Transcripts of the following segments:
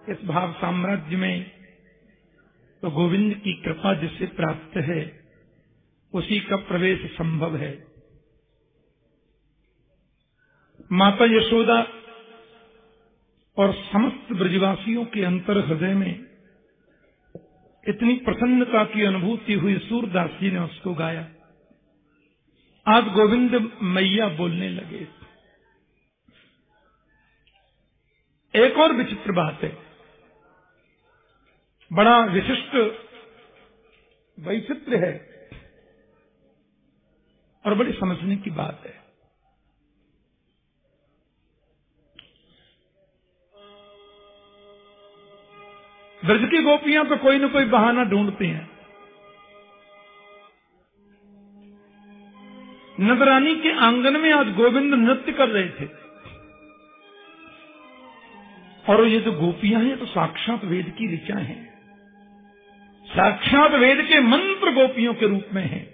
इस भाव साम्राज्य में तो गोविंद की कृपा जिससे प्राप्त है उसी का प्रवेश संभव है। माता यशोदा और समस्त ब्रजवासियों के अंतर हृदय में इतनी प्रसन्नता की अनुभूति हुई, सूरदास जी ने उसको गाया। आज गोविंद मैया बोलने लगे। एक और विचित्र बात है, बड़ा विशिष्ट वैचित्र है और बड़ी समझने की बात है। ब्रज की गोपियां तो कोई न कोई बहाना ढूंढती हैं। नगरानी के आंगन में आज गोविंद नृत्य कर रहे थे और ये जो गोपियां हैं तो साक्षात वेद की ऋचा हैं, साक्षात वेद के मंत्र गोपियों के रूप में हैं।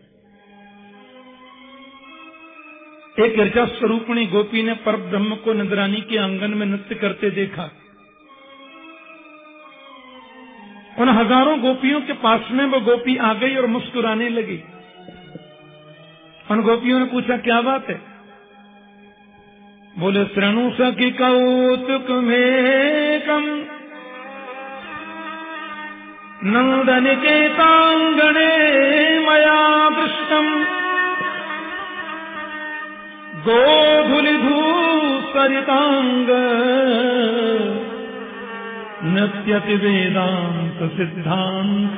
एक ऋचा स्वरूपिणी गोपी ने परब्रह्म को नगरानी के आंगन में नृत्य करते देखा। उन हजारों गोपियों के पास में वो गोपी आ गई और मुस्कुराने लगी। उन गोपियों ने पूछा क्या बात है? बोले शृणु सखी कौतुक मेकम नंदन के तांगणे मया दृष्टम गोधुलिधू सरितांग नृत्यति वेदांत सिद्धांत।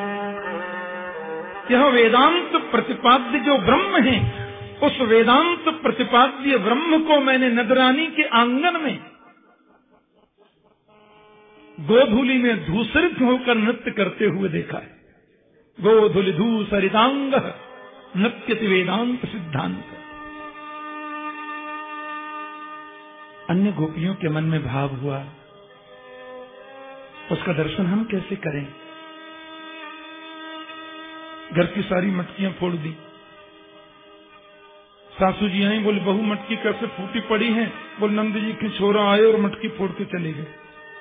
यह वेदांत प्रतिपाद्य जो ब्रह्म है, उस वेदांत प्रतिपाद्य ब्रह्म को मैंने नगरानी के आंगन में गोधूलि में धूसरित होकर नृत्य करते हुए देखा है। गोधूलि धू सरितांग नृत्यति वेदांत सिद्धांत। अन्य गोपियों के मन में भाव हुआ, उसका दर्शन हम कैसे करें? घर की सारी मटकियां फोड़ दी। सासू जी आई, बोले बहू मटकी कैसे फूटी पड़ी है? बोले नंद जी के छोरा आए और मटकी फोड़ के चले गए।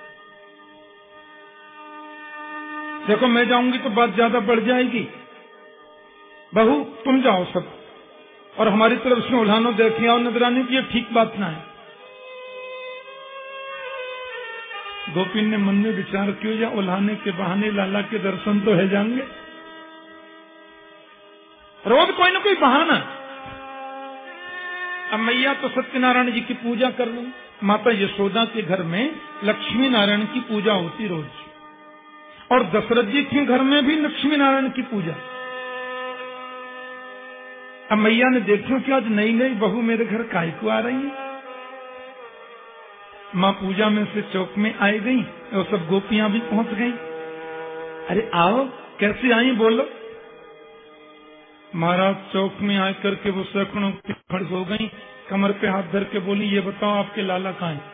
देखो मैं जाऊंगी तो बात ज्यादा बढ़ जाएगी, बहू तुम जाओ सब और हमारी तरफ से उल्हानो देखे आओ नजरानी की, ये ठीक बात ना है। गोपी ने मन में विचार किया, या उल्हाने के बहाने लाला के दर्शन तो है जाएंगे, रोज कोई ना कोई बहाना। अब मैया तो सत्यनारायण जी की पूजा कर ली। माता यशोदा के घर में लक्ष्मी नारायण की पूजा होती रोज, और दशरथ जी के घर में भी लक्ष्मी नारायण की पूजा। अब मैया ने देखो कि आज नई नई बहू मेरे घर काय को आ रही है। माँ पूजा में से चौक में आई गई और सब गोपियां भी पहुंच गई। अरे आओ, कैसे आई बोलो। महाराज चौक में आकर के वो सैकड़ों खड़ हो गई, कमर पे हाथ धर के बोली, ये बताओ आपके लाला कहाँ हैं?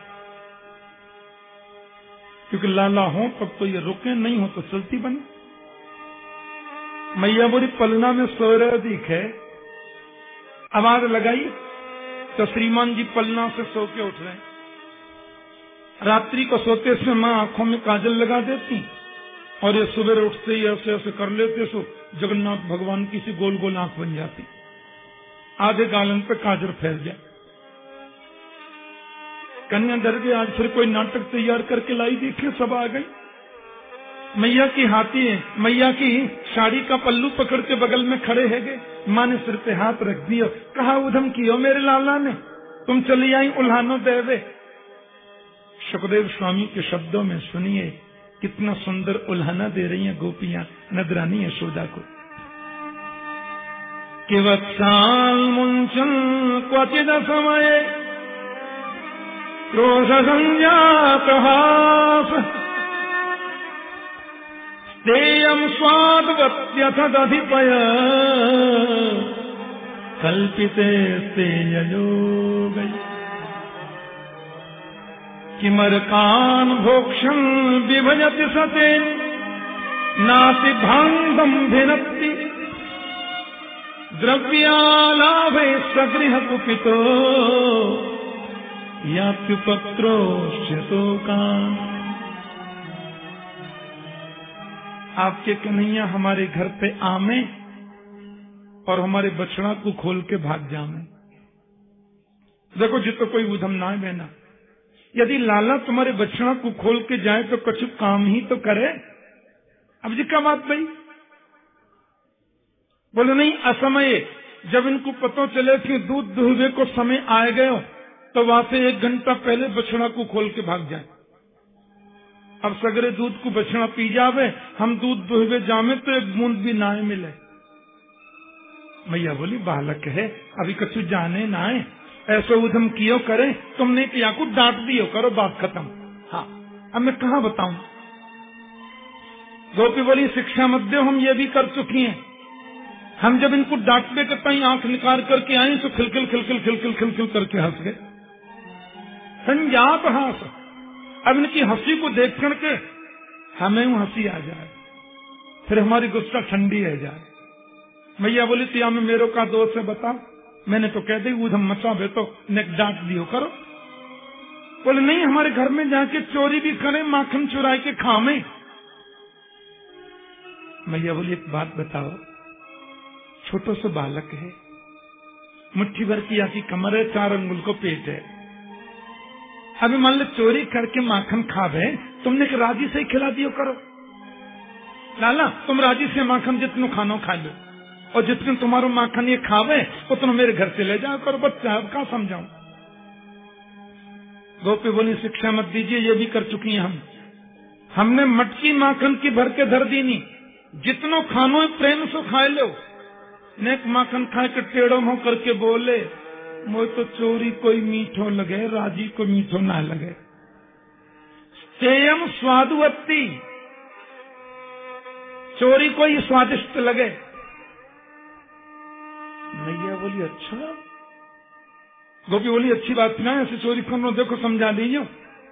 क्योंकि लाला हो तब तो ये रुके, नहीं हो तो चलती बने। मैया बोली पलना में सो रहे दिखे। आवाज लगाई तो श्रीमान जी पलना से सो के उठ रहे। रात्रि को सोते समय माँ आंखों में काजल लगा देती और ये सुबह उठते ही ऐसे ऐसे कर लेते, सो जगन्नाथ भगवान की सी गोल गोल आंख बन जाती, आधे गालन पे काजल फैल जाए। कन्या डर गई, आज फिर कोई नाटक तैयार करके लाई, देखिए सब आ गई। मैया की हाथी है, मैया की साड़ी का पल्लू पकड़ के बगल में खड़े है गए। माँ ने सिर पे हाथ रख दिया, कहा उधम कियो मेरे लाला ने, तुम चली आई उल्हानो देवे। सुखदेव स्वामी के शब्दों में सुनिए कितना सुंदर उल्हाना दे रही हैं गोपियां नगरानी यशोदा को। कि वत्साल मुंचन क्वचिद समय क्रोध संजात हास तेयम स्वादवत्यथ दधिपय कल्पिते तेययोगै। किमरकान भोक्षण विभजति सते नाति भांगम भिनत्ति द्रव्यालाभे सगृह कुपितो यात्युपत्रो शतोकान। आपके कन्हैया हमारे घर पे आमे और हमारे बछड़ा को खोल के भाग जामे। देखो जितो कोई उधम ना है बहना, यदि लाला तुम्हारे बछड़ा को खोल के जाए तो कुछ काम ही तो करे। अब जी क्या बात भाई? बोले नहीं, असमय जब इनको पता चले कि दूध दुहवे को समय आ गए तो वहां से 1 घंटा पहले बछड़ा को खोल के भाग जाए। अब सगरे दूध को बछड़ा पी जावे, हम दूध दुहवे जामे तो 1 बूंद भी ना मिले। मैया बोली बालक है, अभी कछु जाने ना है, ऐसा उधम कियो करे, तुमने किया को डांट दियो करो, बात खत्म। हाँ, अब मैं कहाँ बताऊं। गोपी बोली शिक्षा मत दो, हम ये भी कर चुकी हैं। हम जब इनको डांटने के ताई आंख निकाल करके आए तो खिलखिल खिलखिल खिलखिल खिलखिल करके हंस गए, संजात हंस। अब इनकी हंसी को देख करके हमें हंसी आ जाए, फिर हमारी गुस्सा ठंडी रह जाए। मैया बोली तिया में मेरो का दोष है बता, मैंने तो कह दी उधम मचा बे तो नेक डांट दियो करो। बोले नहीं, हमारे घर में जाके चोरी भी करें, माखन चुराई के खावे। मैया बोली एक बात बताओ, छोटो से बालक है, मुट्ठी भर की आकी कमर है, 4 अंगुल को पेट है। अभी मान लो चोरी करके माखन खावे, तुमने राजी से ही खिला दियो करो। लाला तुम राजी से माखन जितनो खानो खा लो, और जितने तुम्हारो माखन ये खावे उतना मेरे घर से ले जाओ करो। बच्चा अब क्या समझाऊं। गोपी बोली शिक्षा मत दीजिए, ये भी कर चुकी हैं हमने मटकी माखन की भर के धर दी नहीं, जितनो खानो प्रेम से खाए लो। नेक माखन खाए के टेढ़ो हो करके बोले, मोय तो चोरी कोई मीठो लगे, राजी को मीठो ना लगे। सेयम स्वादुवत्ती, चोरी कोई स्वादिष्ट लगे। मैया बोली अच्छा। गोपी बोली अच्छी बात ना, ऐसे चोरी करना, देखो समझा दीजिए।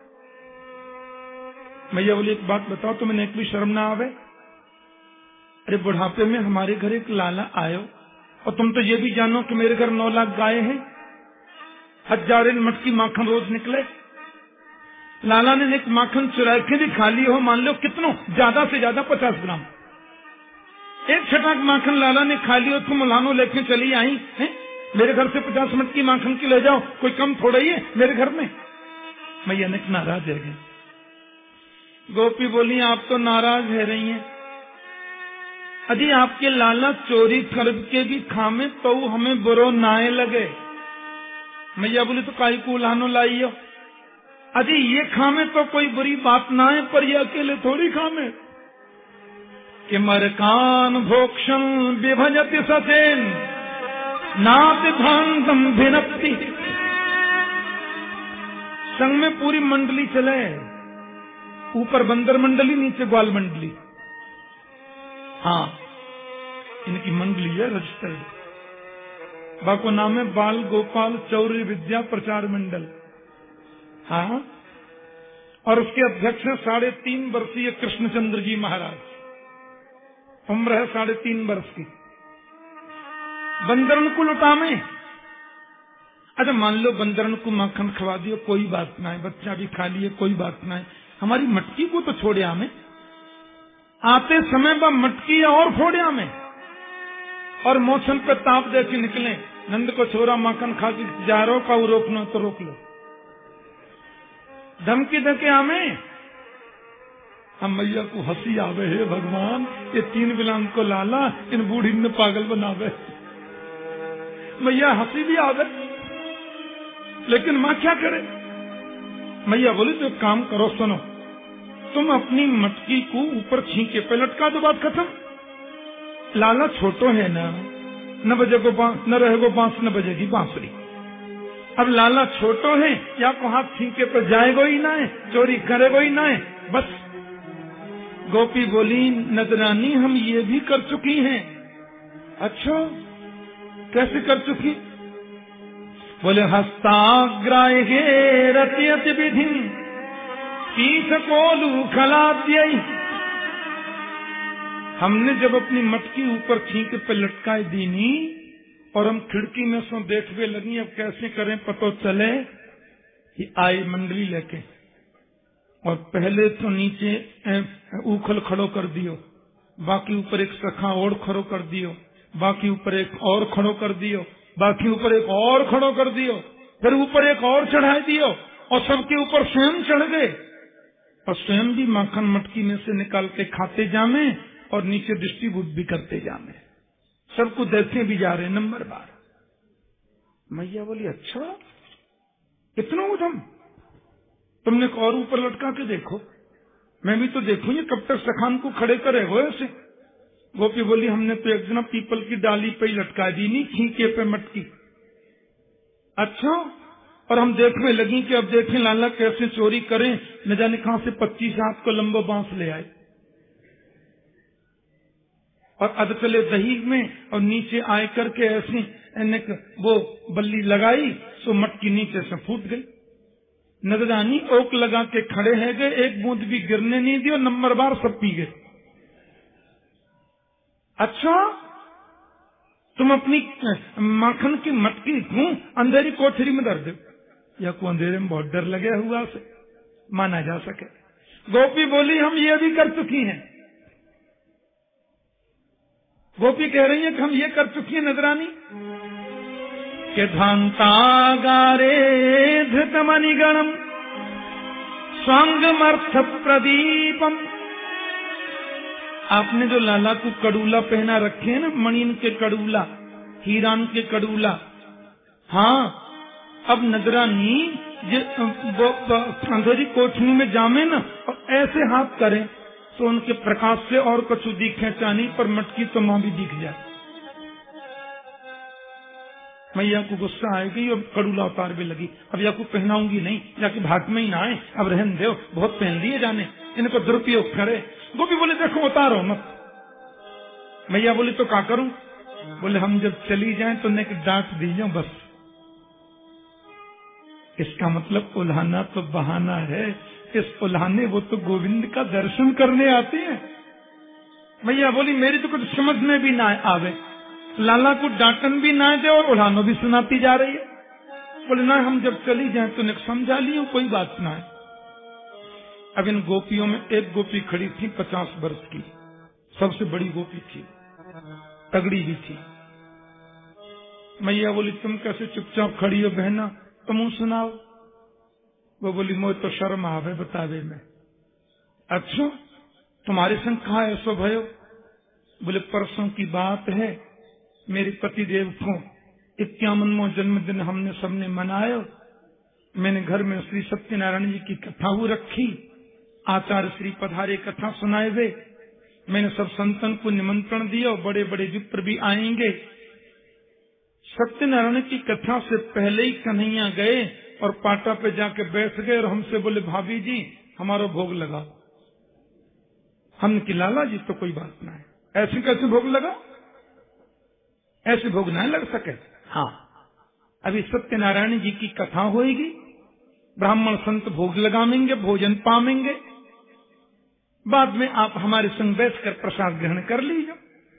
मैया बोली एक बात बताओ, तुम्हें एक भी शर्म ना आवे? अरे बुढ़ापे में हमारे घर एक लाला आयो, और तुम तो ये भी जानो कि मेरे घर 9 लाख गाय हैं, 1000 मटकी माखन रोज निकले। लाला ने एक माखन चुरा के भी खा ली हो, मान लो कितनों, ज्यादा से ज्यादा 50 ग्राम। एक छटाक माखन लाला ने खा लियो, तुम मुलानो लेके चली आई है? मेरे घर से 50 मटकी माखन की ले जाओ, कोई कम थोड़ा ही है मेरे घर में। मैया ने नाराज है गए। गोपी बोली आप तो नाराज है रही हैं, यदि आपके लाला चोरी करके भी खामे तो हमें बुरो नाए लगे। मैया बोली तो काई को लानो लाइयो, यदि ये खामे तो कोई बुरी बात ना है, पर ये अकेले थोड़ी खामे। कि मरकान भोक्षम विभजति सचेन नाति भांतम भिनप्ति। संग में पूरी मंडली चले, ऊपर बंदर मंडली, नीचे ग्वाल मंडली। हाँ, इनकी मंडली है रजिस्टर्ड, बाको नाम है बाल गोपाल चौर्य विद्या प्रचार मंडल। हाँ, और उसके अध्यक्ष हैं 3.5 वर्षीय कृष्णचंद्र जी महाराज, उम्र है 3.5 वर्ष की। बंदरन को लुटामे, अच्छा मान लो बंदरन को माखन खवा दियो, कोई बात ना है, बच्चा भी खा लिए, कोई बात ना है। हमारी मटकी को तो छोड़े हमें, आते समय बा मटकी और फोड़े हमें, और मोछन पे ताप दे के निकले, नंद को छोरा माखन खा के जा रो का रोकना तो रोक लो, धमकी दे के हमें। हम मैया को हंसी आवे, हे भगवान ये 3 विलांग को लाला इन बूढ़ी ने पागल बनावे। मैया हंसी भी आवे, लेकिन माँ क्या करे। मैया बोली तो एक काम करो, सुनो, तुम अपनी मटकी को ऊपर छींके पे लटका दो, बात खत्म। लाला छोटो है ना, न बजेगो न रहेगो बांस, न बजेगी बांसुरी। अब लाला छोटो है, या को हाथ छींके पे जाएगो ही ना है, चोरी करेगो ही ना है, बस। गोपी बोली नदरानी हम ये भी कर चुकी हैं। अच्छा कैसे कर चुकी? बोले हस्ताग्राहे रतियति विधि पीठ कोलू खलाद्यई। हमने जब अपनी मटकी ऊपर छींक पे लटकाई दीनी और हम खिड़की में सो देखने लगी, अब कैसे करें पतो चले कि आई मंडली लेके, और पहले तो नीचे उखल खड़ो कर दियो, बाकी ऊपर एक सखा और खड़ो कर दियो, बाकी ऊपर एक और खड़ो कर दियो, बाकी ऊपर एक और खड़ो कर दियो, फिर ऊपर एक और चढ़ा दियो और सबके ऊपर स्वयं चढ़ गए और स्वयं भी माखन मटकी में से निकाल के खाते जामे और नीचे डिस्ट्रीब्यूट भी करते जामे, सबको देते भी जा रहे नंबर बार। मैया बोली अच्छा इतना उधम, तुमने एक और ऊपर लटका के देखो, मैं भी तो देखूं ये कब तक सखान को खड़े करे हो ऐसे। गोपी बोली हमने तो एक दिन पीपल की डाली पे ही लटका दी, नहीं खींचे पे मटकी। अच्छा, और हम देखने लगी कि अब देखें लाला कैसे चोरी करें, न जाने कहां से 25 हाथ को लंबा बांस ले आए और अधकले दही में और नीचे आए करके ऐसी वो बल्ली लगाई सो मटकी नीचे से फूट गई। नजरानी ओक लगा के खड़े है गए, एक बूंद भी गिरने नहीं दी और नंबर बार सब पी गए। अच्छा, तुम अपनी माखन की मटकी क्यों अंधेरी कोठरी में धर दो, या को अंधेरे में बहुत डर लगे हुआ से माना जा सके। गोपी बोली हम ये भी कर चुकी हैं। गोपी कह रही है कि हम ये कर चुकी है नजरानी के धांतागारे धृतमणिगणम स्वांगमर्थ प्रदीपम। आपने जो लाला को कड़ूला पहना रखे हैं ना, मणिन के कड़ूला, हीरान के कड़ूला, हाँ अब नजरानी अंधेरी कोठनी में जामे ना और ऐसे हाथ करें तो उनके प्रकाश से और कछु दिखे चानी पर मटकी तो मां भी दिख जाए। मैया को गुस्सा आएगी और कड़ूला उतार भी लगी, अब या को पहनाऊंगी नहीं, जाके भाग में ही ना आए, अब रहन दो, बहुत पहन लिए जाने, इनको दुरुपयोग करे। गोपी बोले देखो उतारो मत। मैया बोली तो क्या करूं? बोले हम जब चली जाएं तो नेक डांट दीजिए बस। इसका मतलब उल्हाना तो बहाना है, इस उल्हाने वो तो गोविंद का दर्शन करने आते हैं। मैया बोली मेरी तो कुछ समझ में भी ना आवे, लाला को डांटन भी ना दे और उल्हानो भी सुनाती जा रही है। बोले ना हम जब चली जाए तो नेक समझा लियो, कोई बात ना है। अब इन गोपियों में एक गोपी खड़ी थी 50 वर्ष की, सबसे बड़ी गोपी थी, तगड़ी भी थी। मैया बोली तुम कैसे चुपचाप खड़ी हो बहना, तुम सुनाओ। वो बोली मोह तो शर्म आवे बतावे में। अच्छा तुम्हारे संग कहा ऐसो भयो? बोले परसों की बात है, मेरे पति देव को 51वां जन्मदिन हमने सबने मनाया। मैंने घर में श्री सत्यनारायण जी की कथा हो रखी, आचार्य श्री पधारे कथा सुनाए वे, मैंने सब संतन को निमंत्रण दिया, बड़े बड़े विप्र भी आएंगे। सत्यनारायण की कथा से पहले ही कन्हैया गए और पाटा पे जाके बैठ गए और हमसे बोले भाभी जी हमारा भोग लगा। हमने कि लाला जी तो कोई बात ना है, ऐसे कैसे भोग लगा, ऐसे भोग ना लग सके। हाँ अभी सत्यनारायण जी की कथा होएगी, ब्राह्मण संत भोग लगाएंगे, भोजन पावेंगे, बाद में आप हमारे संग बैठकर प्रसाद ग्रहण कर लीजिए।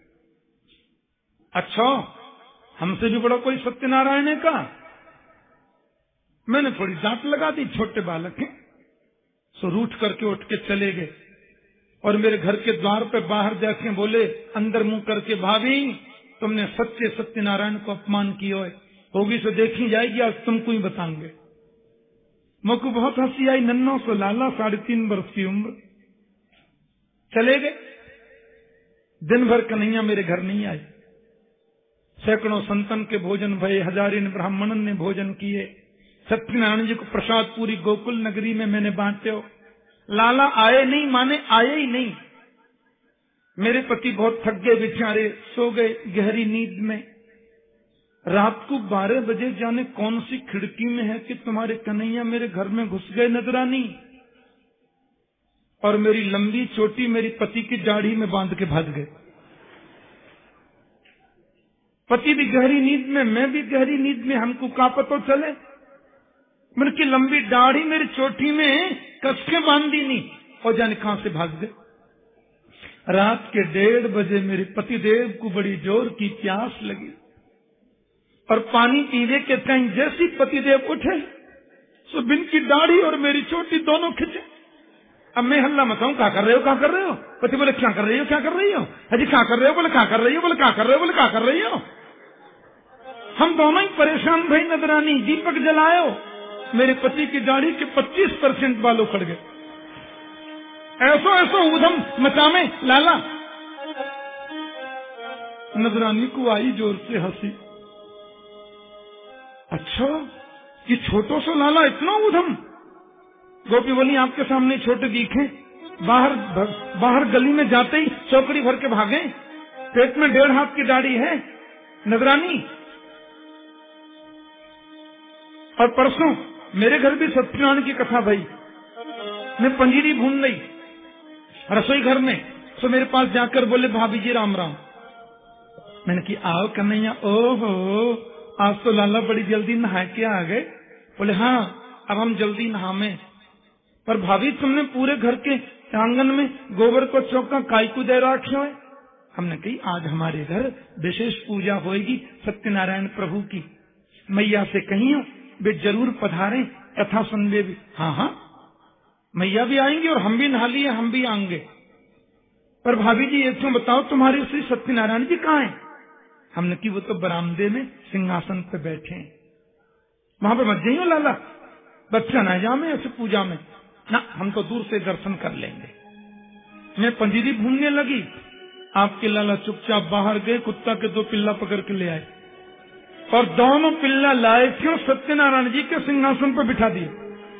अच्छा हमसे भी बड़ा कोई सत्यनारायण है का? मैंने थोड़ी डांट लगा दी, छोटे बालक हैं, सो रूठ करके उठ के चले गए और मेरे घर के द्वार पे बाहर जाके बोले अंदर मुंह करके भाभी तुमने सच्चे सत्यनारायण को अपमान किया होगी तो देखी जाएगी, आज तुमको ही बताएंगे। मुझको बहुत हंसी आई, नन्नो सो लाला 3.5 वर्ष की उम्र। चले गए, दिन भर कन्हैया मेरे घर नहीं आए। सैकड़ों संतन के भोजन भये, हजारिन ब्राह्मणन ने भोजन किए, सत्यनारायण जी को प्रसाद पूरी गोकुल नगरी में मैंने बांटे हो। लाला आए नहीं, माने आए ही नहीं। मेरे पति बहुत थक गए बेचारे, सो गए गहरी नींद में। रात को 12 बजे जाने कौन सी खिड़की में है कि तुम्हारे कन्हैया मेरे घर में घुस गए नजरानी, और मेरी लंबी चोटी मेरी पति की दाढ़ी में बांध के भाग गए। पति भी गहरी नींद में, मैं भी गहरी नींद में, हमको क्या पता चले। मेरी लंबी दाढ़ी मेरी चोटी में कस के बांधी नहीं और जाने कहां से भाग गए। रात के 1:30 बजे मेरे पतिदेव को बड़ी जोर की प्यास लगी और पानी पीने के टाइम जैसी पतिदेव उठे तो बिन की दाढ़ी और मेरी चोटी दोनों खिंचे। अब मैं हल्ला मचाऊं, क्या कर रहे हो, क्या कर रहे हो? पति बोले क्या कर रही हो, क्या कर रही हो? अजी क्या कर रहे हो? बोले क्या कर रही हो? बोले क्या कर रहे हो? बोले क्या कर रही हो? हम दोनों ही परेशान भाई। नजरानी दीपक जलायो। मेरे पति की दाढ़ी के 25% बाल उखड़ गए। ऐसो ऐसो ऊधम मचावे लाला। नजरानी को आई जोर से हंसी। अच्छा, ये छोटो सो लाला इतना ऊधम? गोपी बोली आपके सामने छोटे दिखे, बाहर गली में जाते ही चौकड़ी भर के भागे, पेट में 1.5 हाथ की दाढ़ी है नजरानी। और परसों मेरे घर भी सत्यनारायण की कथा भई। मैं पंजीरी भून रही रसोई घर में, तो मेरे पास जाकर बोले भाभी जी राम राम। मैंने की आओ कन्हैया। ओहो, आज तो लाला बड़ी जल्दी नहा के आ गए। बोले हाँ, अब हम जल्दी नहामे। पर भाभी तुमने पूरे घर के आंगन में गोबर को चौका काय को दे रखा है? हमने कही आज हमारे घर विशेष पूजा होगी सत्यनारायण प्रभु की। मैया से कहियो वे जरूर पधारें, कथा सुनने भी। हाँ हाँ, मैया भी आएंगे और हम भी नहा लिए, हम भी आएंगे। पर भाभी जी एक तो बताओ, तुम्हारे श्री सत्यनारायण जी कहाँ हैं? हमने की वो तो बरामदे में सिंहासन पे बैठे हैं। वहां पर मत जाइयो लाला, बच्चा न जामे ऐसे पूजा में ना, हम तो दूर से दर्शन कर लेंगे। मैं पंजीरी भूनने लगी, आपके लाला चुपचाप बाहर गए, कुत्ता के 2 पिल्ला पकड़ के ले आए और दोनों पिल्ला लाए क्यों सत्यनारायण जी के सिंहासन पर बिठा दिए।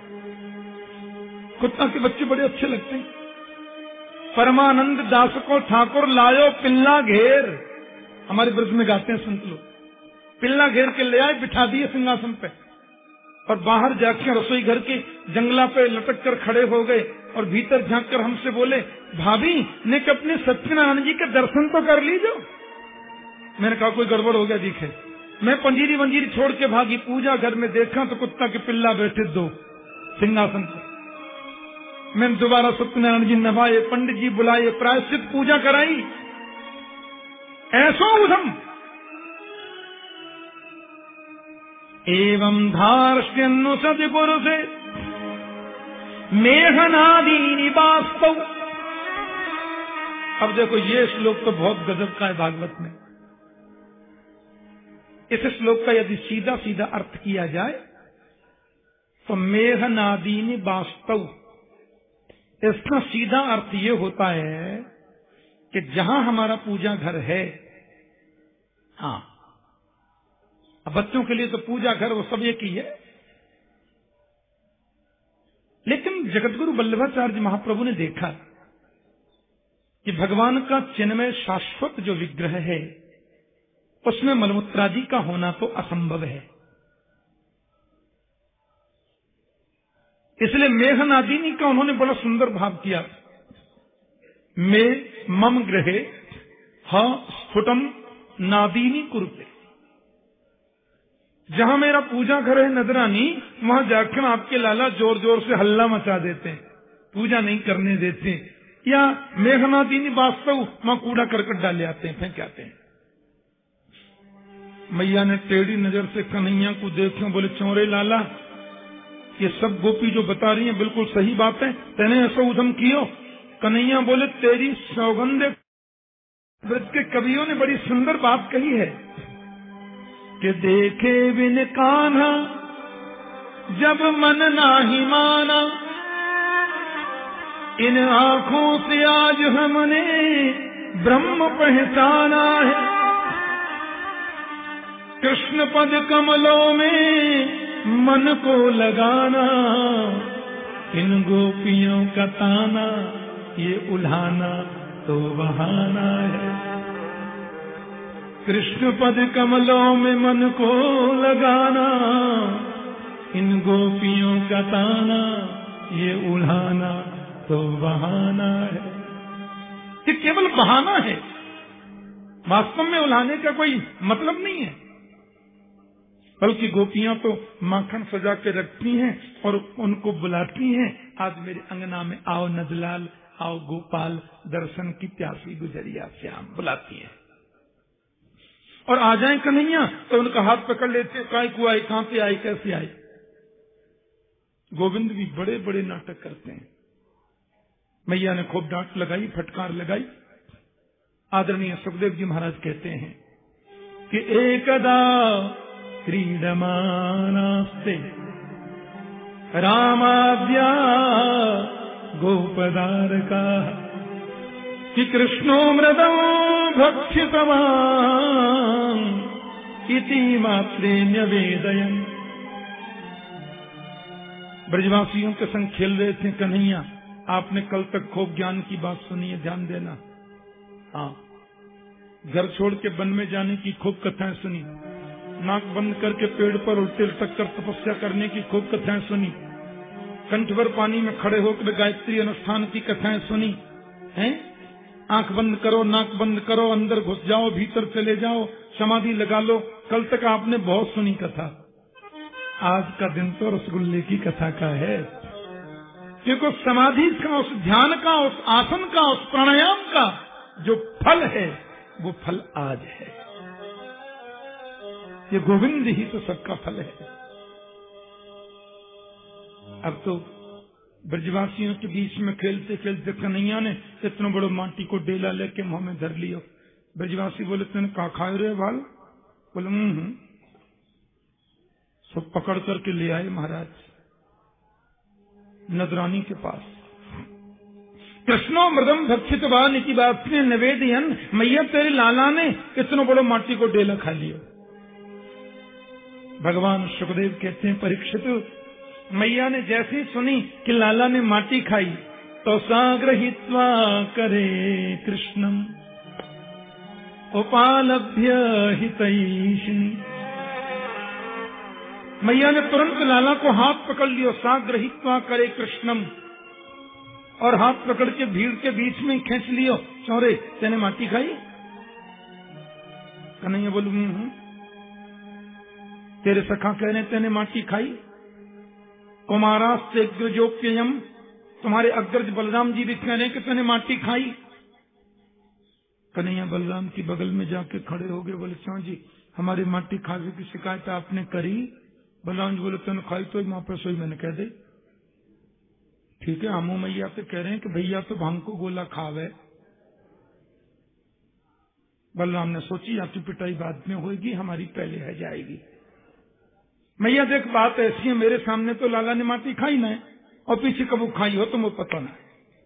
कुत्ता के बच्चे बड़े अच्छे लगते हैं। परमानंद दास को ठाकुर लायो पिल्ला घेर, हमारे ब्रज में गाते हैं संत लोग। पिल्ला घेर के ले आए, बिठा दिए सिंहासन पे और बाहर जाकर रसोई घर के जंगला पे लटक कर खड़े हो गए और भीतर झांक कर हमसे बोले भाभी ने कि अपने सत्यनारायण जी के दर्शन तो कर लीजो। मैंने कहा कोई गड़बड़ हो गया दिखे। मैं पंजीरी वंजीरी छोड़ के भागी, पूजा घर में देखा तो कुत्ता के पिल्ला बैठे 2 सिंहासन पर। मैंने दोबारा सत्यनारायण जी नभाए, पंडित जी बुलाए, प्रायश्चित पूजा कराई। ऐसो उधम एवं धार्ष्यन्नु सति पुरुषे मेघनादीनि वास्तव। अब देखो ये श्लोक तो बहुत गजब का है भागवत में। इस श्लोक का यदि सीधा सीधा अर्थ किया जाए तो मेघनादीनि वास्तव, इसका सीधा अर्थ ये होता है कि जहां हमारा पूजा घर है, हाँ, अब बच्चों के लिए तो पूजा घर वो सब एक ही है, लेकिन जगतगुरु वल्लभाचार्य महाप्रभु ने देखा कि भगवान का चिन्मय शाश्वत जो विग्रह है उसमें मलमूत्रादि का होना तो असंभव है। इसलिए मेघनादीनि का उन्होंने बड़ा सुंदर भाव किया। मे मम गृहे ह स्फुटम नादीनि कुरुते। जहां मेरा पूजा घर है नजरानी, वहां जाकर आपके लाला जोर जोर से हल्ला मचा देते हैं, पूजा नहीं करने देते। या मेघनादीनि वास्तव, वहां कूड़ा करकट डाले आते हैं, फेंक आते हैं। मैया ने टेढ़ी नजर से कन्हैया को देखो, बोले चौरे लाला ये सब गोपी जो बता रही है बिल्कुल सही बात है, तेने ऐसा उधम कियो। कन्हैया बोले तेरी सौगंधे। ब्रज के कवियों ने बड़ी सुंदर बात कही है कि देखे बिन कान्हा जब मन नाही माना, इन आंखों से आज हमने ब्रह्म पहचाना है। कृष्ण पद कमलों में मन को लगाना, इन गोपियों का ताना ये उल्हाना तो बहाना है। कृष्ण पद कमलों में मन को लगाना, इन गोपियों का ताना ये उल्हाना तो बहाना है। ये केवल बहाना है, वास्तव में उल्हाने का कोई मतलब नहीं है। बल्कि गोपियां तो माखन सजा के रखती हैं और उनको बुलाती हैं, आज मेरे अंगना में आओ नंदलाल, आओ गोपाल, दर्शन की प्यासी गुजरिया श्याम, बुलाती हैं। और आ जाए कन्हैया तो उनका हाथ पकड़ लेते, काय को आई, कहां पे आई, कैसे आई। गोविंद भी बड़े बड़े नाटक करते हैं। मैया ने खूब डांट लगाई, फटकार लगाई। आदरणीय सुखदेव जी महाराज कहते हैं कि एकदा क्रीडमानास्ते रामाद्या गोपदारका कि कृष्णो मृदं भक्षितवान् इति मात्रे न्यवेदयन्। ब्रजवासियों के संग खेल रहे थे कन्हैया। आपने कल तक खूब ज्ञान की बात सुनी है, ध्यान देना। हाँ, घर छोड़ के वन में जाने की खूब कथाएं सुनी, नाक बंद करके पेड़ पर उल्टे लटक कर तपस्या करने की खूब कथाएं सुनी, कंठ भर पानी में खड़े होकर गायत्री अनुष्ठान की कथाएं सुनी हैं। आंख बंद करो, नाक बंद करो, अंदर घुस जाओ, भीतर चले जाओ, समाधि लगा लो। कल तक आपने बहुत सुनी कथा। आज का दिन तो रसगुल्ले की कथा का है, क्योंकि उस समाधि का, उस ध्यान का, उस आसन का, उस प्राणायाम का जो फल है वो फल आज है। ये गोविंद ही तो सबका फल है। अब तो ब्रजवासियों के बीच में खेलते खेलते कन्हैया ने इतना बड़ो माटी को डेला लेके मुंह में धर लियो। ब्रजवासी बोले, तुमने कहा खाए रे बाल? बोले सब पकड़ करके ले आए महाराज नदरानी के पास। कृष्णो मृदम भक्षितवान की बात ने निवेदयन, मैया तेरे लाला ने इतना बड़ो माटी को डेला खा लियो। भगवान सुखदेव कहते हैं, परीक्षित मैया ने जैसी सुनी कि लाला ने माटी खाई तो साग्रहित्वा करे कृष्णम उपालभ्य हितैषिणी। मैया ने तुरंत लाला को हाथ पकड़ लियो, साग्रहित्वा करे कृष्णम, और हाथ पकड़ के भीड़ के बीच में खींच लियो। चौरे तेने माटी खाई? कन्हैया बोलू तेरे सखा कह रहे तेने माटी खाई। कुमारास्ते अग्रजोप्ययम, तुम्हारे अग्रज बलराम जी भी कह रहे कि तूने माटी खाई। कन्हैया बलराम की बगल में जाके खड़े हो गए, बोले चौ जी हमारी माटी खाने की शिकायत आपने करी? बलराम जी बोले तूने खाई तो वहां पर सोई मैंने कह दे। ठीक है, हमू मैया से कह रहे हैं कि भैया तो भांग को गोला खावे। बलराम ने सोची आपकी पिटाई बाद में होगी, हमारी पहले है जाएगी। मैया देख बात ऐसी है, मेरे सामने तो लाला ने माटी खाई ना, और पीछे कबू खाई हो तो मुझे पता ना।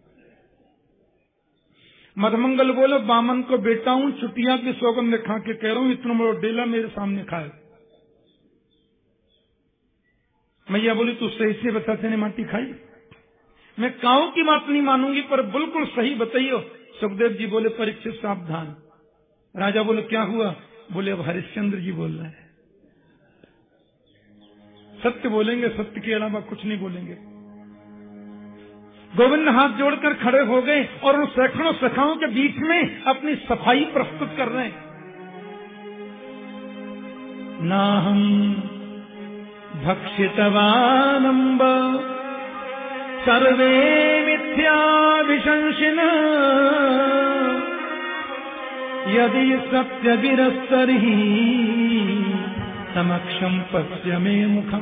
मधमंगल बोलो, बामन को बेटा हूं, चुटिया की सौगंध खा के कह रहा हूं, इतना बड़ा डेला मेरे सामने खाए। मैया बोली तू सही से बता तेने माटी खाई? मैं काऊ की बात नहीं मानूंगी, पर बिल्कुल सही बताइयो। सुखदेव जी बोले, परीक्षित सावधान। राजा बोले क्या हुआ? बोले अब हरिश्चंद्र जी बोल रहे हैं, सत्य बोलेंगे, सत्य के अलावा कुछ नहीं बोलेंगे। गोविंद हाथ जोड़कर खड़े हो गए और उन सैकड़ों सखाओं के बीच में अपनी सफाई प्रस्तुत कर रहे हैं। नाहं भक्षितवानंब सर्वे मिथ्याभिशंसिनः यदि सत्यगिरस्तर्हि समक्षम पश्य मे मुखम।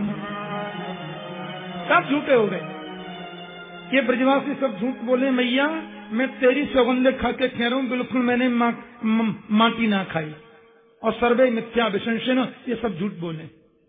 सब झूठे हो गए, ये ब्रजवासी सब झूठ बोले। मैया मैं तेरी सौगंध खा के कह रहा हूं, बिल्कुल मैंने माटी ना खाई, और सर्वे मिथ्या विशंसन, ये सब झूठ बोले।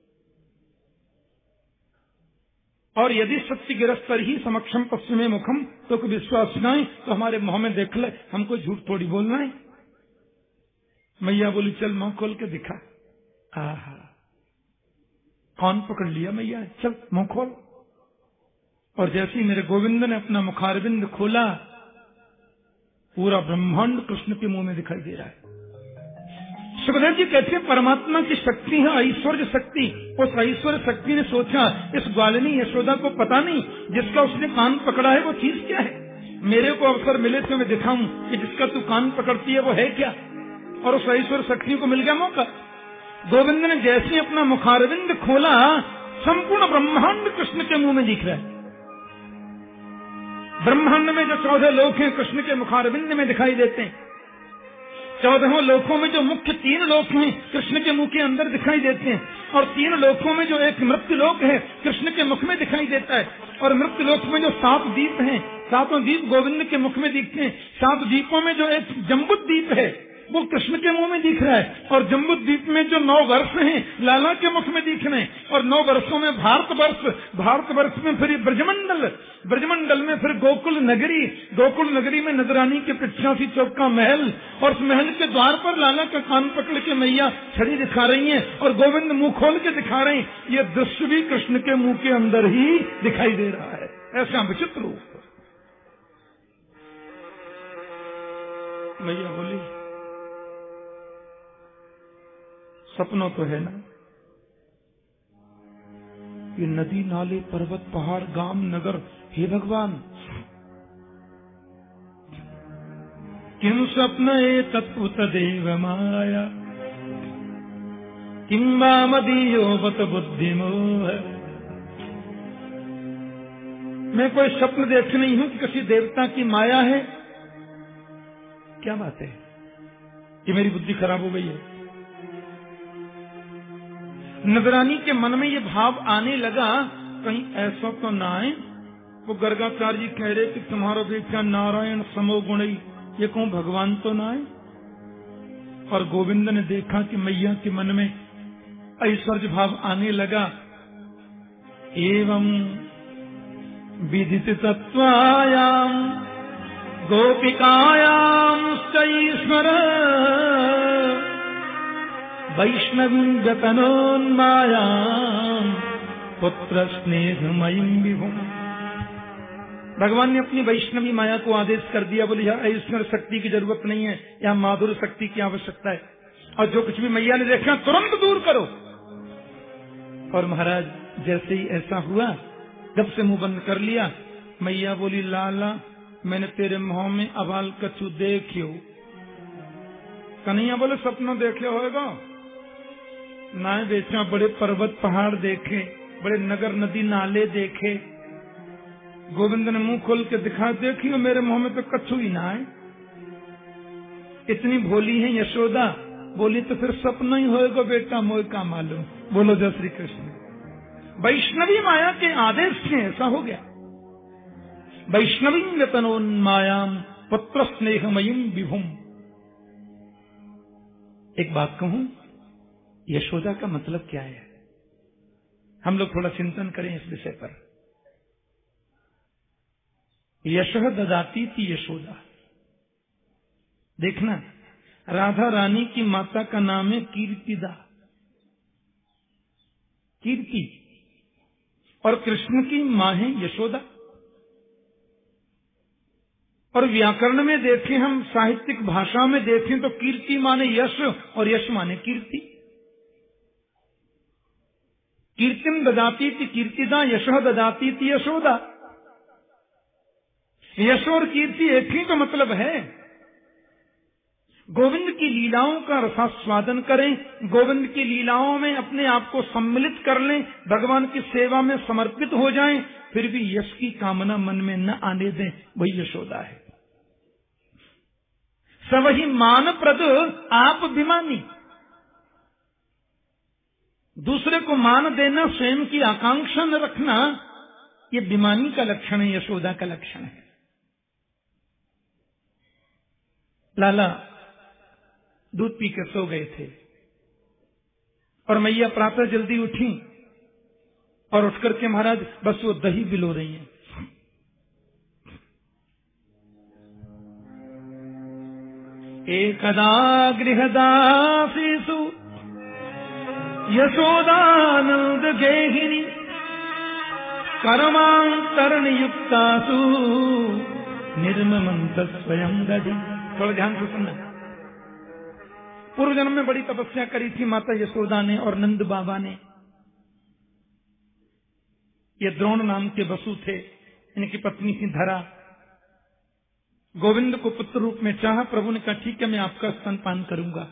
और यदि सत्य गिरस्तर ही समक्षम पश्चिमे मुखम, तो कोई विश्वास नहीं तो हमारे मुंह में देख ले, हमको झूठ थोड़ी बोलना है। मैया बोली चल मुंह खोल के दिखा। आहा, कौन पकड़ लिया मैया, चल मुंह खोल। और जैसे ही मेरे गोविंद ने अपना मुखारविंद खोला, पूरा ब्रह्मांड कृष्ण के मुंह में दिखाई दे रहा है। सुखदेव जी कहते हैं परमात्मा की शक्ति है ऐश्वर्य शक्ति। उस ऐश्वर्य शक्ति ने सोचा इस ग्वालिनी यशोदा को पता नहीं जिसका उसने कान पकड़ा है वो चीज क्या है। मेरे को अवसर मिले तो मैं दिखाऊं कि जिसका तू कान पकड़ती है वो है क्या। और उस ऐश्वर्य शक्ति को मिल गया मौका। गोविंद ने जैसे ही अपना मुखारविंद खोला, संपूर्ण ब्रह्मांड कृष्ण के मुंह में दिख रहा है। ब्रह्मांड में जो 14 लोक हैं कृष्ण के मुखारविंद में दिखाई देते हैं। 14 लोकों में जो मुख्य 3 लोक हैं कृष्ण के मुख के अंदर दिखाई देते हैं, और 3 लोकों में जो एक मृत्यु लोक है कृष्ण के मुख में दिखाई देता है, और मृत्यु लोक में जो 7 दीप हैं सातों द्वीप गोविंद के मुख में दिखते हैं। 7 द्वीपों में जो एक जम्बूद्वीप है वो कृष्ण के मुंह में दिख रहा है, और जम्बूद्वीप में जो 9 वर्ष हैं लाला के मुख में दिख रहे हैं, और 9 वर्षों में भारतवर्ष में फिर ब्रजमंडल में फिर गोकुल नगरी में नजरानी के पिछासी चौक का महल, और उस महल के द्वार पर लाला का कान पकड़ के मैया छड़ी दिखा रही हैं और गोविंद मुंह खोल के दिखा रहे हैं। ये दृश्य भी कृष्ण के मुंह के अंदर ही दिखाई दे रहा है। ऐसा विचित्र रूप। मैया बोली सपनों तो है ना, ये नदी नाले पर्वत पहाड़ गांव नगर, हे भगवान किम स्वप्न एतत् देव माया किम मदीयो बत बुद्धिमोह। मैं कोई स्वप्न देख नहीं हूं कि किसी देवता की माया है, क्या बात है, कि मेरी बुद्धि खराब हो गई है। नजरानी के मन में ये भाव आने लगा, कहीं ऐसा तो ना आए वो गर्गाचार्य जी कह रहे कि तुम्हारा बेटा नारायण समो गुणी, ये कहूं भगवान तो ना आए। और गोविंद ने देखा कि मैया के मन में ऐश्वर्य भाव आने लगा। एवं विदित तत्वायाम गोपिकायाम ईश्वर वैष्णवी गतनोन्मायाम पुत्र स्नेहमयीं विभुम। भगवान ने अपनी वैष्णवी माया को आदेश कर दिया, बोले यहाँ ईश्वर शक्ति की जरूरत नहीं है, यहाँ माधुर शक्ति की आवश्यकता है, और जो कुछ भी मैया ने देखा तुरंत दूर करो। और महाराज जैसे ही ऐसा हुआ, जब से मुंह बंद कर लिया, मैया बोली लाला मैंने तेरे मुंह में अबाल कछू देखियो। कन्हैया बोले सपना देखे होएगा ना, बेचा बड़े पर्वत पहाड़ देखे, बड़े नगर नदी नाले देखे। गोविंद ने मुंह खोल के दिखा, देखियो मेरे मुंह में तो कछू ही ना है। इतनी भोली है यशोदा, बोली तो फिर सपना ही होएगा बेटा, मोह का मालूम। बोलो जय श्री कृष्ण। वैष्णवी माया के आदेश से ऐसा हो गया। वैष्णवी यतनोन्मायाम पुत्र स्नेहमयीं विभुम। एक बात कहूं, यशोदा का मतलब क्या है? हम लोग थोड़ा चिंतन करें इस विषय पर। यशः ददाती थी यशोदा। देखना, राधा रानी की माता का नाम है कीर्तिदा, कीर्ति, और कृष्ण की मां है यशोदा। और व्याकरण में देखें, हम साहित्यिक भाषा में देखें तो कीर्ति माने यश और यश माने कीर्ति। कीर्तिम ददाती थी कीर्तिदा, यशः ददाती थी यशोदा। यश और कीर्ति एक ही तो मतलब है। गोविंद की लीलाओं का रसास्वादन करें, गोविंद की लीलाओं में अपने आप को सम्मिलित कर लें, भगवान की सेवा में समर्पित हो जाएं, फिर भी यश की कामना मन में न आने दें, वही यशोदा है। सवही मान प्रद आप अभिमानी। दूसरे को मान देना, स्वयं की आकांक्षा न रखना, ये अभिमानी का लक्षण है, यशोदा का लक्षण है। लाला दूध पी के सो गए थे और मैया प्रातः जल्दी उठी और उठ करके महाराज बस वो दही बिलो रही हैं। एकदा गृहदासीसु यशोदानंद गेहिनी कर्मांतरण युक्तासु निर्ममंत स्वयं दधि। थोड़ा ध्यान से सुनना। पूर्व जन्म में बड़ी तपस्या करी थी माता यशोदा ने और नंद बाबा ने। ये द्रोण नाम के वसु थे, इनकी पत्नी थी धरा। गोविंद को पुत्र रूप में चाहा, प्रभु ने कहा ठीक है मैं आपका स्तनपान करूंगा,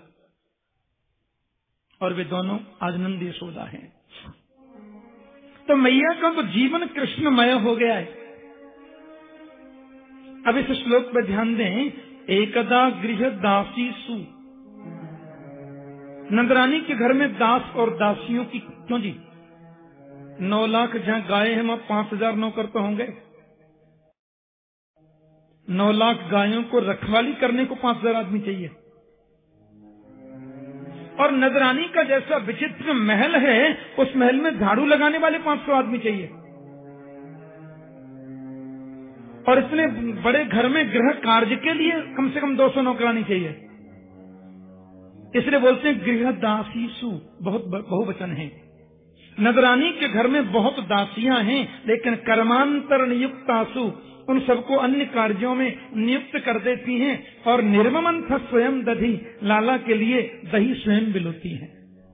और वे दोनों आज नंद यशोदा हैं। तो मैया का तो जीवन कृष्णमय हो गया है। अब इस श्लोक पर ध्यान दें। एकदा गृह दासी सु, नंदरानी के घर में दास और दासियों की क्यों जी? 9 लाख जहां गाय है वहां 5000 नौकर तो होंगे। 9 लाख गायों को रखवाली करने को 5000 आदमी चाहिए। और नजरानी का जैसा विचित्र महल है, उस महल में झाड़ू लगाने वाले 500 आदमी चाहिए। और इतने बड़े घर में गृह कार्य के लिए कम से कम 200 नौकरानी चाहिए। इसलिए बोलते हैं गृह दासीसु, बहुत बहुवचन है। नजरानी के घर में बहुत दासियां हैं, लेकिन कर्मांतर नियुक्तासु, उन सबको अन्य कार्यों में नियुक्त कर देती हैं। और निर्ममंथ स्वयं दधी, लाला के लिए दही स्वयं बिलोती हैं।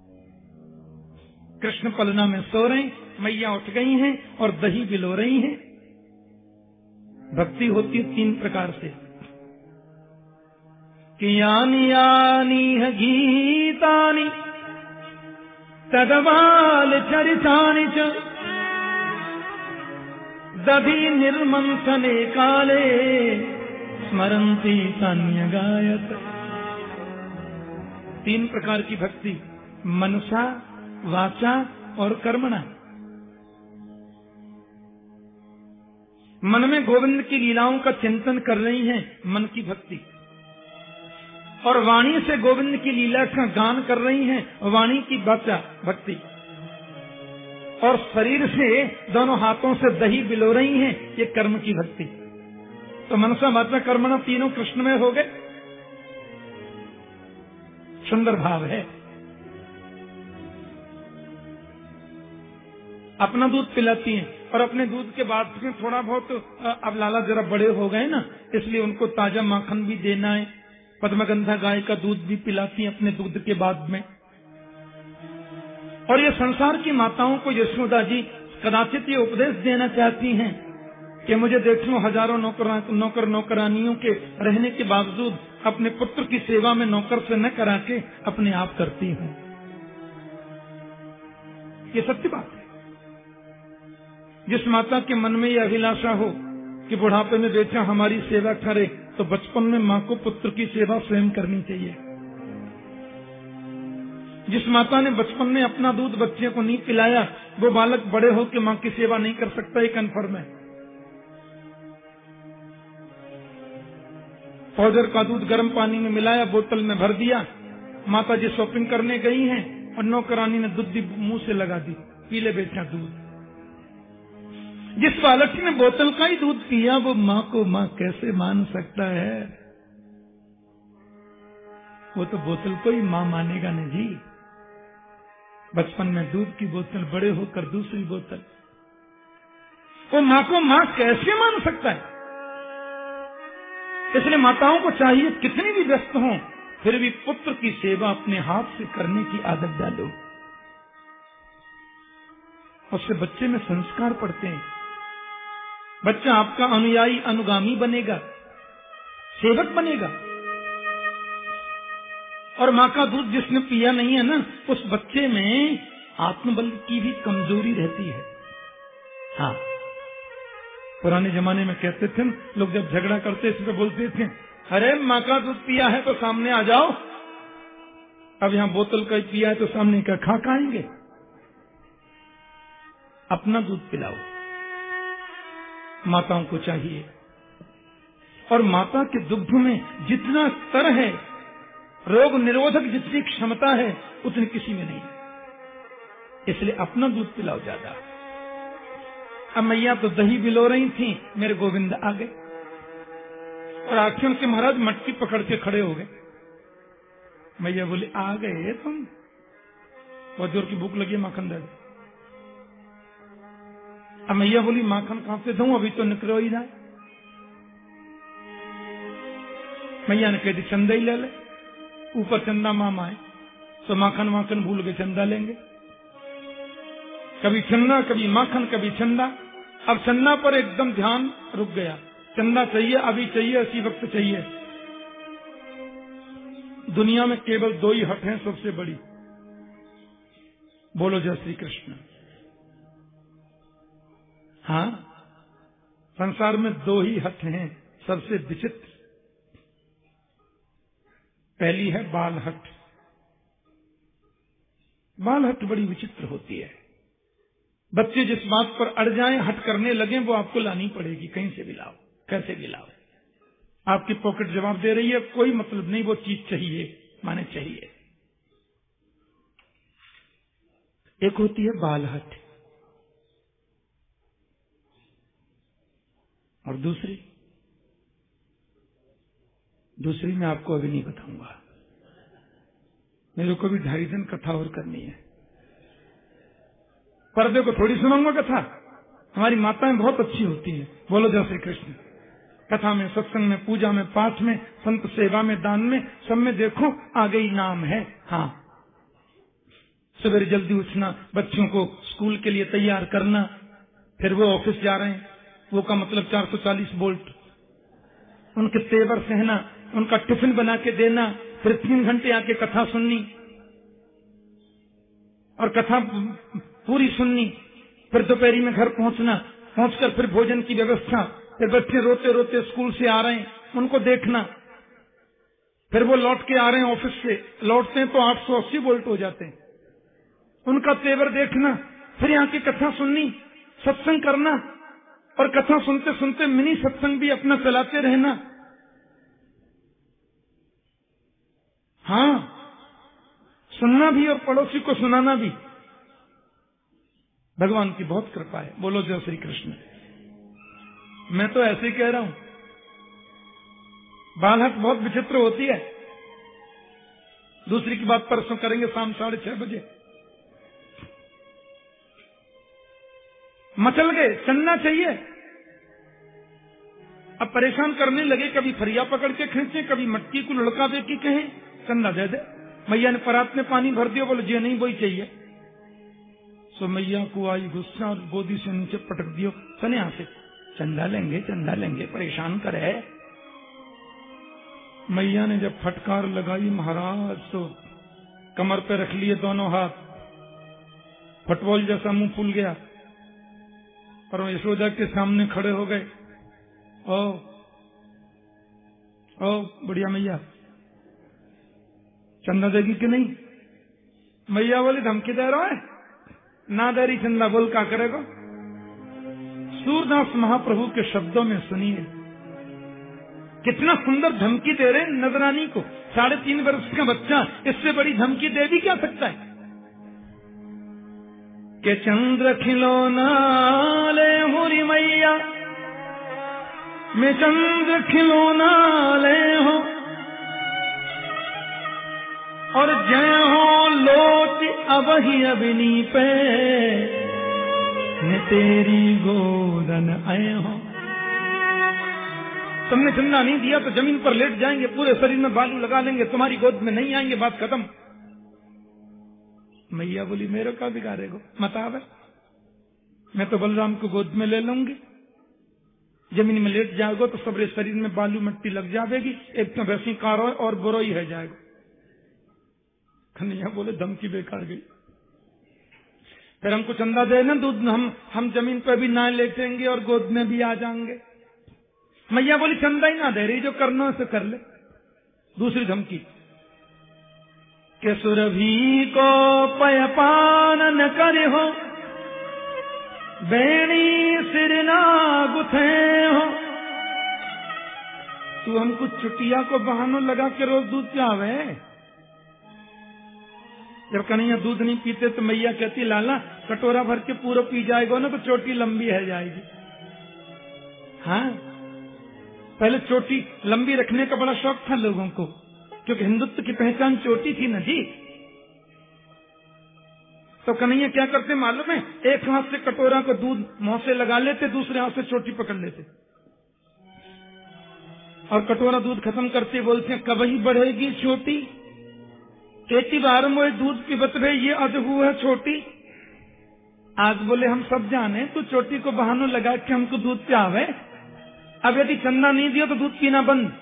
कृष्ण पलना में सो रहे, मैया उठ गई हैं और दही बिलो रही हैं। भक्ति होती है 3 प्रकार से कि यानी यानी है गीतानी तदवाल चरितानि च दधि निर्मंथने काले स्मरन्ति तान्य गायत। 3 प्रकार की भक्ति, मनसा, वाचा और कर्मणा। मन में गोविंद की लीलाओं का चिंतन कर रही हैं, मन की भक्ति। और वाणी से गोविंद की लीला का गान कर रही हैं, वाणी की वाचा भक्ति। और शरीर से दोनों हाथों से दही बिलो रही हैं, ये कर्म की भक्ति। तो मनसा वाचा कर्मणा तीनों कृष्ण में हो गए। सुंदर भाव है। अपना दूध पिलाती हैं और अपने दूध के बाद में थोड़ा बहुत, अब लाला जरा बड़े हो गए ना, इसलिए उनको ताजा माखन भी देना है। पद्मगंधा गाय का दूध भी पिलाती हैं अपने दूध के बाद में। और ये संसार की माताओं को यशोदा जी कदाचित ये उपदेश देना चाहती हैं कि मुझे देख लो, हजारों नौकर नौकरानियों के रहने के बावजूद अपने पुत्र की सेवा में नौकर से न करा के अपने आप करती हूँ। ये सत्य बात है। जिस माता के मन में यह अभिलाषा हो कि बुढ़ापे में बेटा हमारी सेवा करे, तो बचपन में माँ को पुत्र की सेवा स्वयं करनी चाहिए। जिस माता ने बचपन में अपना दूध बच्चे को नहीं पिलाया, वो बालक बड़े हो के माँ की सेवा नहीं कर सकता, ये कन्फर्म है। पाउडर का दूध गर्म पानी में मिलाया, बोतल में भर दिया, माता जी शॉपिंग करने गई हैं और नौकरानी ने दूध मुंह से लगा दी, पी ले बेटा दूध। जिस बालक ने बोतल का ही दूध पिया, वो माँ को माँ कैसे मान सकता है? वो तो बोतल को ही माँ मानेगा नहीं जी। बचपन में दूध की बोतल, बड़े होकर दूसरी बोतल, वो माँ को माँ कैसे मान सकता है? इसलिए माताओं को चाहिए कितनी भी व्यस्त हों, फिर भी पुत्र की सेवा अपने हाथ से करने की आदत डालो। उससे बच्चे में संस्कार पड़ते हैं। बच्चा आपका अनुयायी अनुगामी बनेगा, सेवक बनेगा। और माँ का दूध जिसने पिया नहीं है ना, उस बच्चे में आत्मबल की भी कमजोरी रहती है। हाँ, पुराने जमाने में कहते थे लोग, जब झगड़ा करते इसमें बोलते थे, अरे माँ का दूध पिया है तो सामने आ जाओ। अब यहाँ बोतल का पिया है तो सामने का खा खाएंगे। अपना दूध पिलाओ, माताओं को चाहिए। और माता के दुग्ध में जितना स्तर है, रोग निरोधक जितनी क्षमता है, उतनी किसी में नहीं। इसलिए अपना दूध पिलाओ ज्यादा। अब मैया तो दही बिलो रही थी, मेरे गोविंद आ गए और आखिर के महाराज मटकी पकड़ के खड़े हो गए। मैया बोले, आ गए तुम? बहुत जोर की भूख लगी, माखन दे दो। अब मैया बोली, माखन कहां से दूं, अभी तो निकलो ही ना। मैया ने कह दी, चंदा ही ले ले। ऊपर चंदा मामा है तो माखन माखन भूल के चंदा लेंगे। कभी चंदा, कभी माखन, कभी चंदा। अब चंदा पर एकदम ध्यान रुक गया। चंदा चाहिए, अभी चाहिए, इसी वक्त चाहिए। दुनिया में केवल 2 ही हट हैं सबसे बड़ी। बोलो जय श्री कृष्ण। हाँ, संसार में 2 ही हट हैं सबसे विचित्र। पहली है बाल हट। बाल हट बड़ी विचित्र होती है। बच्चे जिस बात पर अड़ जाएं, हट करने लगे, वो आपको लानी पड़ेगी, कहीं से भी लाओ, कैसे भी लाओ। आपकी पॉकेट जवाब दे रही है, कोई मतलब नहीं, वो चीज चाहिए, माने चाहिए। एक होती है बालहट और दूसरी मैं आपको अभी नहीं बताऊंगा, मेरे को भी 2.5 दिन कथा और करनी है। पर्दे को थोड़ी सुनाऊंगा कथा, हमारी माताएं बहुत अच्छी होती हैं। बोलो जय श्री कृष्ण। कथा में, सत्संग में, पूजा में, पाठ में, संत सेवा में, दान में, सब में देखो आ गई नाम है। हाँ, सवेरे जल्दी उठना, बच्चों को स्कूल के लिए तैयार करना, फिर वो ऑफिस जा रहे हैं, वो का मतलब 440 वोल्ट, उनके तेवर सहना, उनका टिफिन बना के देना, फिर 3 घंटे आके कथा सुननी और कथा पूरी सुननी, फिर दोपहरी में घर पहुंचकर फिर भोजन की व्यवस्था, फिर बच्चे रोते रोते स्कूल से आ रहे हैं उनको देखना, फिर वो लौट के आ रहे हैं ऑफिस से, लौटते हैं तो 880 वोल्ट हो जाते हैं, उनका तेवर देखना, फिर यहाँ की कथा सुननी, सत्संग करना और कथा सुनते सुनते मिनी सत्संग भी अपना चलाते रहना। हाँ, सुनना भी और पड़ोसी को सुनाना भी। भगवान की बहुत कृपा है। बोलो जय श्री कृष्ण। मैं तो ऐसे ही कह रहा हूं, बालहट बहुत विचित्र होती है। दूसरी की बात परसों करेंगे शाम 6:30 बजे। मचल गए, चलना चाहिए। अब परेशान करने लगे, कभी फरिया पकड़ के खींचे, कभी मटकी को लुढ़का दे की कहे चंदा दे दे। मैया ने परात में पानी भर दिया, बोले जी नहीं वही चाहिए। सो मैया को आई गुस्सा और गोदी से नीचे पटक दियो, चले यहां से, चंदा लेंगे, परेशान करे। मैया ने जब फटकार लगाई महाराज, तो कमर पे रख लिए दोनों हाथ, फुटबॉल जैसा मुंह फूल गया और यशोदा के सामने खड़े हो गए। ओ बढ़िया मैया, चंदा देगी कि नहीं? मैया बोली धमकी दे रहा है, ना दे रही चंदा, बोल क्या करेगा? सूरदास महाप्रभु के शब्दों में सुनिए, कितना सुंदर धमकी दे रहे नजरानी को। 3.5 वर्ष का बच्चा इससे बड़ी धमकी दे भी क्या सकता है? के चंद्र खिलौना ले हुरी मैया, मैं चंद्र खिलौना ले हो, और जय हो लोट अबही अबनी पे, ने तेरी गोदन आए हो। तुमने चंदा नहीं दिया तो जमीन पर लेट जाएंगे, पूरे शरीर में बालू लगा लेंगे, तुम्हारी गोद में नहीं आएंगे, बात खत्म। मैया बोली मेरे का बिगाड़ेगो, मत आवे, मैं तो बलराम को गोद में ले लूंगी। जमीन में लेट जाएगो तो सबरे शरीर में बालू मिट्टी लग जाएगी, एक तो वैसी कारो और बुरो ही है जाएगा। कन्हैया बोले धमकी बेकार गई, फिर हमको चंदा देना, दूध हम जमीन पर भी ना लेटेंगे और गोद में भी आ जाएंगे। मैया बोली चंदा ही ना दे रही, जो करना है उसे कर ले। दूसरी धमकी, के सुरभि को पयपान न करे हो, बेणी सिर ना गुथे हो। तू हमको चुटिया को बहानों लगा के रोज दूध पियावे। जब कन्हैया दूध नहीं पीते तो मैया कहती लाला कटोरा भर के पूरा पी जाएगा ना तो चोटी लंबी है जाएगी। हाँ, पहले चोटी लंबी रखने का बड़ा शौक था लोगों को, क्योंकि हिंदुत्व की पहचान चोटी थी ना जी। तो कन्हैया क्या करते मालूम है, एक हाथ से कटोरा को दूध मुंह से लगा लेते, दूसरे हाथ से चोटी पकड़ लेते और कटोरा दूध खत्म करते बोलते हैं कब ही बढ़ेगी चोटी, केती बार मोए दूध पिबत रहे, ये अजबू है छोटी। आज बोले हम सब जाने तू चोटी को बहानों लगा के हमको दूध पियावे, अब यदि चंदा नहीं दिया तो दूध पीना बंद,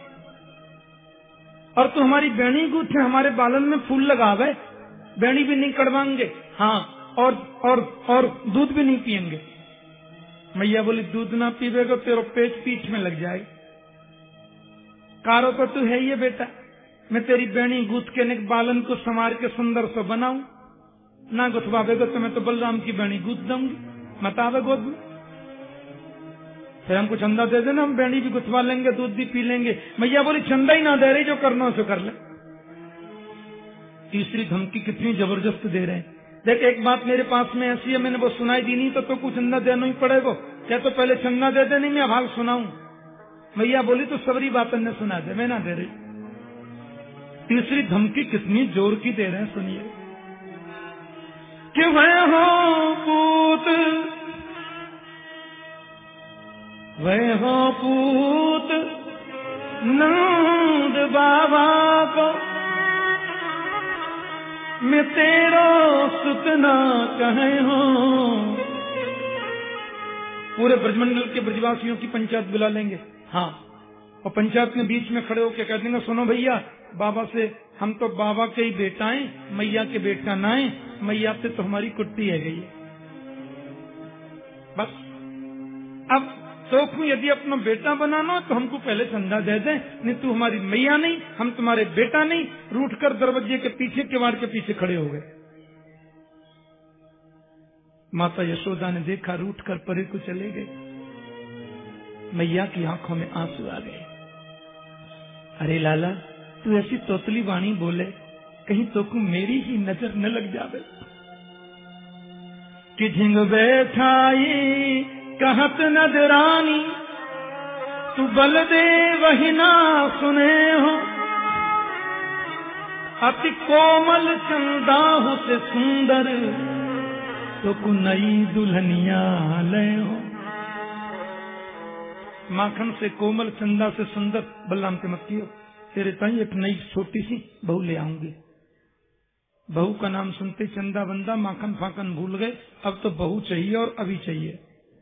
और तू हमारी बेणी गूथे, हमारे बालन में फूल लगावे, बेणी भी नहीं कड़वाएंगे, हाँ और दूध भी नहीं पियेंगे। मैया बोली दूध ना पीवेगा तेरा पेट पीठ में लग जाए। कारो तो तू है ये बेटा, मैं तेरी बेणी गूथ के बालन को संवार के सुंदर से बनाऊं, ना गुथवावेगा तो मैं तो बलराम की बेणी गूथ दूंगी, मत आवे गोद में। फिर हमको चंदा दे देना, हम बेड़ी भी गुथवा लेंगे, दूध भी पी लेंगे। मैया बोली चंदा ही ना दे रही, जो करना हो सो कर ले। तीसरी धमकी कितनी जबरदस्त दे रहे हैं। देख एक बात मेरे पास में ऐसी है, मैंने वो सुनाई दी नहीं तो कुछ चंदा देना ही पड़ेगा। क्या तो पहले चंदा दे दे, नहीं मैं भाग सुनाऊं। मैया बोली तो सबरी बात ने सुना दे, मैं ना दे रही। तीसरी धमकी कितनी जोर की दे रहे हैं, सुनिए। कि वह हो पूत, वह हो पूत नंद बाबा को, मैं तेरो सुत ना कहे हो। पूरे ब्रजमंडल के ब्रजवासियों की पंचायत बुला लेंगे। हाँ, और पंचायत में बीच में खड़े होकर कह देंगे, सुनो भैया, बाबा से हम तो बाबा के ही बेटा हैं, मैया के बेटा ना है, मैया से तो हमारी कुट्टी है गई है। बस अब तो यदि अपना बेटा बनाना तो हमको पहले चंदा दे दे, नहीं तू हमारी मैया नहीं, हम तुम्हारे बेटा नहीं। रूठ कर दरवाजे के पीछे, किवाड़ के पीछे खड़े हो गए। माता यशोदा ने देखा, रूठ कर परे को चले गए। मैया की आंखों में आंसू आ गए। अरे लाला, तू ऐसी तोतली वाणी बोले, कहीं तो को मेरी ही नजर न लग जावे। कि झिंग बैठाई कहत नजरानी, तू बलदेव ही ना सुने हो। अति कोमल चंदाहु से सुंदर, तो को नई दुल्हनिया ले हो। माखन से कोमल, चंदा से सुंदर, बलराम के मत कियो, तेरे ताई एक नई छोटी सी बहू ले आऊंगी। बहू का नाम सुनते चंदा बंदा माखन फाकन भूल गए। अब तो बहू चाहिए और अभी चाहिए।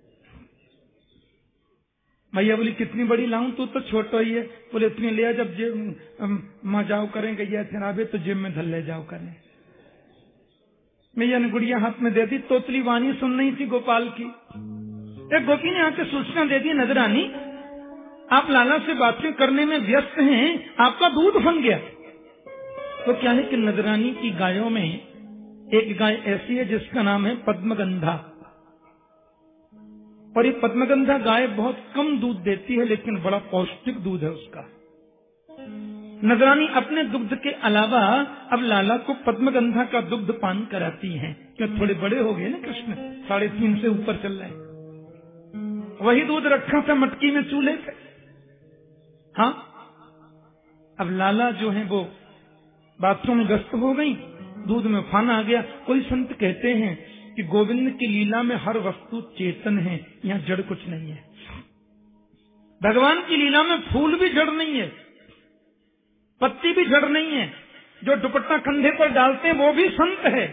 मैया बोली कितनी बड़ी लाऊं, तू तो छोटा ही है। बोले इतनी ले आ, जब जेब माँ जाओ करेंगे या थराबे तो जेब में धल ले जाओ करें। मैया ने गुड़िया हाथ में दे दी। तोतली वाणी सुन रही थी गोपाल की। एक गोपी ने आके सूचना दे दी, नजरानी आप लाला से बातें करने में व्यस्त हैं, आपका दूध बन गया। तो क्या है कि नजरानी की गायों में एक गाय ऐसी है जिसका नाम है पद्मगंधा, और ये पद्मगंधा गाय बहुत कम दूध देती है, लेकिन बड़ा पौष्टिक दूध है उसका। नजरानी अपने दुग्ध के अलावा अब लाला को पद्मगंधा का दुग्ध पान कराती हैं। क्यों, थोड़े बड़े हो गए ना कृष्ण, 3.5 से ऊपर चल रहे हैं। वही दूध रखा था मटकी में चूल्हे पे। हाँ, अब लाला जो है वो बाथरूम में व्यस्त हो गई, दूध में उफान आ गया। कोई संत कहते हैं कि गोविंद की लीला में हर वस्तु चेतन है, यहाँ जड़ कुछ नहीं है। भगवान की लीला में फूल भी जड़ नहीं है, पत्ती भी जड़ नहीं है। जो दुपट्टा कंधे पर डालते हैं वो भी संत है।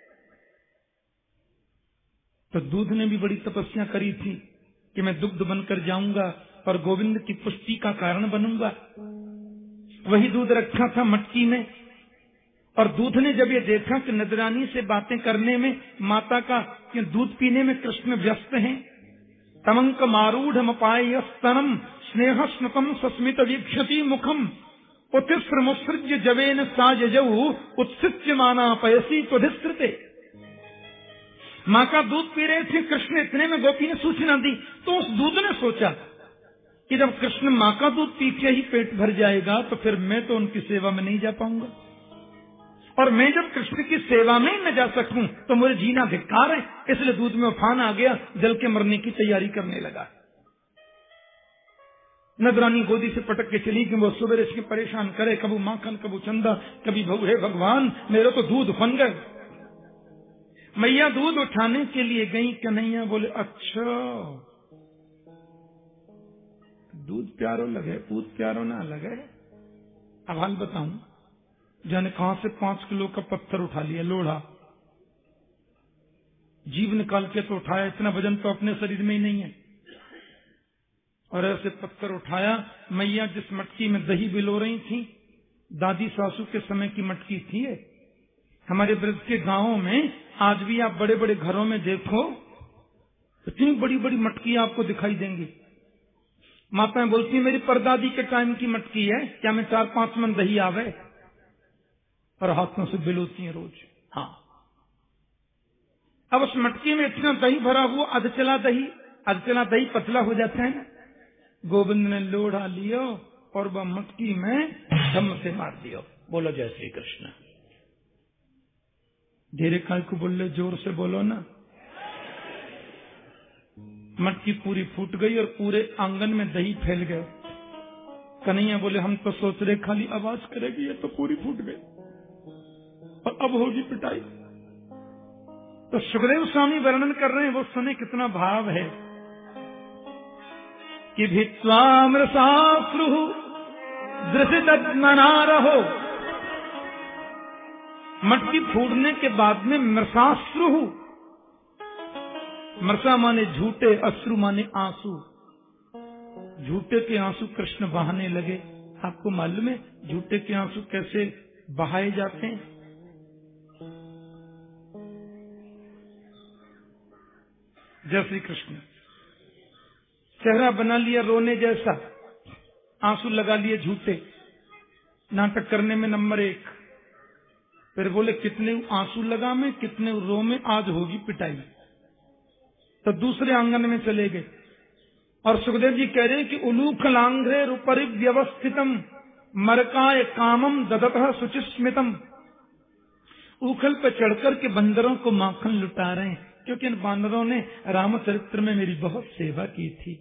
तो दूध ने भी बड़ी तपस्या करी थी कि मैं दुग्ध बनकर जाऊंगा और गोविंद की पुष्टि का कारण बनूंगा। वही दूध रखा था मटकी में, और दूध ने जब ये देखा कि नजरानी से बातें करने में, माता का दूध पीने में कृष्ण व्यस्त हैं, तमंक मारूढ़ स्तनम स्नेह स्नतम सस्मित वीक्षति मुखम उत्सृ मुत्सृज्य जवेन साजऊ उत्सिच्य माना पयसी त्वधिस्कृते। माँ का दूध पी रहे थे कृष्ण, इतने में गोपी ने सूचना दी। तो उस दूध ने सोचा कि जब कृष्ण माँ का दूध पी के ही पेट भर जाएगा तो फिर मैं तो उनकी सेवा में नहीं जा पाऊंगा, और मैं जब कृष्ण की सेवा में ही न जा सकूं तो मुझे जीना धिक्कार है। इसलिए दूध में उफान आ गया, जल के मरने की तैयारी करने लगा। नजरानी गोदी से पटक के चली कि वो सुबह इसके परेशान करे, कबू माखन कबू चंदा, कभी बहू हे भगवान मेरे तो दूध फन गए। मैया दूध उठाने के लिए गई। कन्हैया बोले अच्छा दूध प्यारो लगे, पूत प्यारो ना लगे। अब हाल बताऊं, जाने कहां से 5 किलो का पत्थर उठा लिया, लोढ़ा, जीभ निकाल के तो उठाया। इतना वजन तो अपने शरीर में ही नहीं है, और ऐसे पत्थर उठाया। मैया जिस मटकी में दही बिलो रही थी, दादी सासू के समय की मटकी थी। हमारे ब्रज के गांवों में आज भी आप बड़े बड़े घरों में देखो, इतनी बड़ी बड़ी मटकी आपको दिखाई देंगी। माताएं बोलती है मेरी परदादी के टाइम की मटकी है, क्या मैं 4-5 मन दही आवे, और हाथों से बिलोती है रोज। हाँ, अब उस मटकी में इतना दही भरा हुआ, अध चला दही, अब चला दही पतला हो जाता है ना। गोविंद ने लोढ़ा लियो और वह मटकी में धम्म से मार दियो। बोलो जय श्री कृष्ण। धीरे काय को बोल ले, जोर से बोलो ना। मटकी पूरी फूट गई और पूरे आंगन में दही फैल गए। कन्हैया बोले हम तो सोच रहे खाली आवाज करेगी, ये तो पूरी फूट गई और अब होगी पिटाई। तो सुखदेव स्वामी वर्णन कर रहे हैं, वो सुने कितना भाव है कि भित्वा मृषाश्रु दृशितमना रहो। मटकी फूटने के बाद में मृषाश्रु, मृषा माने झूठे, अश्रु माने आंसू। झूठे के आंसू कृष्ण बहाने लगे। आपको मालूम है झूठे के आंसू कैसे बहाए जाते हैं? जय श्री कृष्ण। चेहरा बना लिया रोने जैसा, आंसू लगा लिए झूठे, नाटक करने में नंबर 1। फिर बोले कितने आंसू लगा में, कितने रो में, आज होगी पिटाई। तो दूसरे आंगन में चले गए और सुखदेव जी कह रहे हैं कि उलूख लांघ्रे रूपरि व्यवस्थितम मरकाय कामम ददतः सुचिस्मितम। उखल पर चढ़कर के बंदरों को माखन लुटा रहे हैं, क्योंकि इन बानरों ने रामचरित्र में मेरी बहुत सेवा की थी।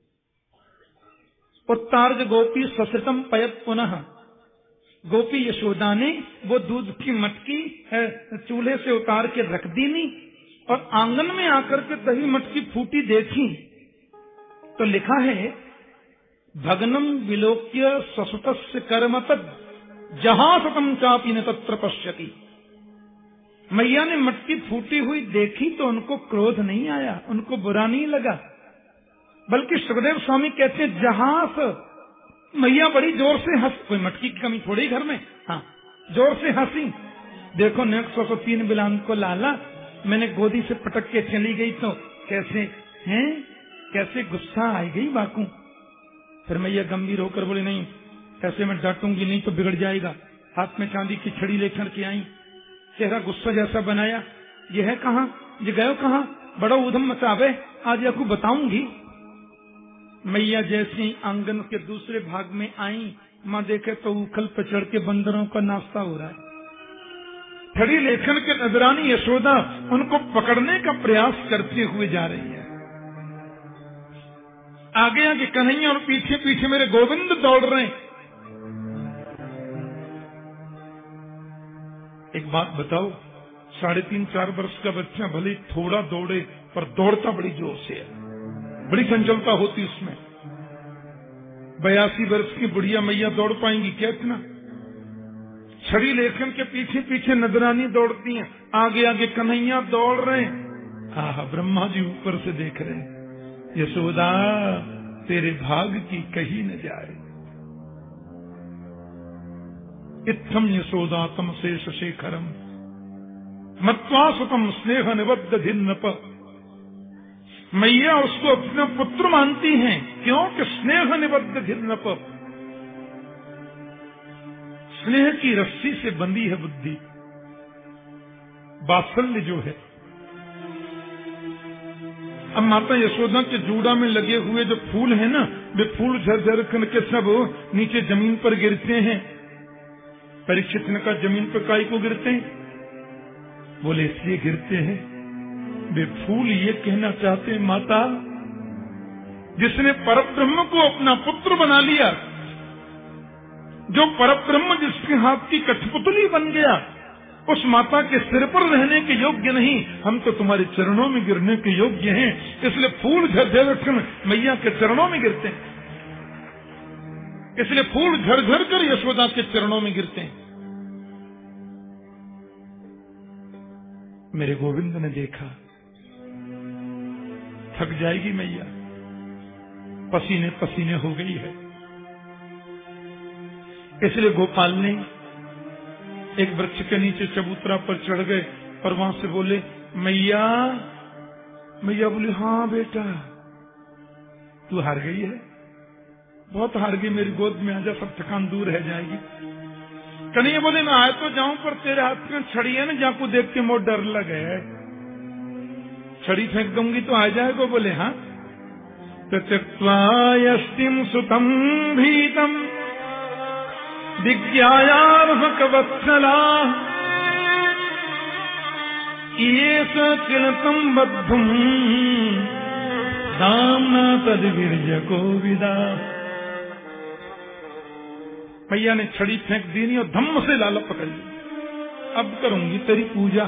उत्तार्ज गोपी ससृतम पयत पुनः। गोपी यशोदा ने वो दूध की मटकी चूल्हे से उतार के रख दी नहीं और आंगन में आकर के दही मटकी फूटी देखी तो लिखा है भगनम विलोक्य ससुतस्य कर्म तद जहां सतम चापी न तत्र पश्यति। मैया ने मटकी फूटी हुई देखी तो उनको क्रोध नहीं आया, उनको बुरा नहीं लगा, बल्कि सुखदेव स्वामी कहते हैं जहां से मैया बड़ी जोर से हंस, कोई मटकी की कमी थोड़ी घर में, हाँ जोर से हंसी। देखो नेक 103 बिलान को लाला मैंने गोदी से पटक के चली गई तो कैसे हैं, कैसे गुस्सा आई गई बाकू। फिर मैया गंभीर होकर बोले नहीं ऐसे मैं डांटूंगी नहीं तो बिगड़ जाएगा। हाथ में चांदी की छड़ी लेकर के आई, चेहरा गुस्सा जैसा बनाया। ये है कहाँ, ये गयो कहाँ, बड़ा उधम मचावे, आज आपको बताऊंगी। मैया जैसे आंगन के दूसरे भाग में आई, माँ देखे तो उखल पर चढ़ के बंदरों का नाश्ता हो रहा है। खड़ी लेखन के नजरानी यशोदा उनको पकड़ने का प्रयास करते हुए जा रही है। आगे आगे कन्हैया और पीछे पीछे मेरे गोविंद दौड़ रहे हैं। एक बात बताओ, 3.5-4 वर्ष का बच्चा भले थोड़ा दौड़े पर दौड़ता बड़ी जोर से है, बड़ी चंचलता होती उसमें। 82 वर्ष की बुढ़िया मैया दौड़ पाएंगी क्या इतना? छड़ी लेखन के पीछे पीछे नजरानी दौड़ती हैं, आगे आगे कन्हैया दौड़ रहे हैं। आहा, ब्रह्मा जी ऊपर से देख रहे हैं, यशोदा तेरे भाग की कही न जाए। इत्थम यशोदा तम शेष शेखरम मत्वा सुतम स्नेह निबद्ध धिन्नप। मैया उसको अपना पुत्र मानती हैं, क्यों कि स्नेह निबद्ध धिन्नप, स्नेह की रस्सी से बंधी है बुद्धि। वात्सल्य जो है, अब माता यशोदा के जूड़ा में लगे हुए जो फूल हैं ना, वे फूल झरझर करके सब नीचे जमीन पर गिरते हैं। परीक्षित ने कहा जमीन पर काई को गिरते हैं? बोले इसलिए गिरते हैं, वे फूल ये कहना चाहते हैं माता जिसने परब्रह्म को अपना पुत्र बना लिया, जो परब्रह्म जिसके हाथ की कठपुतली बन गया, उस माता के सिर पर रहने के योग्य नहीं, हम तो तुम्हारे चरणों में गिरने के योग्य हैं। इसलिए फूल झरझर मैया के चरणों में गिरते हैं, इसलिए फूल झरझर कर यशोदा के चरणों में गिरते हैं। मेरे गोविंद ने देखा थक जाएगी मैया, पसीने पसीने हो गई है, इसलिए गोपाल ने एक वृक्ष के नीचे चबूतरा पर चढ़ गए और वहां से बोले मैया। मैया बोली हाँ बेटा तू हार गई है, बहुत हार गई, मेरी गोद में आजा, सब थकान दूर रह जाएगी। कन्हैया बोले मैं आए तो जाऊं पर तेरे हाथ में छड़ी है ना, जाकू देख के मोर डर लगे, छड़ी फेंक दूंगी तो आ जाएगा। बोले हाँ, त्यक्त्वा यष्टिं सुतं भीतं विज्ञायार्भकवत्सला येष किल तं बद्धुं दाम्ना तद्वीर्यको विदा। मैया ने छड़ी फेंक दी नहीं और धम्म से लाला पकड़ ली। अब करूंगी तेरी पूजा।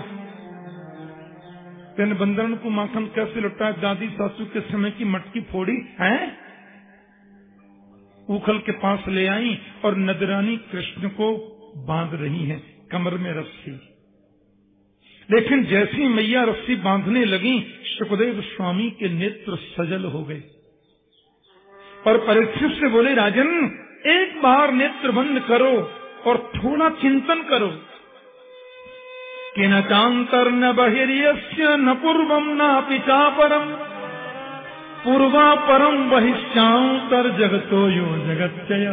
तेन बंदरन को माखन कैसे लुटाया, दादी सासू के समय की मटकी फोड़ी है, उखल के पास ले आई और नदरानी कृष्ण को बांध रही हैं कमर में रस्सी। लेकिन जैसी मैया रस्सी बांधने लगी, सुखदेव स्वामी के नेत्र सजल हो गए और परीक्षित से बोले, राजन एक बार नेत्र बंद करो और थोड़ा चिंतन करो कि न चांतर्न बहिर्यस्य न पूर्वम नापि चापरम पूर्वा परम बहिश्चांतर जगतो यो जगच्चय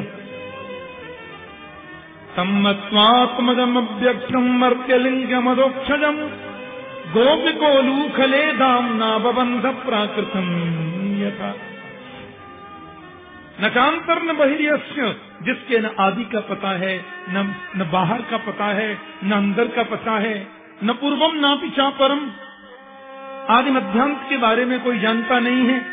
तम्मत्वात्मजमव्यक्तम मर्त्यलिंगमदोक्षजम गोपिकोलूखले धाम्ना बबंध प्राकृतम यथा। न चांतर न बहिर्यस्य, जिसके न आदि का पता है, न बाहर का पता है, न अंदर का पता है, न पूर्वम ना पिछा परम, आदि मध्यांत के बारे में कोई जानता नहीं है।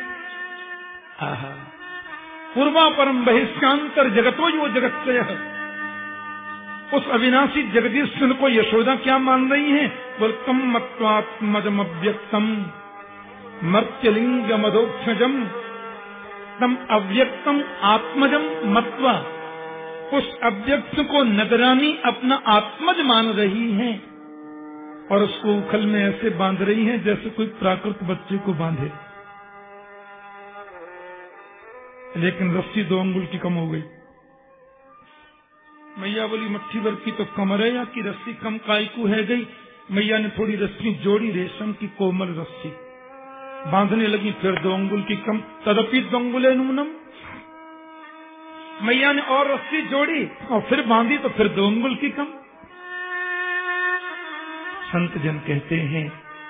पूर्वा परम बहिष्यांतर जगतो यो जगत्त्रय, उस अविनाशी जगदीश्वर को यशोदा क्या मान रही है? बोलतम मत्वात्मजम अव्यक्तम मर्त्यलिंग मदोक्षजम तम अव्यक्तम आत्मजम मत्वा, उस अव्यक्त को नगरानी अपना आत्मज मान रही है और उसको उखल में ऐसे बांध रही है जैसे कोई प्राकृत बच्चे को बांधे। लेकिन रस्सी 2 अंगुल की कम हो गई। मैया बोली, मट्ठी भर की तो कमर है या कि रस्सी कम कायकू है गई। मैया ने थोड़ी रस्सी जोड़ी, रेशम की कोमल रस्सी बांधने लगी, फिर 2 अंगुल की कम, तदपि 2 अंगुले नूनम। मैया ने और रस्सी जोड़ी और फिर बांधी तो फिर 2 अंगुल की कम। संत जन कहते हैं,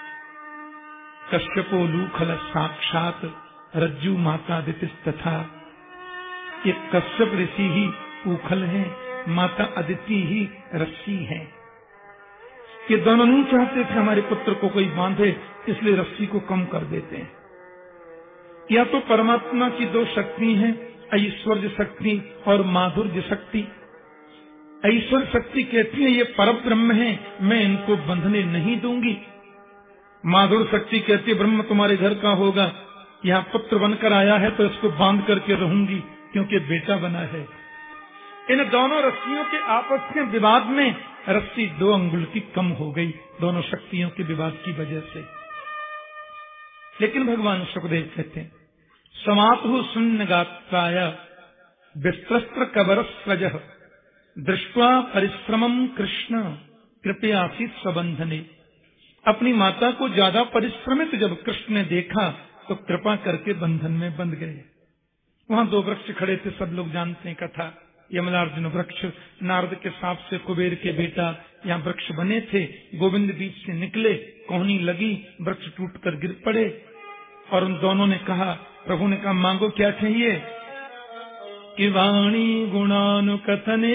कश्यपो लूखल साक्षात रज्जु माता दितिस तथा, ये कश्यप ऋषि ही उखल है, माता अदिति ही रस्सी है। ये दोनों नहीं चाहते थे हमारे पुत्र को कोई बांधे, इसलिए रस्सी को कम कर देते हैं। या तो परमात्मा की 2 शक्ति हैं, ऐश्वर्य शक्ति और माधुर्य शक्ति। ऐश्वर्य शक्ति कहती है ये परब्रह्म है, मैं इनको बंधने नहीं दूंगी। माधुर्य शक्ति कहती है ब्रह्म तुम्हारे घर का होगा, यहाँ पुत्र बनकर आया है तो इसको बांध करके रहूंगी क्योंकि बेटा बना है। इन दोनों रस्सियों के आपस में विवाद में रस्सी 2 अंगुल की कम हो गई, दोनों शक्तियों के विवाद की वजह से। लेकिन भगवान सुखदेव कहते हैं, समातु शून्य गात्राय विस्त्रस्त्र कबर स्वज दृष्ट्वा परिश्रमम कृष्ण कृपयासीत सबंधने। अपनी माता को ज्यादा परिश्रमित जब कृष्ण ने देखा तो कृपा करके बंधन में बंध गए। वहां 2 वृक्ष खड़े थे, सब लोग जानते हैं कथा। यमलार्जुन वृक्ष, नारद के साप से कुबेर के बेटा यहाँ वृक्ष बने थे। गोविंद बीच से निकले, कोहनी लगी, वृक्ष टूटकर गिर पड़े और उन दोनों ने कहा, प्रभु ने कहा मांगो क्या चाहिए? कि वाणी गुणानुकथने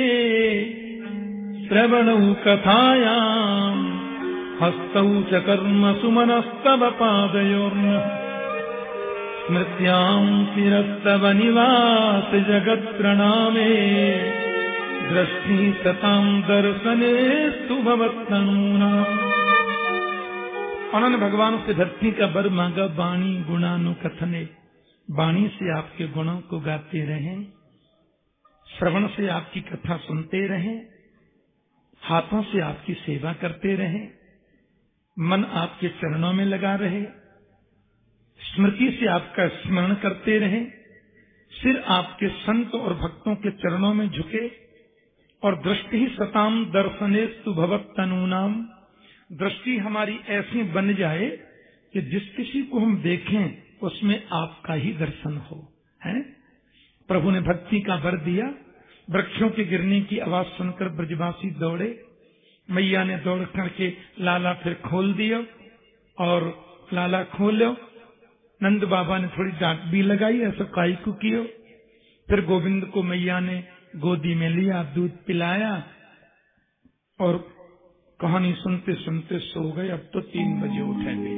श्रवणौ कथायाम हस्तौ च कर्म सुमनस्तव पादयोर्न स्मृत्यां चिरस्तव निवास जगत् प्रणामे दृष्टि सतां दर्शने सुभवत्तनूना। उन्होंने भगवान से धरती का वर मांगा, वाणी गुणानुकथने, वाणी से आपके गुणों को गाते रहें, श्रवण से आपकी कथा सुनते रहें, हाथों से आपकी सेवा करते रहें, मन आपके चरणों में लगा रहे, स्मृति से आपका स्मरण करते रहें, सिर आपके संत और भक्तों के चरणों में झुके, और दृष्टि ही सताम दर्शनेस्तु भवत्तनूनाम, दृष्टि हमारी ऐसी बन जाए कि जिस किसी को हम देखें उसमें आपका ही दर्शन हो। है प्रभु ने भक्ति का वर दिया। वृक्षों के गिरने की आवाज सुनकर ब्रजवासी दौड़े, मैया ने दौड़ करके लाला फिर खोल दिया और लाला खोलो, नंद बाबा ने थोड़ी डांट भी लगाई, ऐसा काई को कियो। फिर गोविंद को मैया ने गोदी में लिया, दूध पिलाया और कहानी सुनते सुनते सो गए। अब तो 3 बजे उठेंगे।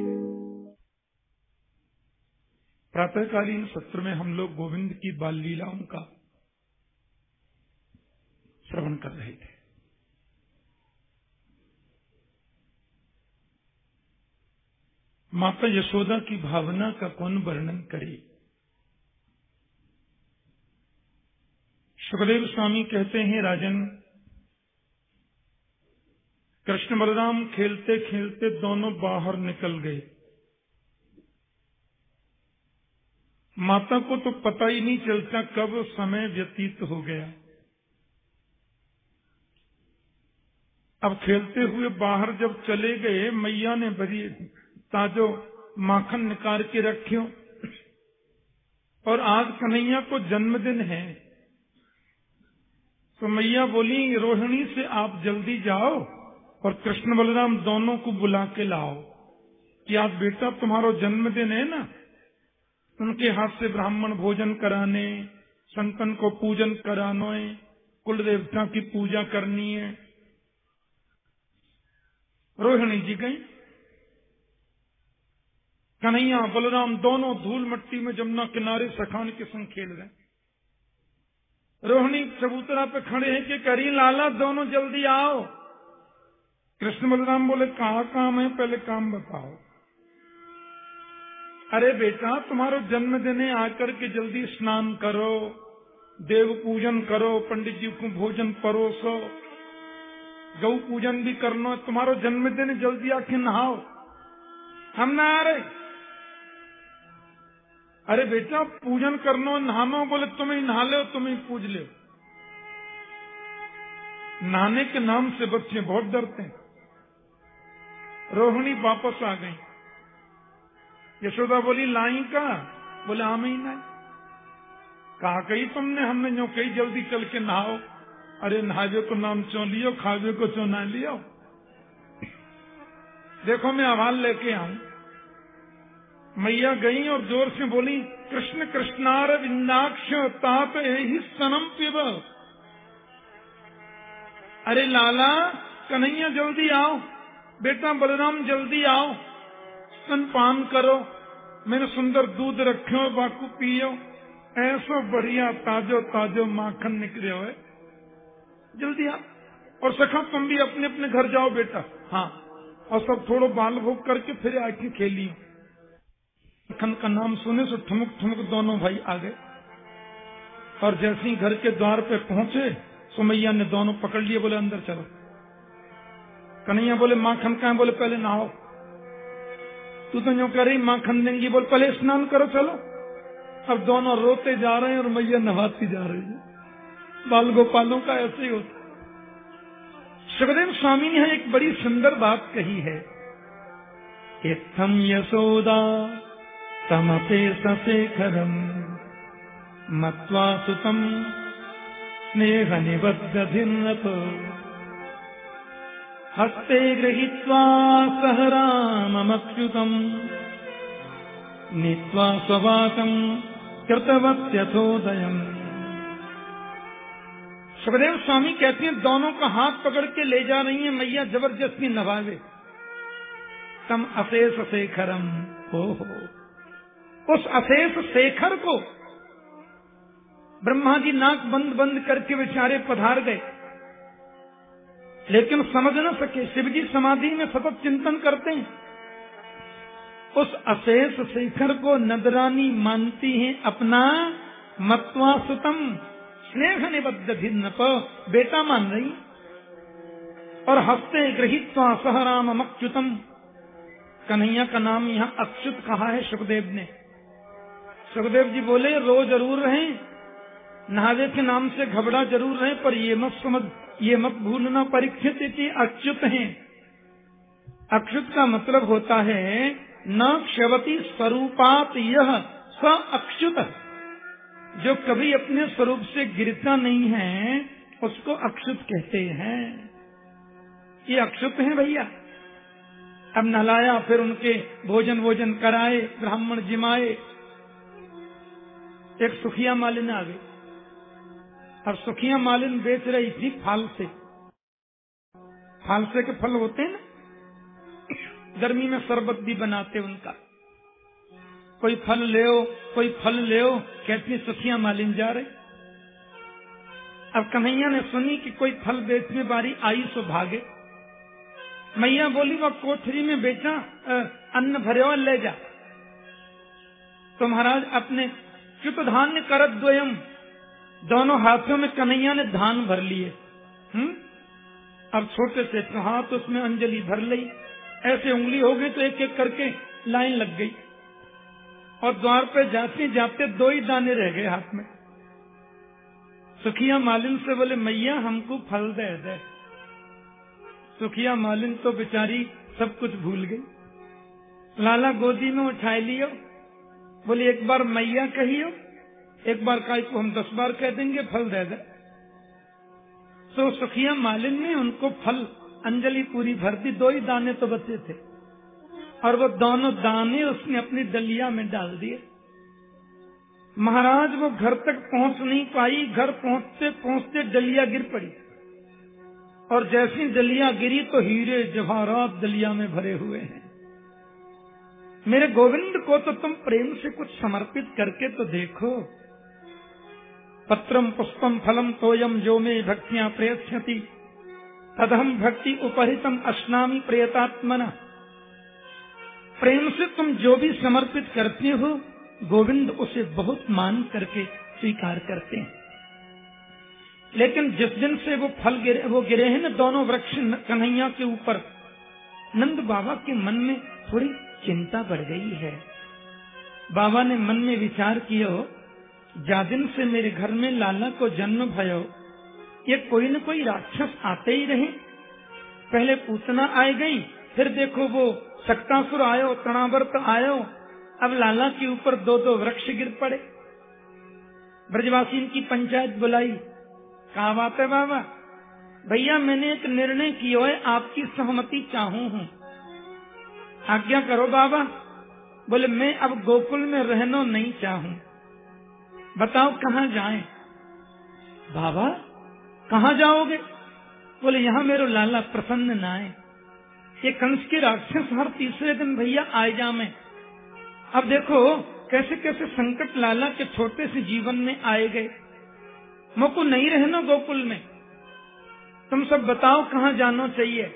प्रातःकालीन सत्र में हम लोग गोविंद की बाल लीलाओं का श्रवण कर रहे थे। माता यशोदा की भावना का कौन वर्णन करे। सुखदेव स्वामी कहते हैं, राजन, कृष्ण बलराम खेलते खेलते दोनों बाहर निकल गए। माता को तो पता ही नहीं चलता कब समय व्यतीत हो गया। अब खेलते हुए बाहर जब चले गए, मैया ने बड़ी ताजो माखन निकाल के रखियो और आज कन्हैया को जन्मदिन है। तो मैया बोली, रोहिणी से आप जल्दी जाओ और कृष्ण बलराम दोनों को बुला के लाओ कि आज बेटा तुम्हारा जन्मदिन है ना। उनके हाथ से ब्राह्मण भोजन कराने, संतन को पूजन कराने, कुल देवता की पूजा करनी है। रोहिणी जी गई। कन्हैया बलराम दोनों धूल मट्टी में जमुना किनारे सखान के संग खेल रहे। रोहिणी चबूतरा पे खड़े हैं कि करी लाला दोनों जल्दी आओ। कृष्ण बलराम बोले, कहाँ काम है, पहले काम बताओ। अरे बेटा, तुम्हारा जन्मदिन है, आकर के जल्दी स्नान करो, देव पूजन करो, पंडित जी को भोजन परोसो, गौ पूजन भी करना। तुम्हारा जन्मदिन, जल्दी आके नहाओ। हम ना आ रहे। अरे बेटा, पूजन करना नहाना, बोले तुम्हें नहा लो, तुम्हें पूज लो। नहाने के नाम से बच्चे बहुत डरते हैं। रोहिणी वापस आ गई। यशोदा बोली, लाई का? बोले, हाँ मैं ही नहीं। कहा कही तुमने? हमने जो कही जल्दी चल के नहाओ। अरे नहावे को नाम चो लियो, खावे को चो ना लियो। देखो मैं आवाज लेके आऊं। मैया गई और जोर से बोली, कृष्ण कृष्णार विंदाक्ष तात ही स्तनम पिब। अरे लाला, कन्हैया जल्दी आओ, बेटा बलराम जल्दी आओ, स्तन पान करो, मैंने सुंदर दूध रखो, बाकू पियो, ऐसा बढ़िया ताजो ताजो माखन निकले हुए, जल्दी आओ। और सखा तुम भी अपने अपने घर जाओ बेटा। हाँ, और सब थोड़ा बाल भोग करके फिर आके खेली। मक्खन का नाम सुने से ठुमक ठुमक दोनों भाई आ गए और जैसे ही घर के द्वार पे पहुंचे, सुमैया ने दोनों पकड़ लिए, बोले अंदर चलो। कन्हैया बोले, माखन कहाँ? बोले पहले नहाओ। तू तो जो कह रही माखन देंगी, बोल पहले स्नान करो चलो। अब दोनों रोते जा रहे हैं और मैया नहाती जा रही है। बाल गोपालों का ऐसे ही होता है। सुखदेव स्वामी ने एक बड़ी सुंदर बात कही है, इत्थम यशोदा तमपे सशेखरम मत्वा सुतम स्नेह निबद्धधिन्नप हस्ते गृहीत्वा सह राममच्युतम नीत्वा स्ववाकं कृतवत्यथोदयम्। सुखदेव स्वामी कहते हैं, दोनों का हाथ पकड़ के ले जा रही है मैया, जबरदस्ती नभावे। तम अशेष शेखरम, हो उस अशेष शेखर को ब्रह्मा जी नाक बंद बंद करके बेचारे पधार गए, लेकिन समझ न सके। शिव जी समाधि में सतत चिंतन करते हैं। उस अशेष शेखर को नदरानी मानती हैं अपना, मत्वा सुतम स्नेह निबद्ध भिन्नप, बेटा मान रही। और हस्ते गृहीत्वा सह राम अच्युतम, कन्हैया का नाम यहाँ अच्युत कहा है सुखदेव ने। सुखदेव जी बोले, रो जरूर रहे, नहावे के नाम से घबरा जरूर रहे, पर ये मत समझ, ये मत भूलना परीक्षित कि अच्युत हैं। अच्युत का मतलब होता है न क्षवती स्वरूपात यह स अच्युत, जो कभी अपने स्वरूप से गिरता नहीं है उसको अच्युत कहते हैं। ये अच्युत हैं भैया। अब नहलाया, फिर उनके भोजन कराए, ब्राह्मण जिमाए। एक सुखिया मालिन आ गई। अब सुखिया मालिन बेच रही थी फालसे। फालसे के फल होते हैं ना, गर्मी में शरबत भी बनाते उनका। कोई फल ले ओ, कहती सुखिया मालिन जा रहे। अब कन्हैया ने सुनी कि कोई फल बेचने वाली आई सो भागे। मैया बोली वह कोठरी में बेचा अन्न भरे और ले जा। तो महाराज अपने च्युत धान्य करत द्वयम, दोनों हाथों में कन्हैया ने धान भर लिए। अब छोटे से हाथ उसमें अंजलि भर ली, ऐसे उंगली हो गई तो एक एक करके लाइन लग गई। और द्वार पे जाते जाते 2 ही दाने रह गए हाथ में। सुखिया मालिन से बोले मैया हमको फल दे दे। सुखिया मालिन तो बेचारी सब कुछ भूल गई। लाला गोदी में उठाए लियो, बोले एक बार मैया कहियो, एक बार काय को हम 10 बार कह देंगे, फल दे दे। तो सुखिया मालिन ने उनको फल अंजलि पूरी भर दी। 2 ही दाने तो बचे थे और वो दोनों दाने उसने अपनी डलिया में डाल दिए। महाराज वो घर तक पहुंच नहीं पाई। घर पहुंचते पहुंचते डलिया गिर पड़ी और जैसी डलिया गिरी तो हीरे जवाहरात डलिया में भरे हुए हैं। मेरे गोविंद को तो तुम प्रेम से कुछ समर्पित करके तो देखो। पत्रम पुष्पम फलम तोयम जो मे भक्तियां प्रयच्छति तदहम भक्ति उपहृतम अश्नामि प्रयतात्मना। प्रेम से तुम जो भी समर्पित करते हो गोविंद उसे बहुत मान करके स्वीकार करते हैं। लेकिन जिस दिन से वो फल गिरे हैं ना दोनों वृक्ष कन्हैया के ऊपर, नंद बाबा के मन में थोड़ी चिंता बढ़ गई है। बाबा ने मन में विचार किया, जा दिन से मेरे घर में लाला को जन्म भयो, ये कोई न कोई राक्षस आते ही रहे। पहले पूतना आई गई, फिर देखो वो सक्तासुर आयो, तृणावर्त आयो, अब लाला के ऊपर 2-2 वृक्ष गिर पड़े। ब्रजवासी की पंचायत बुलाई। कहा बात है बाबा? भैया मैंने एक निर्णय किया है, आपकी सहमति चाहूं हूं, आज्ञा करो बाबा। बोले मैं अब गोकुल में रहना नहीं चाहूं, बताओ कहाँ जाएं? बाबा कहाँ जाओगे? बोले यहाँ मेरे लाला प्रसन्न ना आए। ये कंस के राक्षस हर तीसरे दिन भैया आए जा में। अब देखो कैसे कैसे संकट लाला के छोटे से जीवन में आए गए। मुझको नहीं रहना गोकुल में, तुम सब बताओ कहाँ जाना चाहिए।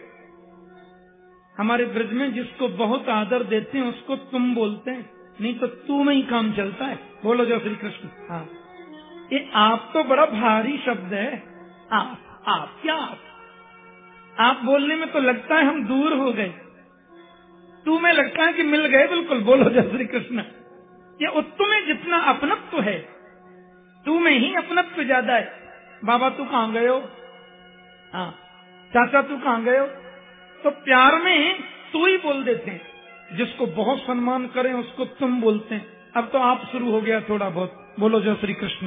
हमारे ब्रज में जिसको बहुत आदर देते हैं उसको तुम बोलते हैं, नहीं तो तू में ही काम चलता है। बोलो जय श्री कृष्ण। हाँ, ये आप तो बड़ा भारी शब्द है। आप क्या आप बोलने में तो लगता है हम दूर हो गए, तू में लगता है कि मिल गए। बिल्कुल, बोलो जय श्री कृष्ण। ये उत्तुमें जितना अपनत्व है, तू में ही अपनत्व ज्यादा है। बाबा तू कहाँ गए हो? हाँ, चाचा तू कहाँ गए हो? तो प्यार में तू ही बोल देते हैं। जिसको बहुत सम्मान करें उसको तुम बोलते हैं। अब तो आप शुरू हो गया थोड़ा बहुत। बोलो जय श्री कृष्ण।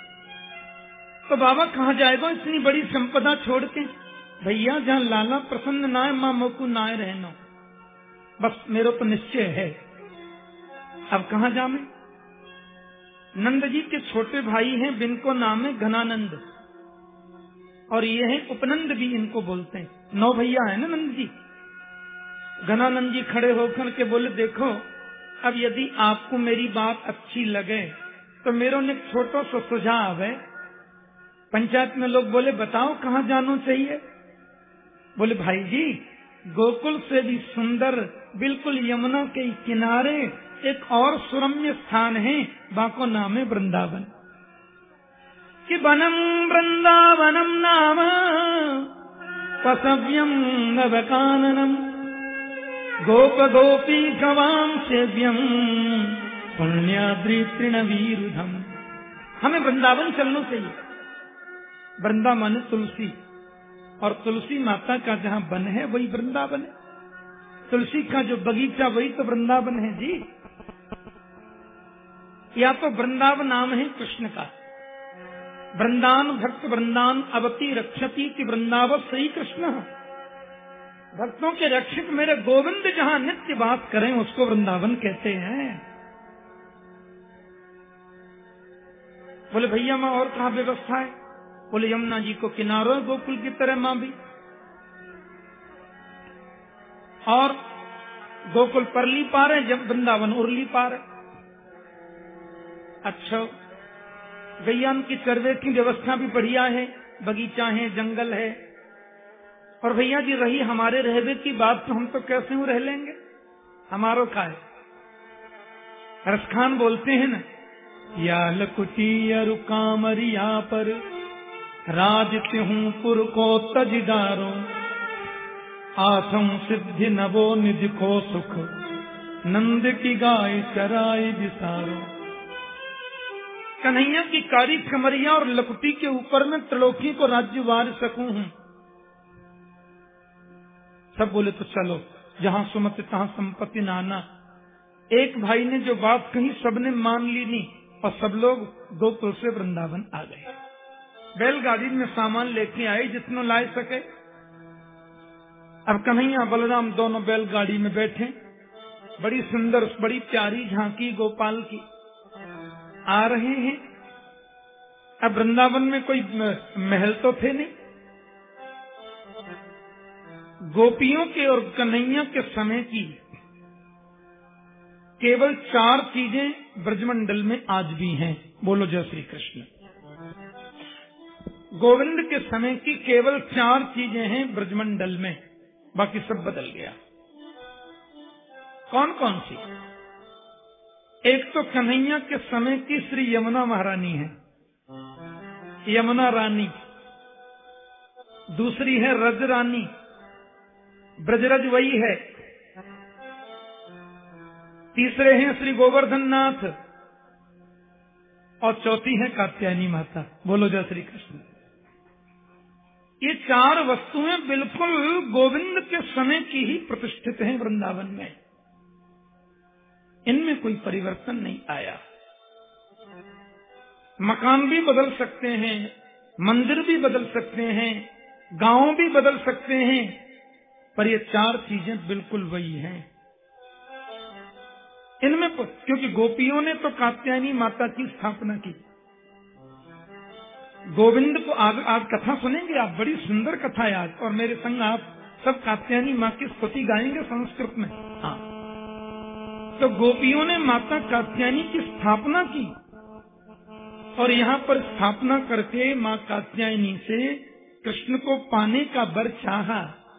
तो बाबा कहाँ जाएगा इतनी बड़ी संपदा छोड़ के? भैया जहाँ लाला प्रसन्न ना है, माँ मोकू ना रहना, बस मेरा तो निश्चय है। अब कहाँ जामे? नंद जी के छोटे भाई हैं, जिनको नाम है घनानंद, और ये है उपनंद भी इनको बोलते हैं। 9 भैया है ना नंद जी। घनानंद जी खड़े होकर के बोले, देखो अब यदि आपको मेरी बात अच्छी लगे तो मेरा एक छोटा सा सुझाव है। पंचायत में लोग बोले बताओ कहाँ जाना चाहिए? बोले भाई जी गोकुल से भी सुंदर बिल्कुल यमुना के किनारे एक और सुरम्य स्थान है, बाको नाम है वृंदावन। कि वनम वृंदावनम नाम पसव्यम नवकाननम गोप गोपी गवाम सेव्यम पुण्याद्रि तृणवीरुधम। हमें वृंदावन चलना चाहिए। वृंदावन तुलसी, और तुलसी माता का जहाँ वन है वही वृंदावन है। तुलसी का जो बगीचा वही तो वृंदावन है जी। या तो वृंदावन नाम है कृष्ण का। वृंदावन भक्त वृंदावन अवती रक्षति कि वृंदावन श्री कृष्ण। भक्तों के रक्षक मेरे गोविंद जहां नित्य वास करें उसको वृंदावन कहते हैं। बोले भैया माँ और कहाँ व्यवस्था है? बोले यमुना जी को किनारों गोकुल की तरह माँ भी, और गोकुल परली पार है, जब वृंदावन उर्ली पार है। अच्छा, गैयान की चरवे की व्यवस्था भी बढ़िया है, बगीचा है, जंगल है। और भैया जी रही हमारे रहवे की बात, तो हम तो कैसे हूं रह लेंगे, हमारो का है। रसखान बोलते हैं ना, या लकुटी अरु कामरिया पर राजते हूं पुर को तजदारो, आसम सिद्धि नवो निज को सुख, नंद की गाय चराई बिसारो। कन्हैया की कारी कमरिया और लकुटी के ऊपर में त्रिलोकी को राज्य वार सकूं हूं। सब बोले तो चलो, जहां सुमति तहां संपत्ति नाना। एक भाई ने जो बात कही सबने मान ली नहीं, और सब लोग गोकुल से वृंदावन आ गए। बैलगाड़ी में सामान लेके आए जितना ला सके। अब कन्हैया बलराम दोनों बैलगाड़ी में बैठे, बड़ी सुंदर बड़ी प्यारी झांकी गोपाल की आ रहे हैं। अब वृंदावन में कोई महल तो थे नहीं, गोपियों के और कन्हैया के समय की केवल 4 चीजें ब्रजमंडल में आज भी हैं। बोलो जय श्री कृष्ण। गोविंद के समय की केवल 4 चीजें हैं ब्रजमंडल में, बाकी सब बदल गया। कौन कौन सी? एक तो कन्हैया के समय की श्री यमुना महारानी है, यमुना रानी। दूसरी है रज रानी, ब्रजरज वही है। तीसरे हैं श्री गोवर्धन नाथ, और चौथी है कात्यायनी माता। बोलो जय श्री कृष्ण। ये 4 वस्तुएं बिल्कुल गोविंद के समय की ही प्रतिष्ठित हैं वृंदावन में, इनमें कोई परिवर्तन नहीं आया। मकान भी बदल सकते हैं, मंदिर भी बदल सकते हैं, गांव भी बदल सकते हैं, पर ये 4 चीजें बिल्कुल वही हैं। इनमें क्योंकि गोपियों ने तो कात्यायनी माता की स्थापना की। गोविंद को आज कथा सुनेंगे आप, बड़ी सुंदर कथा है आज, और मेरे संग आप सब कात्यायनी माँ की स्तुति गाएंगे संस्कृत में। हाँ, तो गोपियों ने माता कात्यायनी की स्थापना की, और यहाँ पर स्थापना करके माँ कात्यायनी से कृष्ण को पाने का वर चाहा।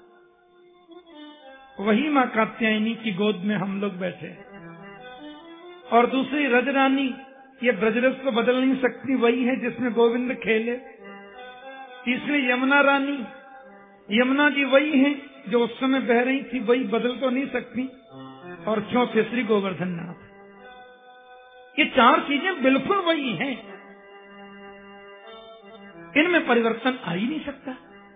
वही माँ कात्यायनी की गोद में हम लोग बैठे। और दूसरी रजरानी, ये ब्रजरस को बदल नहीं सकती, वही है जिसमें गोविंद खेले। तीसरी यमुना रानी, यमुना जी वही है जो उस समय बह रही थी, वही बदल तो नहीं सकती। और चौथे श्री गोवर्धन नाथ। ये 4 चीजें बिल्कुल वही हैं, इनमें परिवर्तन आ ही नहीं सकता।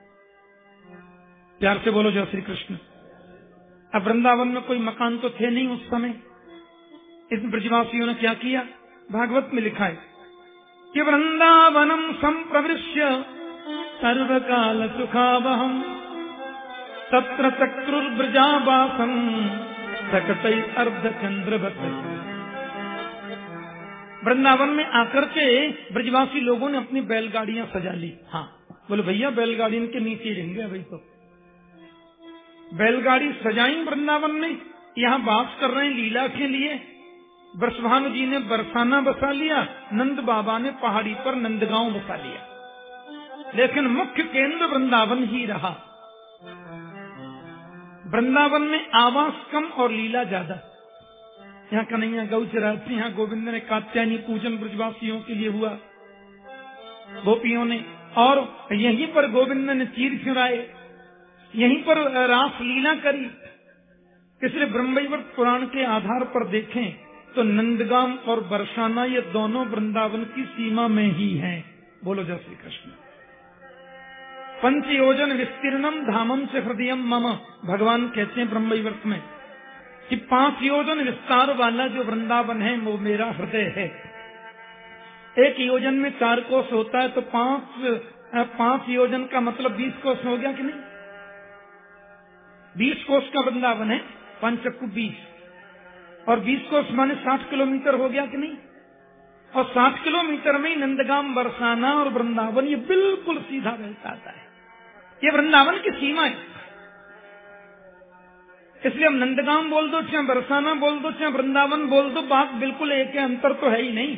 प्यार से बोलो जय श्री कृष्ण। अब वृंदावन में कोई मकान तो थे नहीं उस समय। इस ब्रजवासियों ने क्या किया? भागवत में लिखा है कि वृंदावनम संप्रविश्य सर्वकाल सुखावहम तत्र चक्रुर्ब्रजावासम सकतै अर्धचंद्रवत। वृंदावन में आकर के ब्रजवासी लोगों ने अपनी बैलगाड़ियां सजा ली। हाँ, बोले भैया बैलगाड़ी इनके नीचे रहेंगे अभी तो। बैलगाड़ी सजाई वृंदावन में, यहाँ वास कर रहे हैं लीला के लिए। बरसभानु जी ने बरसाना बसा लिया, नंद बाबा ने पहाड़ी पर नंदगांव बसा लिया, लेकिन मुख्य केंद्र वृंदावन ही रहा। वृंदावन में आवास कम और लीला ज्यादा। यहाँ कन्हैया गौ चरा थी, यहाँ गोविंद ने कात्यायनी पूजन ब्रजवासियों के लिए हुआ, गोपियों ने, और यहीं पर गोविंद ने चीर चुराए, यहीं पर रास लीला करी। इसलिए ब्रह्मवैवर्त पुराण के आधार पर देखें तो नंदगांव और बरसाना ये दोनों वृंदावन की सीमा में ही हैं। बोलो जय श्री कृष्ण। 5 योजन विस्तीर्णम धामम च हृदयम मम, भगवान कहते हैं ब्रह्मवैवर्त में कि 5 योजन विस्तार वाला जो वृंदावन है वो मेरा हृदय है। 1 योजन में 4 कोस होता है, तो 5 योजन का मतलब 20 कोस हो गया कि नहीं? 20 कोस का वृंदावन है, 5 चक्कू 20, और 20 कोस माने 60 किलोमीटर हो गया कि नहीं। और 60 किलोमीटर में नंदगाम, बरसाना और वृंदावन ये बिल्कुल सीधा रहता आता है। ये वृंदावन की सीमा है। इसलिए हम नंदगाम बोल दो, चाहे बरसाना बोल दो, चाहे वृंदावन बोल दो, बात बिल्कुल एक है, अंतर तो है ही नहीं।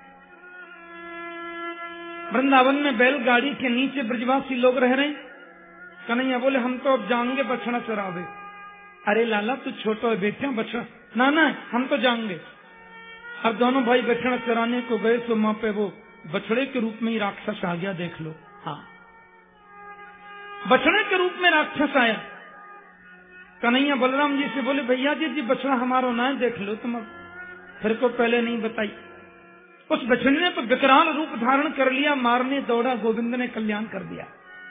वृंदावन में बैलगाड़ी के नीचे ब्रजवासी लोग रह रहे हैं। कन्हैया बोले हम तो अब जाएंगे बछड़ा चरावे। अरे लाला तू छोटा है बेटा, बछड़ा ना ना हम तो जाएंगे। अब दोनों भाई बछड़ा चराने को गए तो वहां पे वो बछड़े के रूप में ही राक्षस आ गया, देख लो। हाँ, बछड़े के रूप में राक्षस आया। कन्हैया बलराम जी से बोले भैया जी बछड़ा हमारा ना है, देख लो तुम। अब फिर को पहले नहीं बताई। उस बछड़े ने तो विकराल रूप धारण कर लिया, मारने दौड़ा, गोविंद ने कल्याण कर दिया।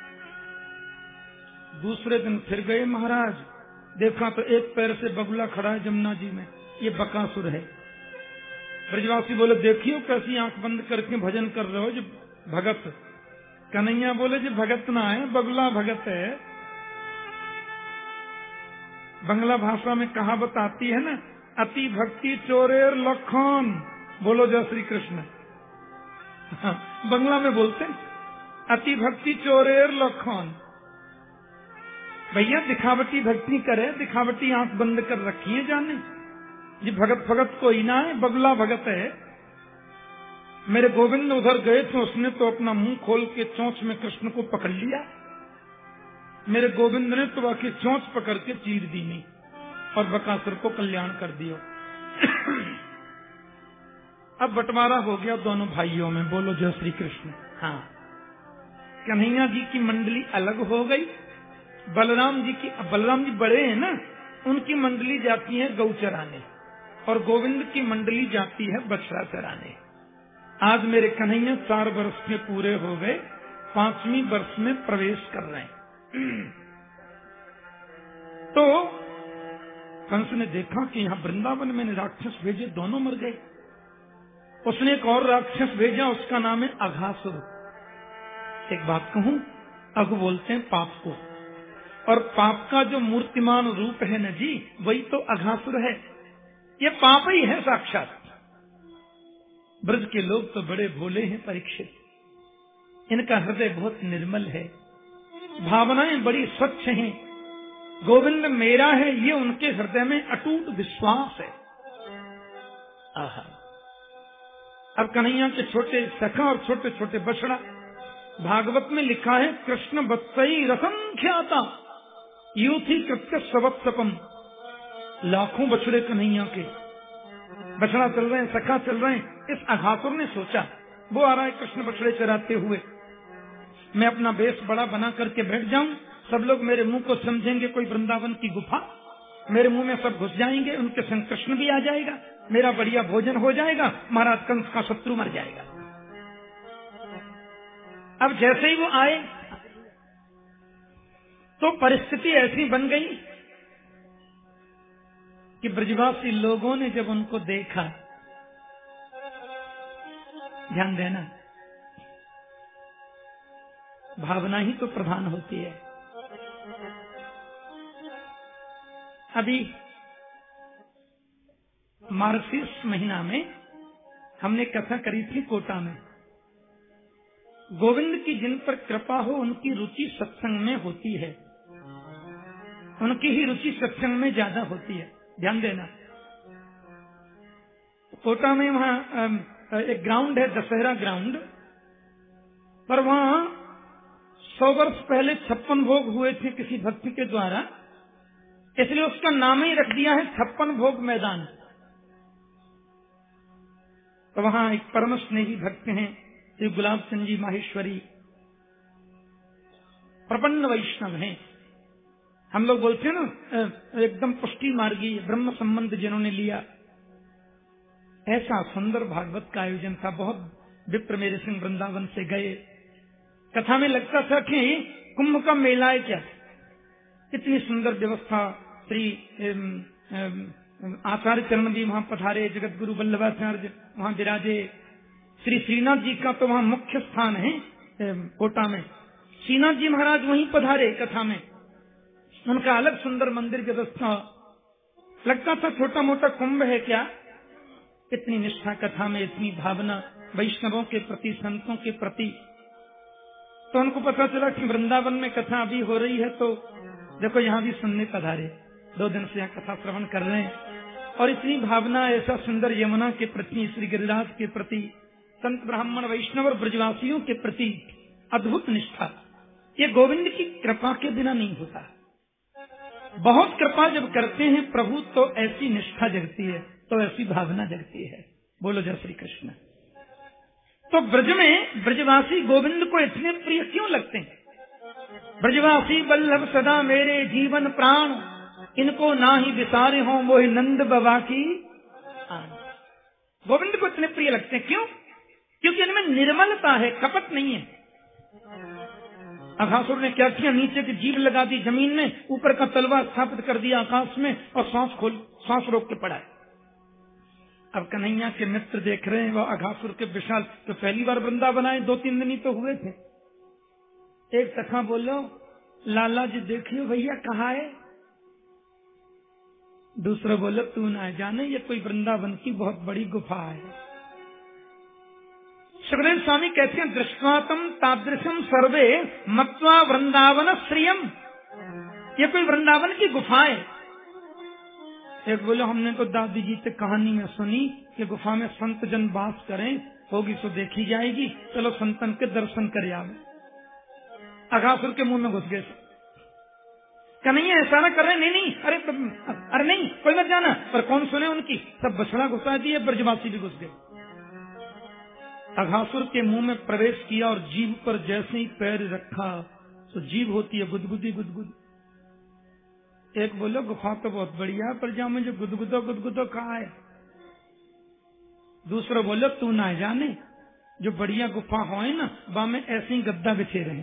दूसरे दिन फिर गए महाराज, देखा तो एक पैर से बगुला खड़ा है जमुना जी में, ये बकासुर है। ब्रजवासी बोले देखियो कैसी आंख बंद करके भजन कर रहे हो जो भगत। कन्हैया बोले जी भगत ना है, बगुला भगत है। बंगला भाषा में कहावत आती है ना, अति भक्ति चोरेर लखन। बोलो जय श्री कृष्ण। बंगला में बोलते अति भक्ति चोरेर लखन। भैया दिखावटी भक्ति करे, दिखावटी आंख बंद कर रखी है जाने। ये भगत भगत कोई ना है, बगुला भगत है। मेरे गोविंद उधर गए थे, उसने तो अपना मुंह खोल के चोंच में कृष्ण को पकड़ लिया। मेरे गोविंद ने तो आके चोंच पकड़ के चीर दी नहीं और बकासुर को कल्याण कर दिया। अब बंटवारा हो गया दोनों भाइयों में। बोलो जय श्री कृष्ण। हाँ, कन्हैया जी की मंडली अलग हो गई, बलराम जी बड़े हैं ना, उनकी मंडली जाती है गौ चराने और गोविंद की मंडली जाती है बछड़ा चराने। आज मेरे कन्हैया 4 वर्ष के पूरे हो गए, 5वीं वर्ष में प्रवेश कर रहे हैं। तो कंस ने देखा कि यहाँ वृंदावन में राक्षस भेजे, दोनों मर गए। उसने एक और राक्षस भेजा, उसका नाम है अघासुर। एक बात कहूं, अघ बोलते हैं पाप को, और पाप का जो मूर्तिमान रूप है न जी, वही तो अघासुर है। ये पाप ही है साक्षात। ब्रज के लोग तो बड़े भोले हैं परीक्षित, इनका हृदय बहुत निर्मल है, भावनाएं बड़ी स्वच्छ हैं। गोविंद मेरा है ये उनके हृदय में अटूट विश्वास है। आहा, अब कन्हैया के छोटे सखा और छोटे छोटे बछड़ा, भागवत में लिखा है कृष्ण वत्सई रसंख्याता यूथी कृत्य सवत्सपम। लाखों बछड़े कन्हैया के, बछड़ा चल रहे हैं, सखा चल रहे हैं। इस अघासुर ने सोचा वो आ रहा है कृष्ण बछड़े चराते हुए, मैं अपना बेस बड़ा बना करके बैठ जाऊं, सब लोग मेरे मुंह को समझेंगे कोई वृंदावन की गुफा, मेरे मुंह में सब घुस जाएंगे, उनके संग कृष्ण भी आ जाएगा, मेरा बढ़िया भोजन हो जाएगा, महाराज कंस का शत्रु मर जाएगा। अब जैसे ही वो आए तो परिस्थिति ऐसी बन गई कि ब्रजवासी लोगों ने जब उनको देखा, ध्यान देना, भावना ही तो प्रधान होती है। अभी मार्गशीर्ष महीना में हमने कथा करी थी कोटा में। गोविंद की जिन पर कृपा हो उनकी रुचि सत्संग में होती है, उनकी ही रुचि सत्संग में ज्यादा होती है। ध्यान देना, कोटा में वहाँ एक ग्राउंड है, दशहरा ग्राउंड, पर वहाँ 100 वर्ष पहले 56 भोग हुए थे किसी भक्त के द्वारा, इसलिए उसका नाम ही रख दिया है 56 भोग मैदान। तो वहाँ एक परम स्नेही भक्त हैं श्री गुलाब चंद जी माहेश्वरी, प्रपन्न वैष्णव हैं। हम लोग बोलते हैं ना एकदम पुष्टि मार्गी ब्रह्म संबंध जिन्होंने लिया, ऐसा सुंदर भागवत का आयोजन था। बहुत विप्र मेरे सिंह वृंदावन से गए, कथा में लगता था कि कुंभ का मेला है क्या, इतनी सुंदर व्यवस्था। श्री आचार्य चरण भी वहां पधारे, जगत गुरु वल्लभाचार्य वहां विराजे, श्री श्रीनाथ जी का तो वहां मुख्य स्थान है कोटा में, श्रीनाथ जी महाराज वहीं पधारे कथा में, उनका अलग सुंदर मंदिर व्यवस्था। लगता था छोटा मोटा कुंभ है क्या। इतनी निष्ठा कथा में, इतनी भावना वैष्णवों के प्रति, संतों के प्रति। तो उनको पता चला कि वृंदावन में कथा अभी हो रही है, तो देखो यहाँ भी सुनने पधारे, 2 दिन से यहाँ कथा श्रवण कर रहे हैं। और इतनी भावना, ऐसा सुंदर यमुना के प्रति, श्री गिरिराज के प्रति, संत ब्राह्मण वैष्णव और ब्रजवासियों के प्रति अद्भुत निष्ठा। ये गोविंद की कृपा के बिना नहीं होता। बहुत कृपा जब करते हैं प्रभु तो ऐसी निष्ठा जगती है, तो ऐसी भावना जगती है। बोलो जय श्री कृष्ण। तो ब्रज में ब्रजवासी गोविंद को इतने प्रिय क्यों लगते हैं। ब्रजवासी वल्लभ सदा मेरे जीवन प्राण, इनको ना ही विसारे हो मोहि नंद बाबा की आन। गोविंद को इतने प्रिय लगते हैं क्यों? क्योंकि इनमें निर्मलता है, कपट नहीं है। अघासुर ने क्या किया, नीचे की जीभ लगा दी जमीन में, ऊपर का तलवार स्थापित कर दिया आकाश में और सांस रोक के पड़ा है। अब कन्हैया के मित्र देख रहे हैं वो अघासुर के विशाल, तो पहली बार वृंदावन आए, 2-3 दिन ही तो हुए थे। एक सखा बोलो, लाला जी देखियो भैया कहाँ है। दूसरा बोलो, तू ना जाने ये कोई वृंदावन की बहुत बड़ी गुफा है। सुखदेव स्वामी कहते हैं, दृष्टातम तादृशम सर्वे मत्वा वृंदावन श्रियम। ये कोई वृंदावन की गुफा है। एक बोलो, हमने तो दादी जी से कहानी में सुनी कि गुफा में संत जन वास करें, होगी तो देखी जाएगी, चलो संतन के दर्शन कर आवे। अघासुर के मुंह में घुस गए। कन्हैया ऐसा ना कर रहे, नहीं नहीं, अरे नहीं, कोई मत जाना। पर कौन सुने उनकी, सब बछड़ा घुसा दिए, ब्रजवासी भी घुस गए। अघासुर के मुंह में प्रवेश किया और जीभ पर जैसे ही पैर रखा तो जीभ होती है गुदगुदी गुदगुद। एक बोलो, गुफा तो बहुत बढ़िया है, पर जहाँ मुझे गुदगुदो गुदगुदो कहा है। दूसरा बोलो, तू ना जाने जो बढ़िया गुफा हो ना, वहां में ऐसे ही गद्दा बिछे रहे।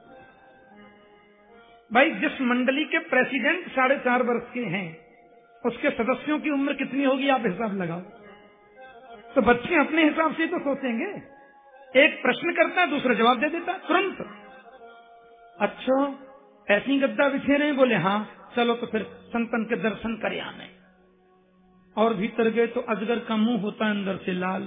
भाई, जिस मंडली के प्रेसिडेंट 4.5 वर्ष के हैं, उसके सदस्यों की उम्र कितनी होगी आप हिसाब लगाओ। तो बच्चे अपने हिसाब से तो सोचेंगे। एक प्रश्न करता है, दूसरा जवाब दे देता तुरंत। अच्छा, ऐसे ही गद्दा बिछे रहे? बोले हाँ। चलो तो फिर संतन के दर्शन करे आने। और भीतर गए तो अजगर का मुंह होता है अंदर से लाल।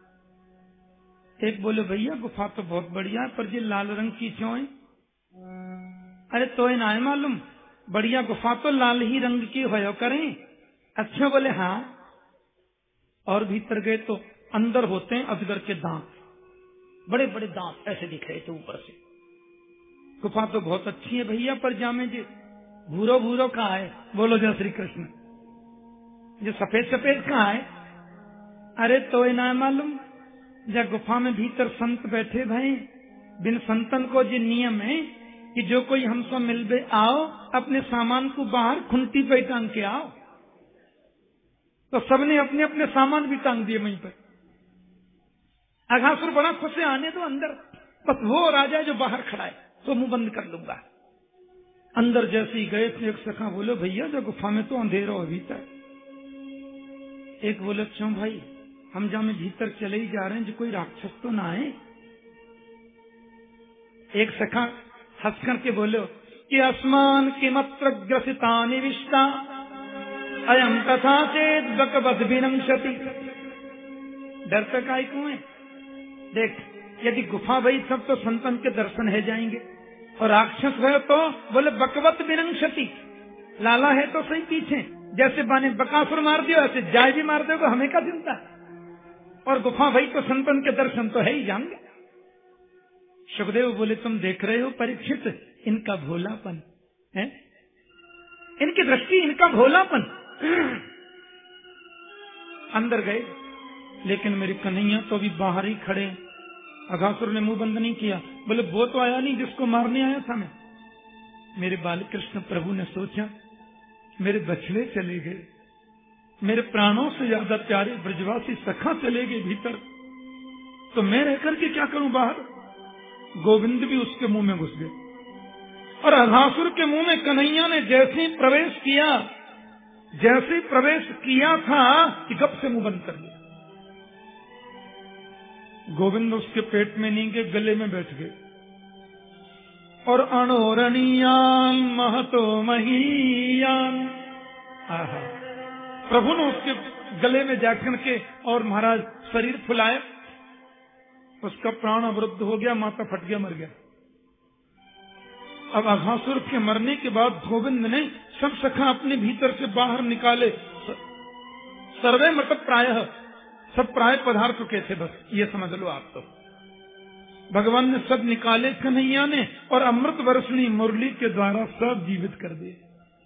एक बोले, भैया गुफा तो बहुत बढ़िया है, पर ये लाल रंग की क्यों है? अरे तो ना है मालूम, बढ़िया गुफा तो लाल ही रंग की होयो करें। अच्छा, बोले हाँ। और भीतर गए तो अंदर होते हैं अजगर के दांत, बड़े बड़े दांत ऐसे दिख रहे थे ऊपर से। गुफा तो बहुत अच्छी है भैया, पर जामे जी भूरो भूरो कहाँ है? बोलो जय श्री कृष्ण। जो सफेद सफेद कहाँ है? अरे तो ना मालूम, जब गुफा में भीतर संत बैठे भाई, बिन संतन को जो नियम है कि जो कोई हमसे मिलबे आओ, अपने सामान को बाहर खुंटी पे टांग के आओ। तो सबने अपने अपने सामान भी टांग दिए वहीं पर। अघासुर बड़ा खुश है, आने दो अंदर, बस वो राजा जो बाहर खड़ा है तो मुंह बंद कर लूंगा। अंदर जैसे ही गए तो एक सखा बोलो, भैया जो गुफा में तो अंधेरा हो भीतर। एक बोले, क्यों भाई, हम जहां में भीतर चले ही जा रहे हैं, जो कोई राक्षस तो ना है? एक सखा हंस करके बोलो कि अस्मान किमत्र ग्रसिता निविष्टा अयम तथा चेत बकवद विनंशति। डरता काय क्यों है? देख, यदि गुफा भई सब तो संतन के दर्शन है जाएंगे, और राक्षस है तो बोले बकवत विनंशति, लाला है तो सही पीछे, जैसे बाने बकासुर मार दियो ऐसे जाय भी मार दो, हमें क्या चिंता। और गुफा भई तो संतन के दर्शन तो है ही जाएंगे। सुखदेव बोले, तुम देख रहे हो परीक्षित, इनका भोलापन है, इनकी दृष्टि, इनका भोलापन। अंदर गए, लेकिन मेरी कन्हैया तो अभी बाहर ही खड़े। अघासुर ने मुंह बंद नहीं किया। बोले, वो तो आया नहीं जिसको मारने आया था मैं। मेरे बाल कृष्ण प्रभु ने सोचा, मेरे बछड़े चले गए, मेरे प्राणों से ज्यादा प्यारे ब्रजवासी सखा चले गए भीतर, तो मैं रह करके क्या करूं बाहर? गोविंद भी उसके मुंह में घुस गए। और अघासुर के मुंह में कन्हैया ने जैसे ही प्रवेश किया, जैसे प्रवेश किया था कि गप से मुंह बंद कर लिया। गोविंद उसके पेट में नहीं गए, गले में बैठ गए। और अणोरणीयान महतो महीयान। आहा, प्रभु ने उसके गले में जाकर के और महाराज शरीर फुलाया, उसका प्राण अवरुद्ध हो गया, माथा फट गया, मर गया। अब अघासुर के मरने के बाद गोविंद ने सब सखा अपने भीतर से बाहर निकाले, सर्वे मतलब प्रायः सब प्राय पदार्थ चुके थे, बस ये समझ लो आप। तो भगवान ने सब निकाले कन्हैया ने, और अमृत वर्षणी मुरली के द्वारा सब जीवित कर दिए,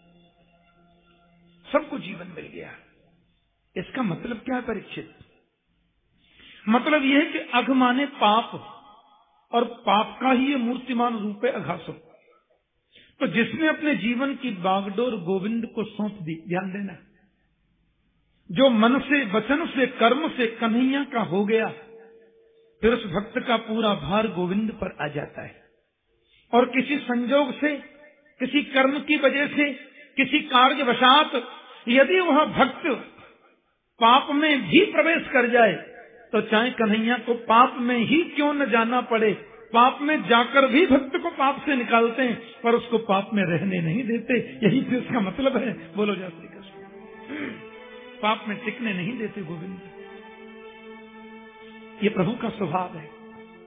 सबको जीवन मिल गया। इसका मतलब क्या है परीक्षित? मतलब यह है कि अघ माने पाप, और पाप का ही ये मूर्तिमान रूप है अघासुर। तो जिसने अपने जीवन की बागडोर गोविंद को सौंप दी, ध्यान देना, जो मन से, वचन से, कर्म से कन्हैया का हो गया, फिर उस भक्त का पूरा भार गोविंद पर आ जाता है। और किसी संजोग से, किसी कर्म की वजह से, किसी कार्यवशात यदि वह भक्त पाप में भी प्रवेश कर जाए, तो चाहे कन्हैया को पाप में ही क्यों न जाना पड़े, पाप में जाकर भी भक्त को पाप से निकालते हैं, पर उसको पाप में रहने नहीं देते। यही तो इसका मतलब है। बोलो जय श्री कृष्ण। पाप में टिकने नहीं देते गोविंद, ये प्रभु का स्वभाव है।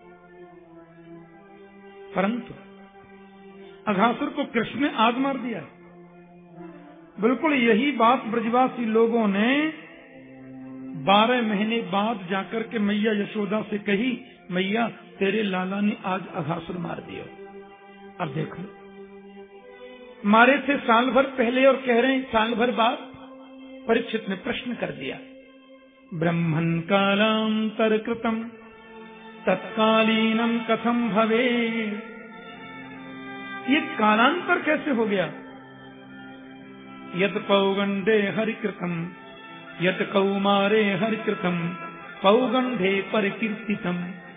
परंतु अघासुर को कृष्ण ने आग मार दिया। बिल्कुल यही बात ब्रजवासी लोगों ने 12 महीने बाद जाकर के मैया यशोदा से कही, मैया तेरे लाला ने आज अघासुर मार दिया। अब देखो, मारे थे साल भर पहले और कह रहे हैं साल भर बाद। परीक्षित ने प्रश्न कर दिया, ब्रह्मन् कालांतर कृतम तत्कालीनम कथम भवे, ये कालांतर कैसे हो गया? यत पौगंडे हरिकृतम यत कौमारे हरिकृतम पौगंडे परिकीर्तितम।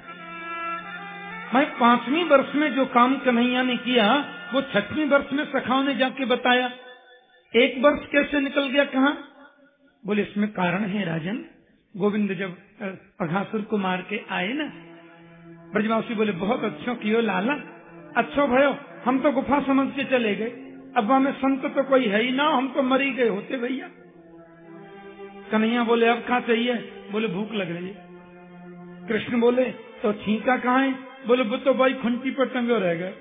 मैं 5वीं वर्ष में जो काम कन्हैया ने किया, वो 6वीं वर्ष में सखाओं ने जाके बताया। 1 वर्ष कैसे निकल गया? कहाँ? बोले इसमें कारण है राजन। गोविंद जब अघासुर को मार के आए ना, ब्रजवासी बोले बहुत अच्छा कियो लाला, अच्छा भयो, हम तो गुफा समझ के चले गए, अब हमें संत तो कोई है ही ना, हम तो मरी गए होते भैया। कन्हैया बोले अब कहाँ चाहिए? बोले भूख लग रही है। कृष्ण बोले तो छींका कहाँ है? बोले वो तो भाई खुंटी पर टंगे रह गए।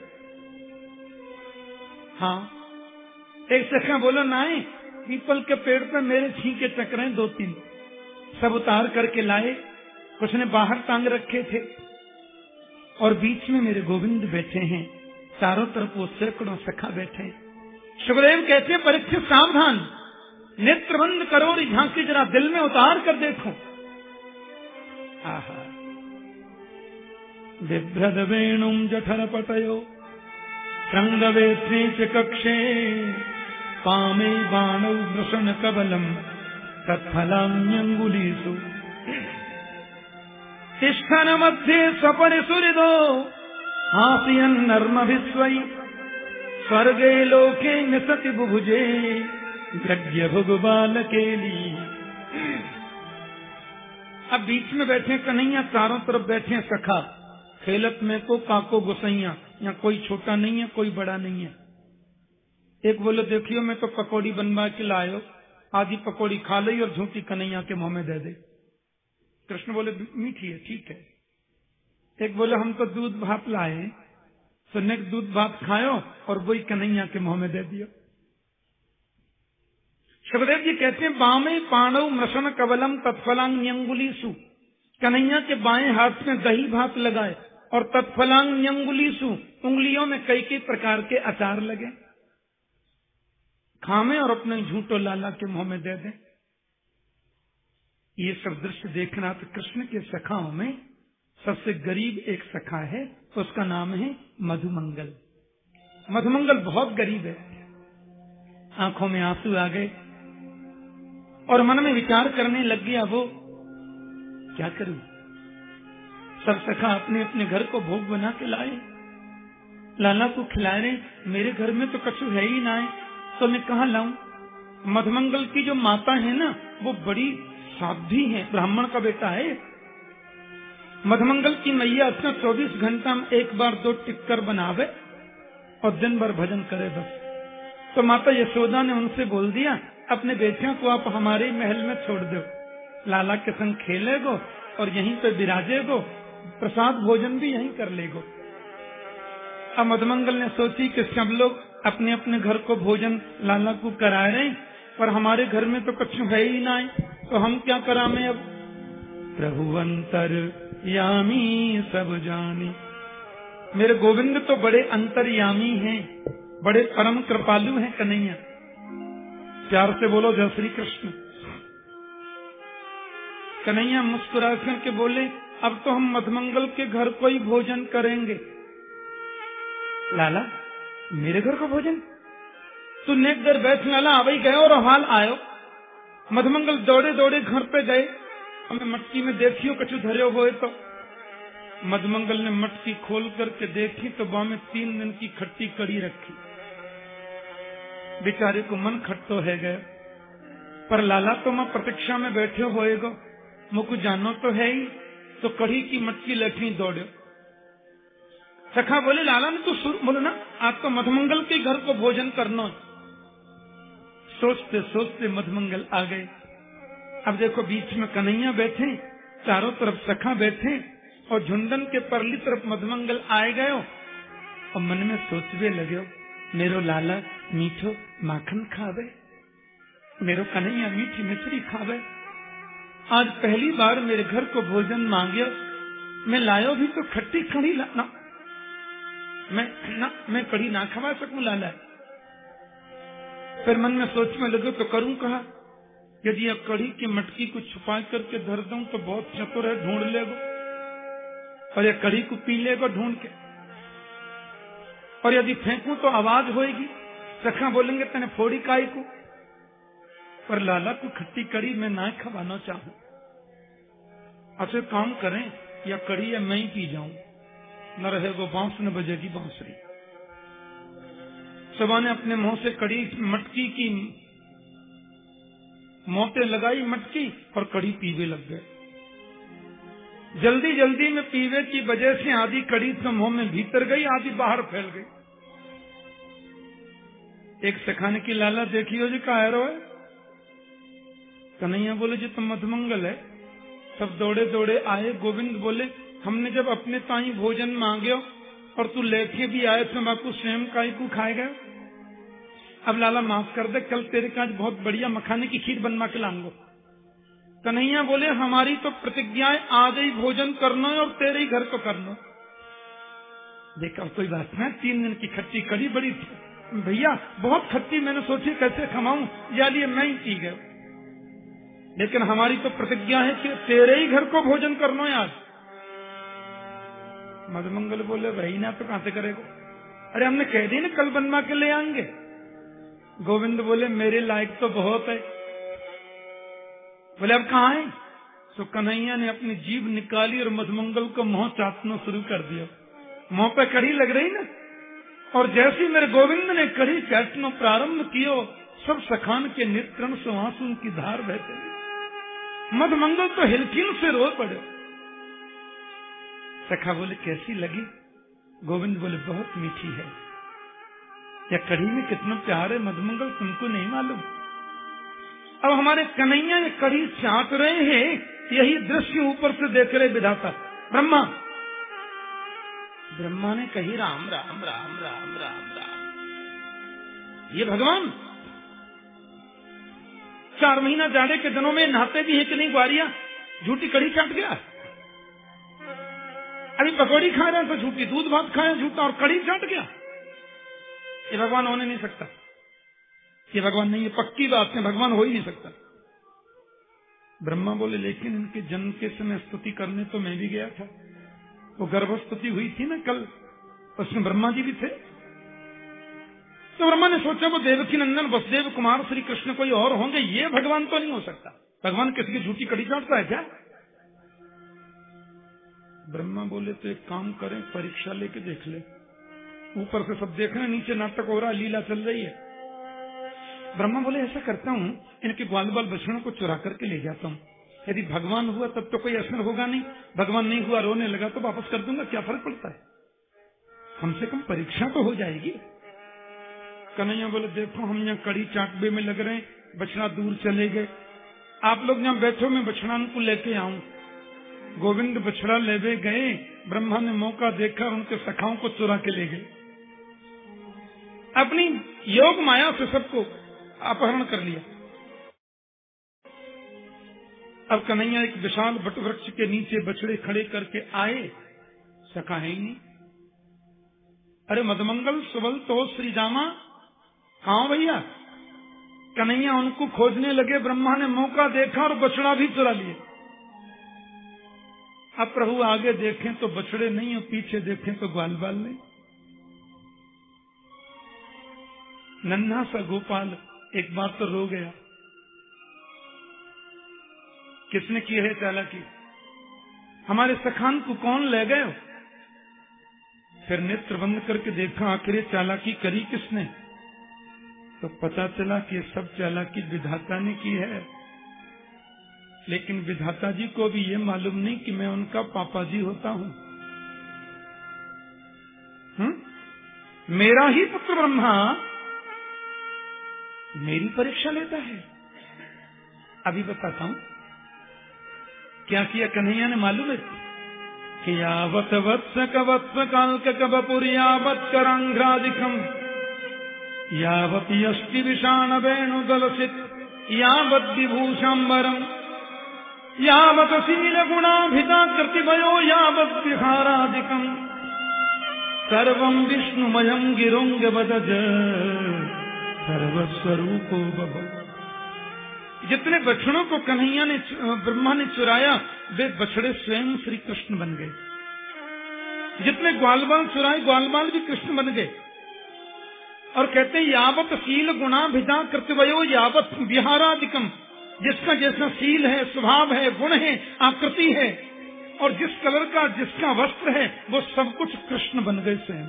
हाँ, एक सखा बोला नहीं, पीपल के पेड़ पर मेरे छींके चक्र हैं 2-3, सब उतार करके लाए, कुछ ने बाहर टांग रखे थे, और बीच में मेरे गोविंद बैठे हैं, चारों तरफ वो सैकड़ों सखा बैठे हैं। सुखदेव कहते हैं परीक्षित सावधान, नेत्र बंद करो और झांकी जरा दिल में उतार कर देखो। आहा, बिभ्रद वेणुम जठर पतयो रंगवेत्रे च कक्षे पामे बाणौ वृषण कबलम तत्फलान्यंगुलीषु तिष्ठन मध्ये सपरिसुहृदो हास्यन् नर्मभिस्वै स्वर्गे लोके निसति बुभुजे गद्य भुगबालकेली। अब बीच में बैठे कन्हैया, चारों तरफ बैठे सखा, खेलत में को काको गुसैया, यहाँ कोई छोटा नहीं है कोई बड़ा नहीं है। एक बोले देखियो मैं तो पकौड़ी बनवा के लायो, आधी पकौड़ी खा ली और झूठी कन्हैया के मुंह में दे दे। कृष्ण बोले मीठी है, ठीक है। एक बोले हम तो दूध भात लाए, सुनने के दूध भात खायो और वही कन्हैया के मुंह में दे दियो। सुखदेव जी कहते हैं बामे पाणव मृषण कवलम तत्फलांगुलीसु, कन्हैया के बाएं हाथ में दही भात लगाए और तत्फलांगुलीसु, उंगलियों में कई कई प्रकार के अचार लगे, खामे और अपने झूठो लाला के मुंह में दे दें। ये सब दृश्य देखना। तो कृष्ण के सखाओं में सबसे गरीब एक सखा है, उसका नाम है मधुमंगल। मधुमंगल बहुत गरीब है। आंखों में आंसू आ गए और मन में विचार करने लग गया, वो क्या करूं? सब सखा अपने अपने घर को भोग बना के लाए, लाला को खिला रहे, मेरे घर में तो कछु है ही ना है, तो मैं कहाँ लाऊं? मधुमंगल की जो माता है ना, वो बड़ी साध्वी है, ब्राह्मण का बेटा है। मधुमंगल की मैया अपना 24 घंटा में 1 बार 2 टिक्कर बनावे और दिन भर भजन करे बस। तो माता यशोदा ने उनसे बोल दिया, अपने बेटियों को आप हमारे महल में छोड़ दो, लाला के संग खेलेगो और यहीं पे विराजेगो, प्रसाद भोजन भी यहीं कर लेगो। अब मधुमंगल ने सोची कि सब लोग अपने अपने घर को भोजन लाला को करा रहे, पर हमारे घर में तो कुछ है ही ना, तो हम क्या करामे अब। प्रभु अंतर यामी सब जानी, मेरे गोविंद तो बड़े अंतर्यामी हैं, बड़े परम कृपालु हैं कन्हैया। प्यार से बोलो जय श्री कृष्ण। कन्हैया मुस्कुरा करके बोले, अब तो हम मधुमंगल के घर को ही भोजन करेंगे। लाला मेरे घर को भोजन? तू नेक देर बैठ लाला, आवई गए और हाल आयो। मधुमंगल दौड़े दौड़े घर पे गए, हमें मटकी में देखियो कछु धरे हुए। तो मधुमंगल ने मटकी खोल करके देखी तो वहां में 3 दिन की खट्टी कड़ी रखी। बेचारे को मन खट्टो है गए, पर लाला तो मैं प्रतीक्षा में बैठे होएगो, मुझको जानो तो है ही। तो कड़ी की मटकी लेके दौड़े। सखा बोले, लाला ने तो बोलो ना, आज तो मधुमंगल के घर को भोजन करना। सोचते सोचते मधुमंगल आ गए। अब देखो बीच में कन्हैया बैठे, चारों तरफ सखा बैठे और झुंडन के परली तरफ मधुमंगल आए गए। और मन में सोचवे लगे, मेरो लाला मीठो माखन खावे, मेरो कन्हैया मीठी मिश्री खावे। आज पहली बार मेरे घर को भोजन मांगे, मैं लायो भी तो खट्टी कड़ी ना, मैं कड़ी ना खवा सकूं लाला। फिर मन में सोच में लगे तो करूं कहा, यदि यह कड़ी की मटकी को छुपा करके धर दूं तो बहुत चतुर है, ढूंढ लेगो और यह कड़ी को पी लेगो ढूंढ के। और यदि फेंकूं तो आवाज होएगी, सखा बोलेंगे तने फोड़ी काई को। पर लाला को खट्टी कड़ी मैं ना खवाना चाहूं। अच्छा काम करें, या कड़ी या मैं ही पी जाऊं, न रहेगो बांस न बजेगी बांसुरी। सबा ने अपने मुंह से कड़ी मटकी की मोटे लगाई मटकी और कड़ी पीवे लग गए। जल्दी जल्दी में पीवे की वजह से आधी कड़ी तो मुंह में भीतर गई, आधी बाहर फैल गई। एक सखाने की लाला देखियो जी का है। कन्हैया बोले जी तुम मधुमंगल है। सब दौड़े दौड़े आए। गोविंद बोले, हमने जब अपने ताई भोजन मांगे और तू लेके भी आए तो बापू स्वयं काई को खाएगा। अब लाला माफ कर दे, कल तेरे का बहुत बढ़िया मखाने की खीर बनवा के लाऊंगा। कन्हैया बोले, हमारी तो प्रतिज्ञा है आज ही भोजन करना है और तेरे ही घर को करना। देखा कोई बात नहीं, 3 दिन की खट्टी कड़ी बड़ी भैया बहुत खट्टी, मैंने सोची कैसे खमाऊं, या लिए मैं ही पी गया। लेकिन हमारी तो प्रतिज्ञा है कि तेरे ही घर को भोजन करना है आज। मधुमंगल बोले, वही ना तो कहां से करेगा? अरे हमने कह दी ना कल बनवा के ले आएंगे। गोविंद बोले, मेरे लायक तो बहुत है। बोले अब कहाँ है? तो कन्हैया ने अपनी जीभ निकाली और मधुमंगल को मुंह चाटना शुरू कर दिया। मुंह पे कड़ी लग रही ना, और जैसे मेरे गोविंद ने कड़ी चाटना प्रारंभ किया, सब सखान के नेत्रों से आंसू की धार बह चली। मधुमंगल तो हिलकिन से रो पड़े। सखा बोले, कैसी लगी? गोविंद बोले, बहुत मीठी है। या कड़ी में कितना प्यार है मधुमंगल, तुमको नहीं मालूम? अब हमारे कन्हैया ये कड़ी चाट रहे हैं, यही दृश्य ऊपर से देख रहे विधाता ब्रह्मा। ब्रह्मा ने कही, राम राम राम राम राम राम। ये भगवान 4 महीना जाड़े के दिनों में नहाते भी है कि नहीं ग्वारिया? झूठी कड़ी चाट गया। अभी पकौड़ी खा रहे हैं तो झूठी, दूध भात खाया झूठा, और कड़ी चाट गया। ये भगवान होने नहीं सकता। ये भगवान नहीं है, पक्की बात है, भगवान हो ही नहीं सकता। ब्रह्मा बोले, लेकिन इनके जन्म के समय स्तुति करने तो मैं भी गया था। वो गर्भस्तुति हुई थी ना कल, उसमें ब्रह्मा जी भी थे। तो ब्रह्मा ने सोचा वो देवकी नंदन वसुदेव कुमार श्री कृष्ण कोई और होंगे, ये भगवान तो नहीं हो सकता। भगवान किसी की झूठी कड़ी चाटता है क्या? ब्रह्मा बोले, तो एक काम करें, परीक्षा लेके देख ले। ऊपर से सब देख रहे हैं, नीचे नाटक हो रहा, लीला चल रही है। ब्रह्मा बोले, ऐसा करता हूँ, इनके ग्वाल बाल बछड़ों को चुरा करके ले जाता हूँ। यदि भगवान हुआ तब तो कोई असर होगा नहीं, भगवान नहीं हुआ रोने लगा तो वापस कर दूंगा, क्या फर्क पड़ता है? कम से कम परीक्षा तो हो जाएगी। कन्हैया बोले देखो हम यहाँ कड़ी चाटबे में लग रहे हैं, बछड़ा दूर चले गए, आप लोग यहाँ बैठो, मैं बछड़ा उनको लेके आऊं। गोविंद बछड़ा लेवे गए, ब्रह्मा ने मौका देखा, उनके सखाओं को चुरा के ले गए, अपनी योग माया से सबको अपहरण कर लिया। अब कन्हैया एक विशाल वटवृक्ष के नीचे बछड़े खड़े करके आए, सखा है ही नहीं। अरे मदमंगल सुबल तो श्री जामा, कहाँ भैया? कन्हैया उनको खोजने लगे, ब्रह्मा ने मौका देखा और बछड़ा भी चुरा लिए। अब प्रभु आगे देखें तो बछड़े नहीं और पीछे देखें तो ग्वाल बाल नहीं। नन्हा सा गोपाल एक बार तो रो गया, किसने की है चालाकी? हमारे सखान को कौन ले गए? फिर नेत्र बंद करके देखा आखिर चालाकी करी किसने, तो पता चला कि ये सब चालाकी विधाता ने की है। लेकिन विधाता जी को भी ये मालूम नहीं कि मैं उनका पापा जी होता हूं। मेरा ही पुत्र ब्रह्मा मेरी परीक्षा लेता है। अभी बताता हूं क्या किया कन्हैया ने, मालूम है कि यावत वत्स कवत्स काल्क कवपुर यावत करांघ्रादिकम यावत यष्टि विषाण वेणु दलसित यावत विभूषांबरम यावत शील गुणाभिता कृतिभयो यावत विहारादिकम सर्वं विष्णुमयं गिरोंग बदज सर्वस्वरूपो बभव। जितने बछड़ों को कन्हैया ने ब्रह्मा ने चुराया वे बछड़े स्वयं श्री कृष्ण बन गए। जितने ग्वालबाल चुराए ग्वालबाल भी कृष्ण बन गए। और कहते हैं यावत शील गुणाभिधा कृतवयो यावत विहारादिकम, जिसका जैसा शील है, स्वभाव है, गुण है, आकृति है और जिस कलर का जिसका वस्त्र है वो सब कुछ कृष्ण बन गए स्वयं।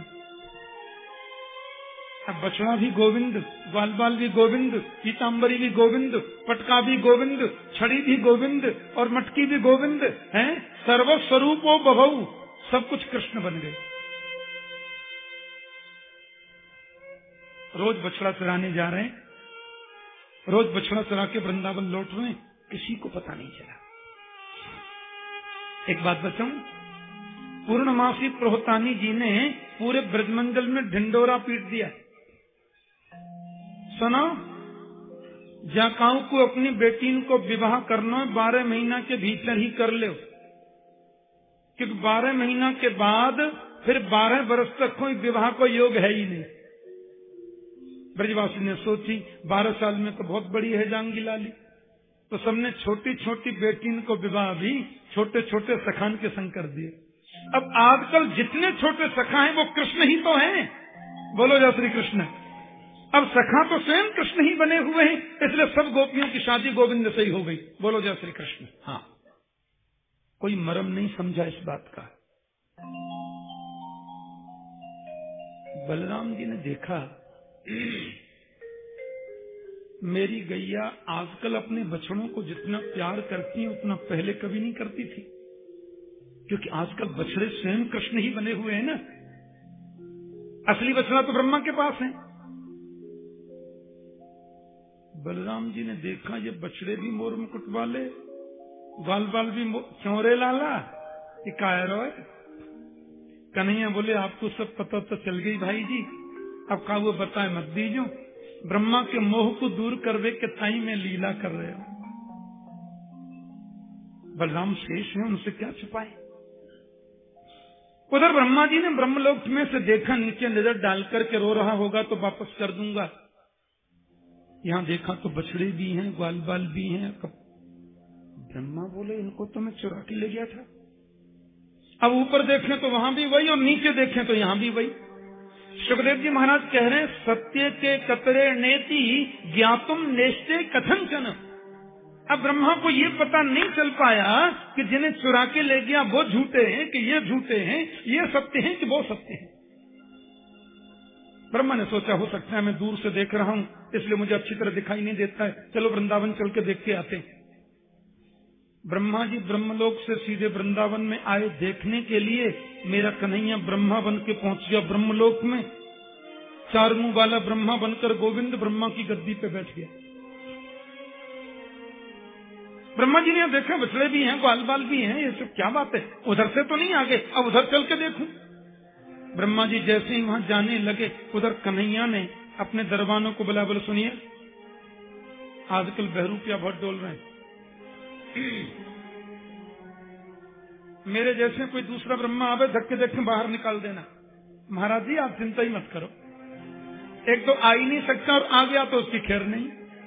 अब बछड़ा भी गोविंद, ग्वालबाल भी गोविंद, पीताम्बरी भी गोविंद, पटका भी गोविंद, छड़ी भी गोविंद और मटकी भी गोविंद है। सर्वस्वरूपो बभौ, सब कुछ कृष्ण बन गए। रोज बछड़ा चराने जा रहे हैं, रोज बछड़ा चरा के वृंदावन लौट रहे हैं, किसी को पता नहीं चला। एक बात बताऊं, पूर्णमासी प्रोहतानी जी ने पूरे ब्रजमंडल में ढिंडोरा पीट दिया। सुनो, जाकाऊ को अपनी बेटी को विवाह करना 12 महीना के भीतर ही कर ले, क्योंकि 12 महीना के बाद फिर 12 वर्ष तक कोई विवाह को योग है ही नहीं। ब्रजवासी ने सोची 12 साल में तो बहुत बड़ी है जांगी लाली, तो सबने छोटी छोटी बेटी को विवाह भी छोटे छोटे सखान के संग कर दिए। अब आजकल जितने छोटे सखा हैं वो कृष्ण ही तो हैं। बोलो जय श्री कृष्ण। अब सखा तो स्वयं कृष्ण ही बने हुए हैं, इसलिए सब गोपियों की शादी गोविंद से ही हो गई। बोलो जय श्री कृष्ण। हाँ, कोई मर्म नहीं समझा इस बात का। बलराम जी ने देखा मेरी गैया आजकल अपने बछड़ों को जितना प्यार करती है उतना पहले कभी नहीं करती थी, क्योंकि आजकल बछड़े स्वयं कृष्ण ही बने हुए हैं ना। असली बछड़ा तो ब्रह्मा के पास है। बलराम जी ने देखा ये बछड़े भी मोर मुकुट वाले, बाल बाल भी क्यों रे लाला, ये कायरो है। कन्हैया बोले आपको सब पता तो चल गई भाई जी, अब का वो बताए मत दीजो। ब्रह्मा के मोह को दूर करवे के ताई में लीला कर रहे हो। बलराम शेष है, उनसे क्या छुपाए। उधर ब्रह्मा जी ने ब्रह्मलोक में से देखा, नीचे नजर डाल करके रो रहा होगा तो वापस कर दूंगा। यहाँ देखा तो बछड़े भी हैं, ग्वाल बाल भी हैं। ब्रह्मा बोले इनको तो मैं चुरा के ले गया था। अब ऊपर देखें तो वहां भी वही और नीचे देखें तो यहाँ भी वही। सुखदेव जी महाराज कह रहे हैं सत्य के कतरे नेति ज्ञातुम नेष्टे कथंचन। अब ब्रह्मा को ये पता नहीं चल पाया कि जिन्हें चुरा के ले गया वो झूठे हैं कि ये झूठे हैं, ये सत्य हैं कि वो सत्य हैं। ब्रह्मा ने सोचा हो सकता है मैं दूर से देख रहा हूं इसलिए मुझे अच्छी तरह दिखाई नहीं देता है, चलो वृंदावन चल के देख के आते हैं। ब्रह्मा जी ब्रह्मलोक से सीधे वृंदावन में आए देखने के लिए। मेरा कन्हैया ब्रह्मा बन के पहुंच गया ब्रह्मलोक में। चार मुंह वाला ब्रह्मा बनकर गोविंद ब्रह्मा की गद्दी पे बैठ गया। ब्रह्मा जी ने देखा बछड़े भी हैं, ग्वाल बाल भी हैं, ये सब क्या बात है, उधर से तो नहीं आगे, अब उधर चल के देखूं। ब्रह्मा जी जैसे ही वहां जाने लगे, उधर कन्हैया ने अपने दरबानों को बुला, बोले सुनिए आजकल बहरूपिया बहुत डोल रहे हैं, मेरे जैसे कोई दूसरा ब्रह्मा आवे धक्के धक्के बाहर निकाल देना। महाराज जी आप चिंता ही मत करो, एक तो आ ही नहीं सकता और आ गया तो उसकी खैर नहीं।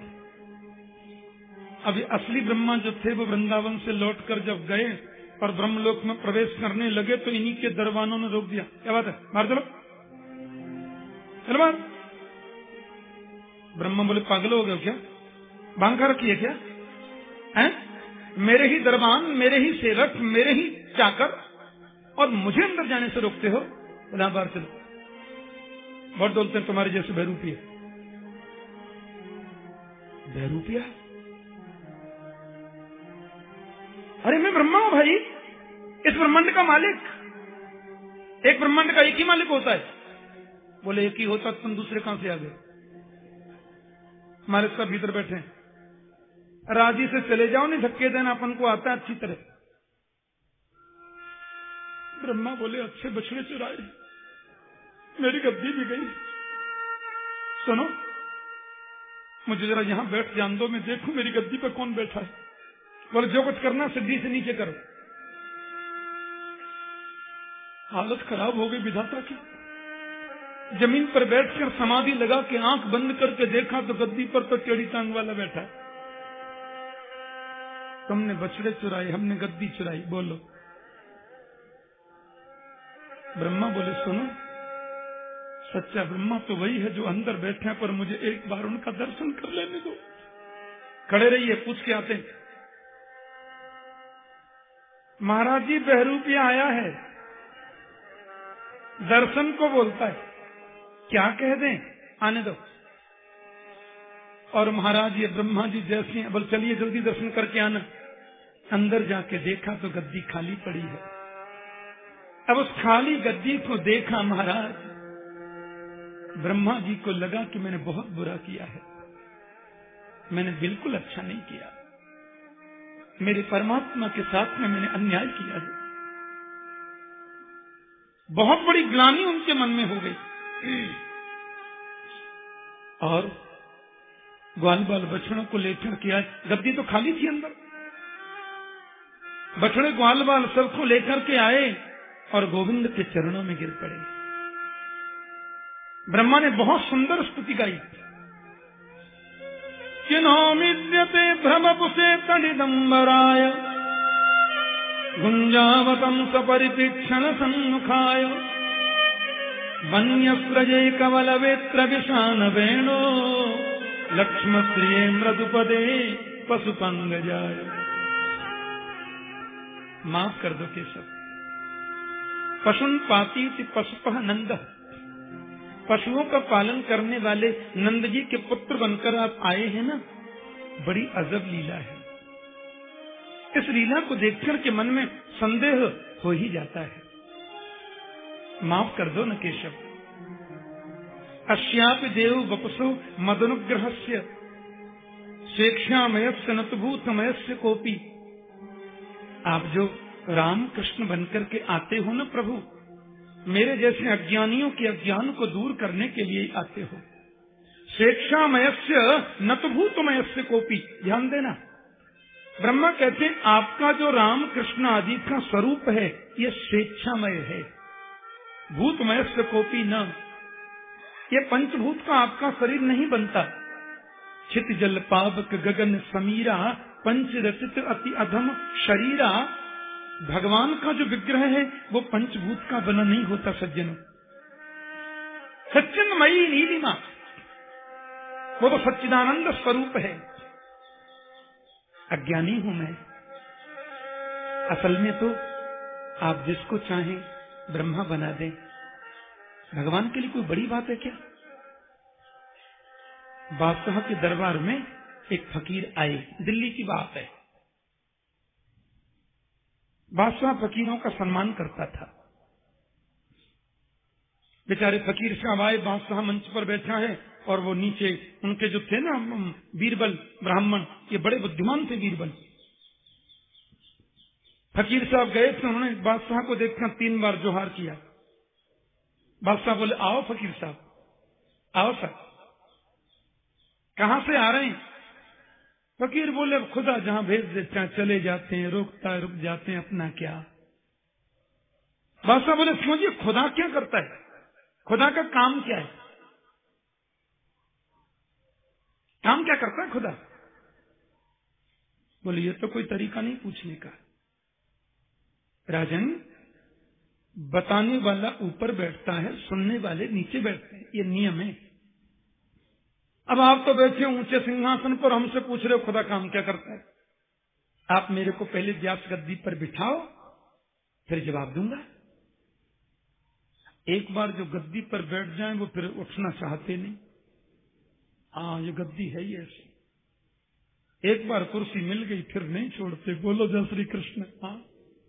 अभी असली ब्रह्मा जो थे वो वृंदावन से लौटकर जब गए और ब्रह्मलोक में प्रवेश करने लगे तो इन्हीं के दरबानों ने रोक दिया। क्या बात है, मार चलो चलो मार। ब्रह्मा बोले पागल हो गए क्या, भांग खा रखी है क्या है? मेरे ही दरबान, मेरे ही सेवक, मेरे ही चाकर और मुझे अंदर जाने से रोकते हो? बोला बाहर चलो, बहुत डोलते हैं तुम्हारे जैसे बहरूपिया। बहरूपिया? अरे मैं ब्रह्मा हूं भाई, इस ब्रह्मांड का मालिक। एक ब्रह्मांड का एक ही मालिक होता है। बोले एक ही होता तुम दूसरे कहां से आ गए? हमारे सब भीतर बैठे हैं, राजी से चले जाओ, नहीं धक्के देना, अपन को आता है अच्छी तरह। ब्रह्मा बोले अच्छे बछड़े चुराए, मेरी गद्दी भी गई। सुनो मुझे जरा यहां बैठ जान दो, मैं देखूं मेरी गद्दी पे कौन बैठा है। बोले जो कुछ करना सीढ़ी से नीचे करो। हालत खराब हो गई विधाता की। जमीन पर बैठकर समाधि लगा के आंख बंद करके देखा तो गद्दी पर तो टेढ़ी टांग वाला बैठा है। तुमने बछड़े चुराए, हमने गद्दी चुराई, बोलो। ब्रह्मा बोले सुनो, सच्चा ब्रह्मा तो वही है जो अंदर बैठे हैं, पर मुझे एक बार उनका दर्शन कर लेने दो। खड़े रहिए, पूछ के आते हैं। महाराज जी बहरूपिया आया है, दर्शन को बोलता है, क्या कह दें, आने दो। और महाराज ये ब्रह्मा जी जैसे हैं, बोल चलिए जल्दी दर्शन करके आना। अंदर जाके देखा तो गद्दी खाली पड़ी है। अब उस खाली गद्दी को देखा महाराज, ब्रह्मा जी को लगा कि मैंने बहुत बुरा किया है, मैंने बिल्कुल अच्छा नहीं किया, मेरे परमात्मा के साथ में मैंने अन्याय किया है। बहुत बड़ी ग्लानि उनके मन में हो गई और ग्वाल बाल बछड़ों को लेकर के आए। गद्दी तो खाली थी अंदर, बछड़े ग्वाल बाल सबको लेकर के आए और गोविंद के चरणों में गिर पड़े। ब्रह्मा ने बहुत सुंदर स्तुति गाई। किन्होमिद्यते भ्रमपुषे तडिदंबराय गुंजावतं सपरितीक्षण सन्मुखाय वन्यस्रजे कवलवेत्र विशान वेणो लक्ष्मश्रिये मृदुपदे पशुपंगजाय। माफ कर दो केशव, पशुन पातीति पशुपः नंद, पशुओं का पालन करने वाले नंद जी के पुत्र बनकर आप आए हैं ना, बड़ी अजब लीला है। इस लीला को देखकर के मन में संदेह हो ही जाता है। माफ कर दो न केशव। अस्यापि देव वपुषो मदनुग्रहस्य स्वेक्षामयस्य नतभूतमयस्य कोपि। आप जो राम कृष्ण बनकर के आते हो न प्रभु, मेरे जैसे अज्ञानियों के अज्ञान को दूर करने के लिए आते हो। स्वेक्षामयस्य नतभूतमयस्य कोपि, ध्यान देना। ब्रह्मा कहते हैं आपका जो राम कृष्ण आदि का स्वरूप है ये स्वेच्छामय है, भूतमयस्य कोपि न। ये पंचभूत का आपका शरीर नहीं बनता। छित जल पावक गगन समीरा पंच रचित अति अधम शरीरा। भगवान का जो विग्रह है वो पंचभूत का बना नहीं होता सज्जनों। सच्चिन्मयी नीलिमा, वो तो सच्चिदानंद स्वरूप है। अज्ञानी हूं मैं। असल में तो आप जिसको चाहें ब्रह्मा बना दें, भगवान के लिए कोई बड़ी बात है क्या? बादशाह के दरबार में एक फकीर आए, दिल्ली की बात है। बादशाह फकीरों का सम्मान करता था। बेचारे फकीर साहब आए, बादशाह मंच पर बैठा है और वो नीचे उनके जो थे ना बीरबल ब्राह्मण, ये बड़े बुद्धिमान थे बीरबल। फकीर साहब गए थे, उन्होंने बादशाह को देखकर 3 बार जोहार किया। बादशाह बोले आओ फकीर साहब, आओ सर। कहां से आ रहे हैं? फकीर बोले खुदा जहां भेज देता है चले जाते हैं, रोकता है रुक जाते हैं, अपना क्या। बादशाह बोले समझिए खुदा क्या करता है, खुदा का काम क्या है, काम क्या करता है खुदा? बोले ये तो कोई तरीका नहीं पूछने का। राजन, बताने वाला ऊपर बैठता है, सुनने वाले नीचे बैठते हैं, ये नियम है। अब आप तो बैठे ऊंचे सिंहासन पर, हमसे पूछ रहे हो खुदा काम क्या करता है। आप मेरे को पहले व्यास गद्दी पर बिठाओ, फिर जवाब दूंगा। एक बार जो गद्दी पर बैठ जाएं वो फिर उठना चाहते नहीं। हाँ ये गद्दी है ही ऐसी, एक बार कुर्सी मिल गई फिर नहीं छोड़ते। बोलो जय श्री कृष्ण। हाँ,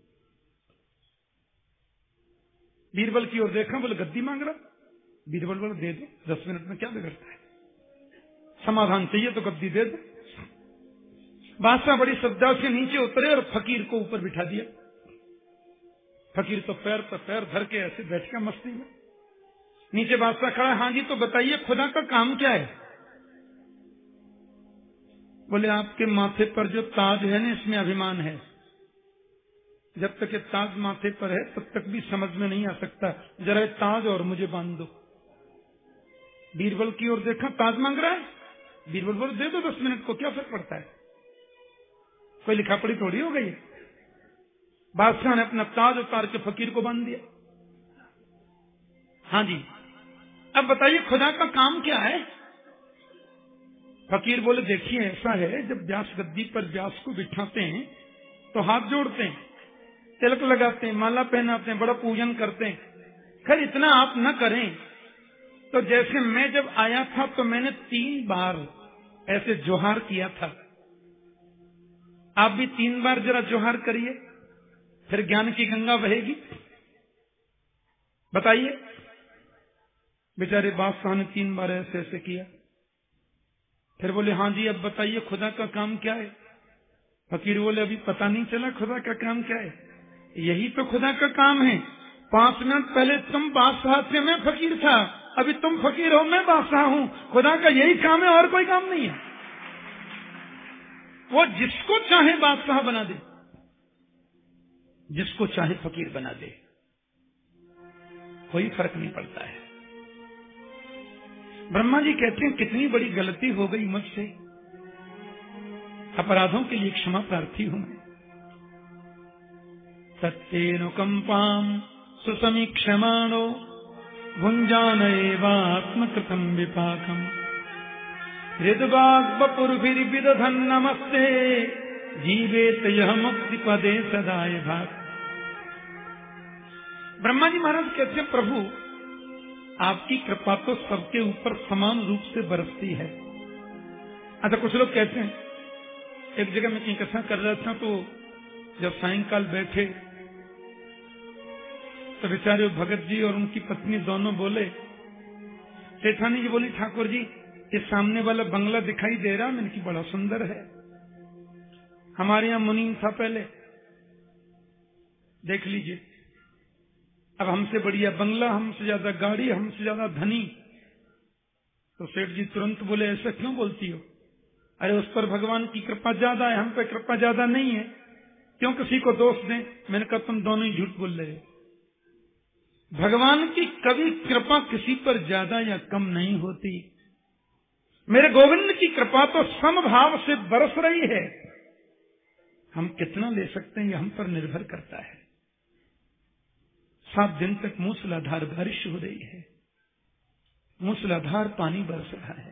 बीरबल की ओर देखा, बोले गद्दी मांग रहा। बीरबल बोले दे दो, 10 मिनट में क्या बिगड़ता है, समाधान चाहिए तो गद्दी दे दो। बादशाह बड़ी श्रद्धा से नीचे उतरे और फकीर को ऊपर बिठा दिया। फकीर तो पैर पर पैर धर के ऐसे बैठ गया मस्ती में। नीचे बादशाह खड़ा, हाँ जी तो बताइए खुदा का काम क्या है। बोले आपके माथे पर जो ताज है ना, इसमें अभिमान है। जब तक ये ताज माथे पर है तब तक भी समझ में नहीं आ सकता, जरा ताज और मुझे बांध दो। बीरबल की ओर देखा, ताज मांग रहा है। बीरबल बोले दे दो 10 मिनट को, क्या फर्क पड़ता है, कोई लिखा पढ़ी थोड़ी हो गई। बादशाह ने अपना ताज उतार के फकीर को बांध दिया। हाँ जी, अब बताइए खुदा का काम क्या है। फकीर बोले देखिए ऐसा है, जब व्यास गद्दी पर व्यास को बिठाते हैं तो हाथ जोड़ते हैं, तिलक लगाते हैं, माला पहनाते हैं, बड़ा पूजन करते हैं। खैर इतना आप न करें तो जैसे मैं जब आया था तो मैंने 3 बार ऐसे जोहार किया था, आप भी 3 बार जरा जोहार करिए, फिर ज्ञान की गंगा बहेगी। बताइए। बेचारे बादशाह ने 3 बार ऐसे ऐसे किया। फिर बोले हाँ जी अब बताइए खुदा का काम क्या है। फकीर बोले अभी पता नहीं चला खुदा का काम क्या है। यही तो खुदा का काम है। 5 मिनट पहले तुम बादशाह थे, मैं फकीर था, अभी तुम फकीर हो, मैं बादशाह हूं। खुदा का यही काम है और कोई काम नहीं है। वो जिसको चाहे बादशाह बना दे, जिसको चाहे फकीर बना दे, कोई फर्क नहीं पड़ता है। ब्रह्मा जी कहते हैं कितनी बड़ी गलती हो गई मुझसे, अपराधों के लिए क्षमा प्रार्थी हूं मैं। तत्तेनुकंपाम सुसमीक्षमाणो भुंजान एवात्मकृतं विपाकम् हृद्वाग् वपुर्भिर्विदधन् नमस्ते जीवेत यह मुक्ति पदे सदाय भाग। ब्रह्मा जी महाराज कहते हैं प्रभु आपकी कृपा तो सबके ऊपर समान रूप से बरसती है। अच्छा कुछ लोग कहते हैं, एक जगह मैं कहीं कथा कर रहा था तो जब सायंकाल बैठे तो बेचारे भगत जी और उनकी पत्नी दोनों बोले, सेठानी जी बोली ठाकुर जी ये सामने वाला बंगला दिखाई दे रहा, मैंने की बड़ा सुंदर है, हमारे यहाँ मुनीम था पहले, देख लीजिए। अब हमसे बढ़िया बंगला, हमसे ज्यादा गाड़ी, हमसे ज्यादा धनी। तो सेठ जी तुरंत बोले ऐसा क्यों बोलती हो, अरे उस पर भगवान की कृपा ज्यादा है, हम पे कृपा ज्यादा नहीं है, क्यों किसी को दोष दें। मैंने कहा तुम दोनों ही झूठ बोल रहे हो। भगवान की कभी कृपा किसी पर ज्यादा या कम नहीं होती। मेरे गोविंद की कृपा तो समभाव से बरस रही है, हम कितना ले सकते हैं ये हम पर निर्भर करता है। 7 दिन तक मूसलाधार बारिश हो रही है, मूसलाधार पानी बरस रहा है।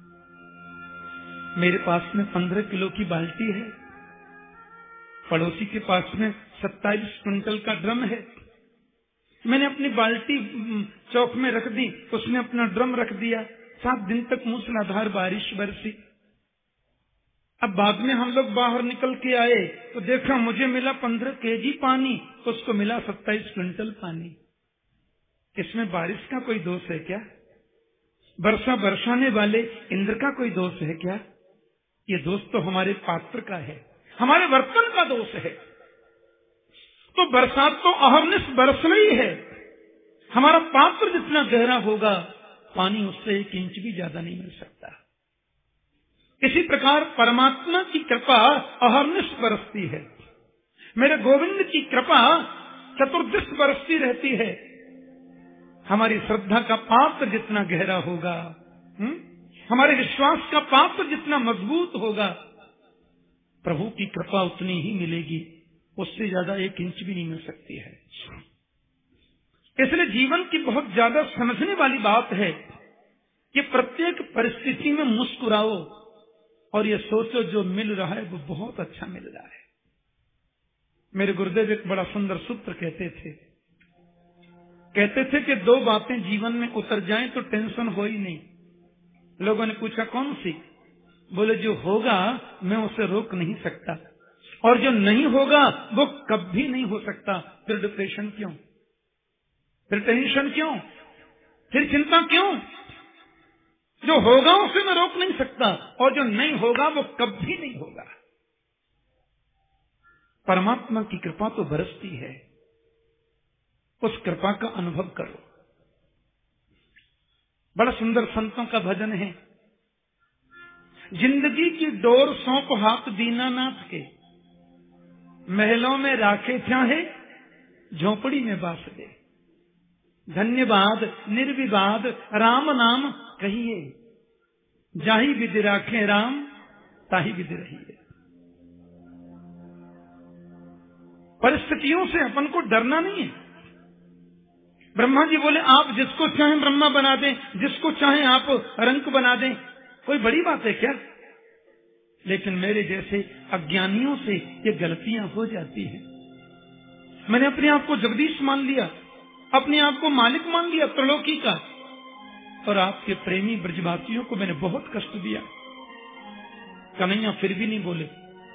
मेरे पास में 15 किलो की बाल्टी है, पड़ोसी के पास में 27 क्विंटल का ड्रम है। मैंने अपनी बाल्टी चौक में रख दी, उसने अपना ड्रम रख दिया। 7 दिन तक मूसलाधार बारिश बरसी। अब बाद में हम लोग बाहर निकल के आए तो देखा मुझे मिला 15 केजी पानी, उसको मिला 27 क्विंटल पानी। इसमें बारिश का कोई दोष है क्या? वर्षा बरसाने वाले इंद्र का कोई दोष है क्या? ये दोष तो हमारे पात्र का है, हमारे वर्तन का दोष है। तो बरसात तो अहर्निश बरस रही है, हमारा पात्र जितना गहरा होगा पानी उससे 1 इंच भी ज्यादा नहीं मिल सकता। इसी प्रकार परमात्मा की कृपा अहर्निश बरसती है, मेरे गोविंद की कृपा चतुर्दिश बरसती रहती है। हमारी श्रद्धा का पात्र जितना गहरा होगा, हमारे विश्वास का पात्र जितना मजबूत होगा, प्रभु की कृपा उतनी ही मिलेगी, उससे ज्यादा 1 इंच भी नहीं मिल सकती है। इसलिए जीवन की बहुत ज्यादा समझने वाली बात है कि प्रत्येक परिस्थिति में मुस्कुराओ और ये सोचो जो मिल रहा है वो बहुत अच्छा मिल रहा है। मेरे गुरुदेव एक बड़ा सुंदर सूत्र कहते थे कि 2 बातें जीवन में उतर जाएं तो टेंशन हो ही नहीं। लोगों ने पूछा कौन सी? बोले जो होगा मैं उसे रोक नहीं सकता, और जो नहीं होगा वो कभी नहीं हो सकता। फिर डिप्रेशन क्यों, फिर टेंशन क्यों, फिर चिंता क्यों? जो होगा उसे मैं रोक नहीं सकता, और जो नहीं होगा वो कभी नहीं होगा। परमात्मा की कृपा तो बरसती है, उस कृपा का अनुभव करो। बड़ा सुंदर संतों का भजन है, जिंदगी की डोर सौंप हाथ दीनानाथ के, महलों में राखे चाहे झोपड़ी में बास दे। धन्यवाद निर्विवाद राम नाम कहिए, जाही विधि राखे राम ताही विधि रहिए। परिस्थितियों से अपन को डरना नहीं है। ब्रह्मा जी बोले आप जिसको चाहें ब्रह्मा बना दें, जिसको चाहें आप रंक बना दें, कोई बड़ी बात है क्या? लेकिन मेरे जैसे अज्ञानियों से ये गलतियां हो जाती हैं। मैंने अपने आप को जगदीश मान लिया, अपने आप को मालिक मान लिया त्रिलोकी का, और आपके प्रेमी ब्रजवासियों को मैंने बहुत कष्ट दिया। कन्हैया फिर भी नहीं बोले।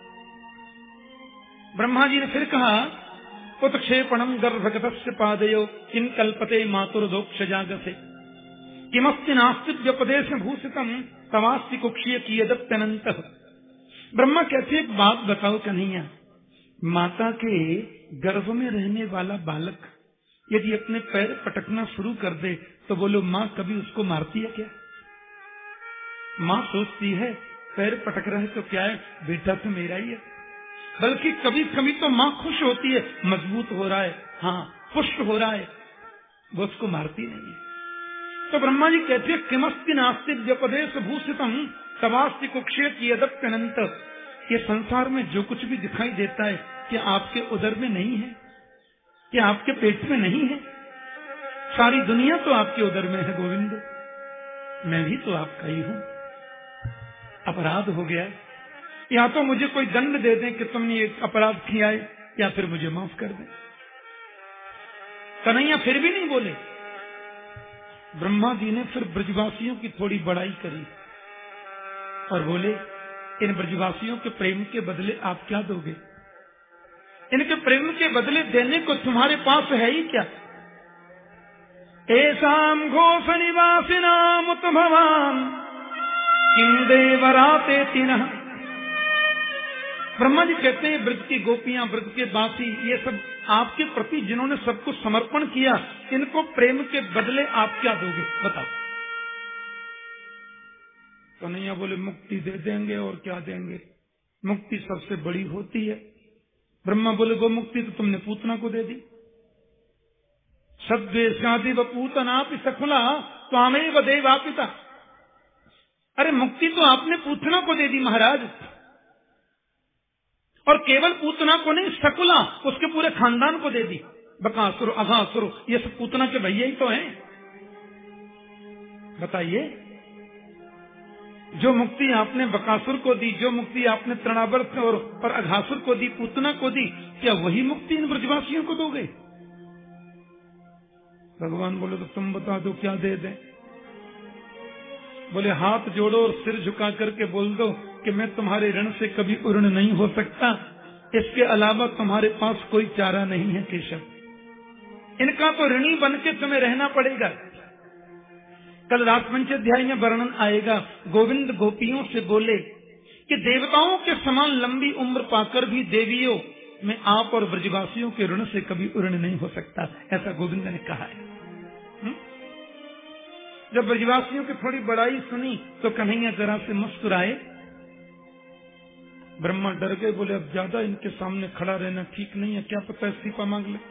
ब्रह्मा जी ने फिर कहा उत्क्षेपणम गर्भगतस्य पादयो किं कल्पते मातुर्दोक्ष जागसे किमस्ति नास्ति व्यपदेश भूषितम तवास्ति कुक्षीय कियदप्यनंत। ब्रह्मा कहते एक बात बताओ कन्हैया, माता के गर्भ में रहने वाला बालक यदि अपने पैर पटकना शुरू कर दे तो बोलो माँ कभी उसको मारती है क्या? माँ सोचती है पैर पटक रहा है तो क्या है, बेटा तो मेरा ही है। बल्कि कभी कभी तो माँ खुश होती है, मजबूत हो रहा है, हाँ पुष्ट हो रहा है, वो उसको मारती नहीं है। तो ब्रह्मा जी कहते हैं किमस्ति नास्ति व्यपदेश भूषितम तवास्ति कुक्षेत यदप्यनंत। ये संसार में जो कुछ भी दिखाई देता है क्या आपके उदर में नहीं है, क्या आपके पेट में नहीं है? सारी दुनिया तो आपके उदर में है गोविंद, मैं भी तो आपका ही हूँ। अपराध हो गया, या तो मुझे कोई दंड दे दें कि तुमने ये अपराध किया है, या फिर मुझे माफ कर दें। कन्हैया फिर भी नहीं बोले। ब्रह्मा जी ने फिर ब्रजवासियों की थोड़ी बड़ाई करी और बोले इन ब्रजवासियों के प्रेम के बदले आप क्या दोगे? इनके प्रेम के बदले देने को तुम्हारे पास है ही क्या? ऐसाम घोष निवासिनाम उत भवान किम देवराते तिनः। ब्रह्मा जी कहते हैं ब्रज की गोपियां, ब्रज के बासी, ये सब आपके प्रति जिन्होंने सब कुछ समर्पण किया, इनको प्रेम के बदले आप क्या दोगे बताओ? कन्हैया बोले मुक्ति दे देंगे और क्या देंगे, मुक्ति सबसे बड़ी होती है। ब्रह्मा बोले वो मुक्ति तो तुमने पूतना को दे दी। सद्वेशादि व पूतनापि सकुला त्वामेव देवापिता। अरे मुक्ति तो आपने पूतना को दे दी महाराज, और केवल पूतना को नहीं, सकुला उसके पूरे खानदान को दे दी। बकासुर अघासुर ये सब पूतना के भैया ही तो हैं। बताइए, जो मुक्ति आपने बकासुर को दी, जो मुक्ति आपने तृणावर्त और अघासुर को दी, पूतना को दी, क्या वही मुक्ति इन ब्रजवासियों को दोगे? भगवान बोले तो तुम बता दो क्या दे दें। बोले हाथ जोड़ो और सिर झुका करके बोल दो कि मैं तुम्हारे ऋण से कभी ऋण नहीं हो सकता, इसके अलावा तुम्हारे पास कोई चारा नहीं है केशव। इनका तो ऋणी बन के तुम्हें रहना पड़ेगा। कल रासपंच अध्याय में वर्णन आएगा, गोविंद गोपियों से बोले कि देवताओं के समान लंबी उम्र पाकर भी देवियों में आप और ब्रजवासियों के ऋण से कभी ऋण नहीं हो सकता, ऐसा गोविंद ने कहा है। जब ब्रजवासियों की थोड़ी बड़ाई सुनी तो कन्हैया जरा से मुस्कुराए। ब्रह्मा डर गए, बोले अब ज्यादा इनके सामने खड़ा रहना ठीक नहीं है, क्या पता इस्तीफा मांग ले,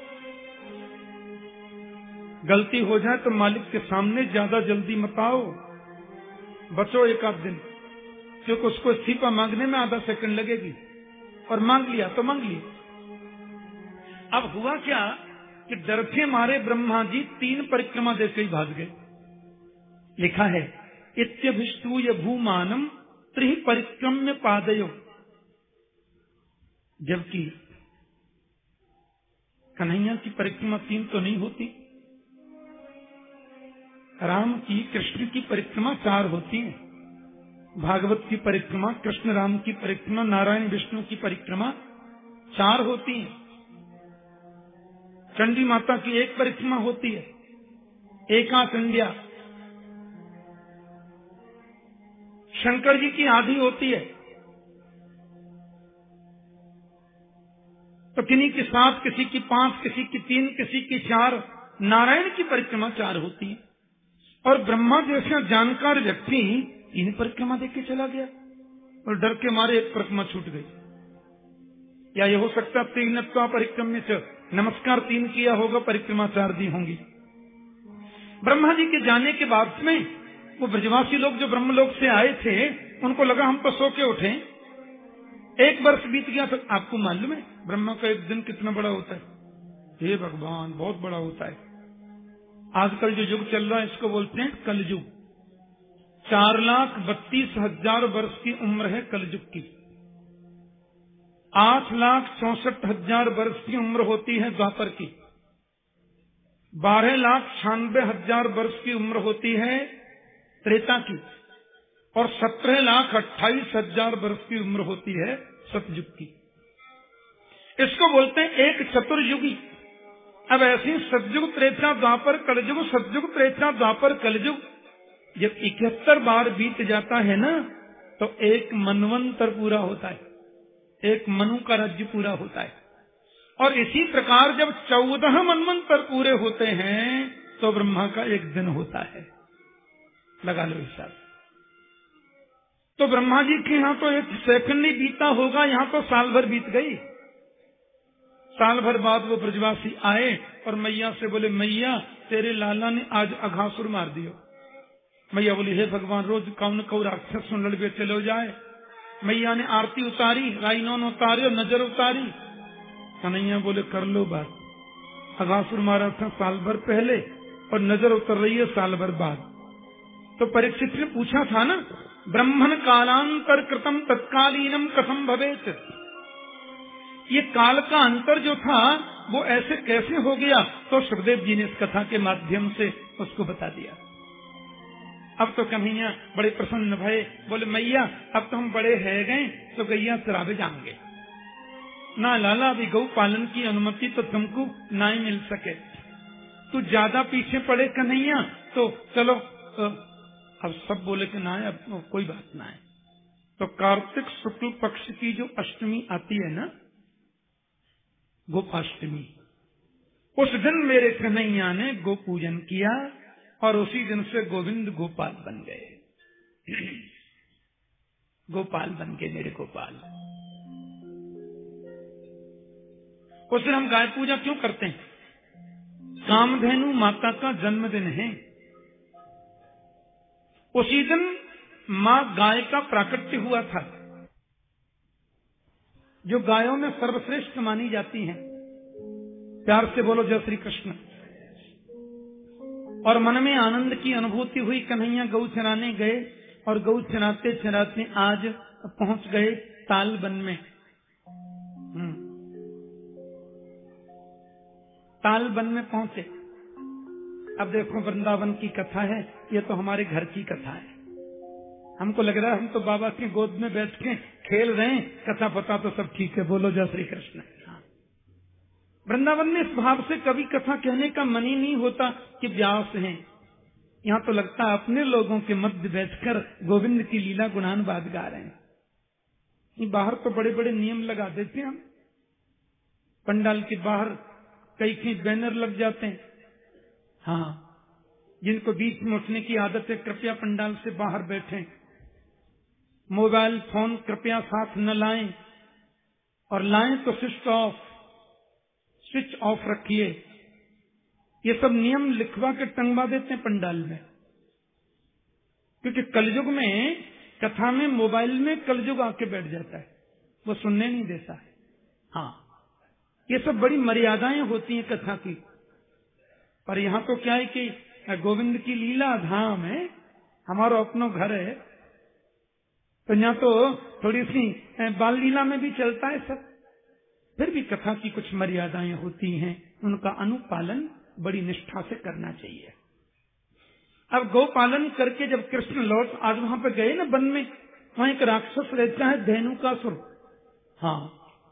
गलती हो जाए तो मालिक के सामने ज्यादा जल्दी मत आओ, बचो एक आध दिन, क्योंकि उसको इस्तीफा मांगने में आधा सेकंड लगेगी। और मांग लिया तो मांग लिया। अब हुआ क्या कि डर के मारे ब्रह्मा जी 3 परिक्रमा देके ही भाग गए। लिखा है, इत्यभिष्टूय भूमानम त्रि परिक्रम्य पादयो, जबकि कन्हैया की परिक्रमा 3 तो नहीं होती, राम की कृष्ण की परिक्रमा 4 होती है। भागवत की परिक्रमा, कृष्ण राम की परिक्रमा, नारायण विष्णु की परिक्रमा 4 होती है। चंडी माता की 1 परिक्रमा होती है, एकाचंड्या। शंकर जी की आधी होती है, तो किन्हीं की 7, किसी की 5, किसी की 3, किसी की 4। नारायण की परिक्रमा 4 होती है। और ब्रह्मा जैसा जानकार व्यक्ति 3 परिक्रमा देके चला गया और डर के मारे 1 परिक्रमा छूट गई। या ये हो सकता 3 परिक्रम्य से नमस्कार 3 किया होगा, परिक्रमा 4 दी होंगी। ब्रह्मा जी के जाने के बाद में वो ब्रजवासी लोग जो ब्रह्मलोक से आए थे, उनको लगा हम तो सो के उठे, 1 वर्ष बीत गया। तो आपको मालूम है ब्रह्मा का 1 दिन कितना बड़ा होता है? हे भगवान, बहुत बड़ा होता है। आजकल जो युग चल रहा है इसको बोलते हैं कलयुग। 4,32,000 वर्ष की उम्र है कलयुग की। 8,64,000 वर्ष की उम्र होती है द्वापर की। 12,96,000 वर्ष की उम्र होती है त्रेता की। और 17,28,000 वर्ष की उम्र होती है सतयुग की। इसको बोलते हैं एक चतुर्युगी। अब ऐसी सतयुग, त्रेता, द्वापर, कलयुग, सतयुग, त्रेता, द्वापर, कलयुग जब 71 बार बीत जाता है ना, तो एक मनवंतर पूरा होता है, एक मनु का राज्य पूरा होता है। और इसी प्रकार जब 14 मनवंतर पूरे होते हैं तो ब्रह्मा का 1 दिन होता है। लगा लो हिसाब। तो ब्रह्मा जी के यहाँ तो 1 सेकंड नहीं बीता होगा, यहाँ तो साल भर बीत गई। साल भर बाद वो ब्रजवासी आए और मैया से बोले, मैया तेरे लाला ने आज अघासुर मार दियो। मैया बोली, हे भगवान, रोज कौन कौ राक्षस सुन लड़के चले जाए। मैया ने आरती उतारी, राइनोन उतारे और नजर उतारी। कन्हैया बोले, कर लो बात। अघासुर मारा था साल भर पहले और नजर उतर रही है साल भर बाद। तो परीक्षित ने पूछा था ना, ब्रह्मण कालांतर कृतम तत्कालीनम कथम भवेत, ये काल का अंतर जो था वो ऐसे कैसे हो गया? तो सुखदेव जी ने इस कथा के माध्यम से उसको बता दिया। अब तो कन्हैया बड़े प्रसन्न भये, बोले, मैया अब तो हम बड़े है गए तो गैया चरावे जाएंगे ना। लाला, अभी गौ पालन की अनुमति तो तुमको ना ही मिल सके। तू ज्यादा पीछे पड़े कन्हैया, तो चलो अब सब बोले कि ना, अब कोई बात ना है। तो कार्तिक शुक्ल पक्ष की जो अष्टमी आती है ना, गोपाष्टमी, उस दिन मेरे कन्हैया ने गो पूजन किया और उसी दिन से गोविंद गोपाल बन गए। गोपाल बन गए मेरे गोपाल। उस दिन हम गाय पूजा क्यों करते हैं? कामधेनु माता का जन्मदिन है। उसी दिन मां गाय का प्राकट्य हुआ था, जो गायों में सर्वश्रेष्ठ मानी जाती हैं। प्यार से बोलो जय श्री कृष्ण। और मन में आनंद की अनुभूति हुई। कन्हैया गौ चराने गए और गौ चराते चराते आज पहुंच गए तालबन में। तालबन में पहुंचे। अब देखो, वृंदावन की कथा है, ये तो हमारे घर की कथा है। हमको लग रहा है हम तो बाबा की गोद में बैठ के खेल रहे हैं, कथा पता तो सब ठीक है। बोलो जय श्री कृष्ण। वृंदावन में इस भाव से कभी कथा कहने का मन ही नहीं होता कि व्यास हैं। यहाँ तो लगता है अपने लोगों के मध्य बैठकर गोविंद की लीला गुणान बात गा रहे हैं। बाहर तो बड़े बड़े नियम लगा देते हैं हम, पंडाल के बाहर कई बैनर लग जाते हैं। हाँ, जिनको बीच में उठने की आदत है कृपया पंडाल से बाहर बैठें, मोबाइल फोन कृपया साथ न लाएं, और लाएं तो स्विच ऑफ रखिए। ये सब नियम लिखवा के टंगवा देते हैं पंडाल में, क्योंकि कलयुग में कथा में मोबाइल में कलयुग आके बैठ जाता है, वो सुनने नहीं देता है। हाँ, ये सब बड़ी मर्यादाएं होती हैं कथा की। पर यहाँ तो क्या है कि गोविंद की लीला धाम है, हमारा अपना घर है, तो यहाँ तो थोड़ी सी बाल लीला में भी चलता है सब। फिर भी कथा की कुछ मर्यादाएं होती हैं, उनका अनुपालन बड़ी निष्ठा से करना चाहिए। अब गोपालन करके जब कृष्ण लौट, आज वहां पे गए ना वन में, वहां एक राक्षस रहता है धेनुकासुर। हाँ,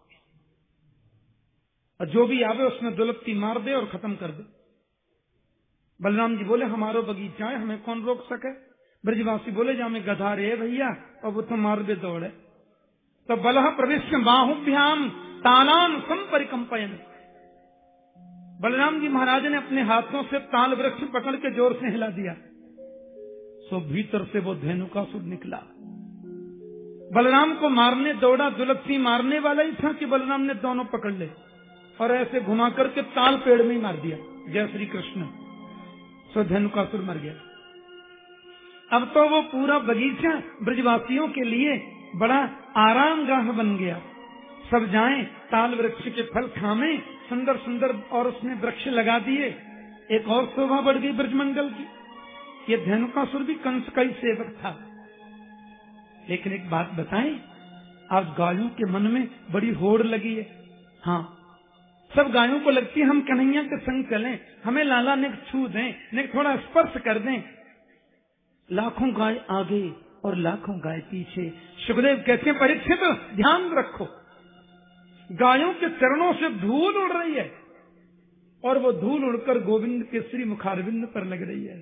और जो भी आवे उसमें दुलत्ती मार दे और खत्म कर दे। बलराम जी बोले हमारो बगीचा है, हमें कौन रोक सके। ब्रजवासी बोले जा में गधा रे भैया, और वो तो मार दे दौड़े। तो बलह प्रवेश बाहुभ्याम तालान संपरिकंपयन, बलराम जी महाराज ने अपने हाथों से ताल वृक्ष पकड़ के जोर से हिला दिया, सो भीतर से वो धेनुकासुर निकला। बलराम को मारने दौड़ा, दुलत्ती मारने वाला ही था कि बलराम ने दोनों पकड़ ले और ऐसे घुमा करके ताल पेड़ में ही मार दिया। जय श्री कृष्ण। सो धेनुकासुर मर गया। अब तो वो पूरा बगीचा ब्रजवासियों के लिए बड़ा आरामगाह बन गया। सब जाएं, ताल वृक्ष के फल खामें, सुंदर सुंदर, और उसमें वृक्ष लगा दिए। एक और शोभा बढ़ गई ब्रजमंडल की। ये धेनुकासुर भी कंस का ही सेवक था। लेकिन एक बात बताएं, आज गायों के मन में बड़ी होड़ लगी है। हाँ, सब गायों को लगती है हम कन्हैया के संग चलें, हमें लाला ने छू दें, ने थोड़ा स्पर्श कर दें। लाखों गाय आगे और लाखों गाय पीछे। सुखदेव कहते हैं परीक्षित ध्यान रखो, गायों के चरणों से धूल उड़ रही है और वो धूल उड़कर गोविंद के श्री मुखारविंद पर लग रही है।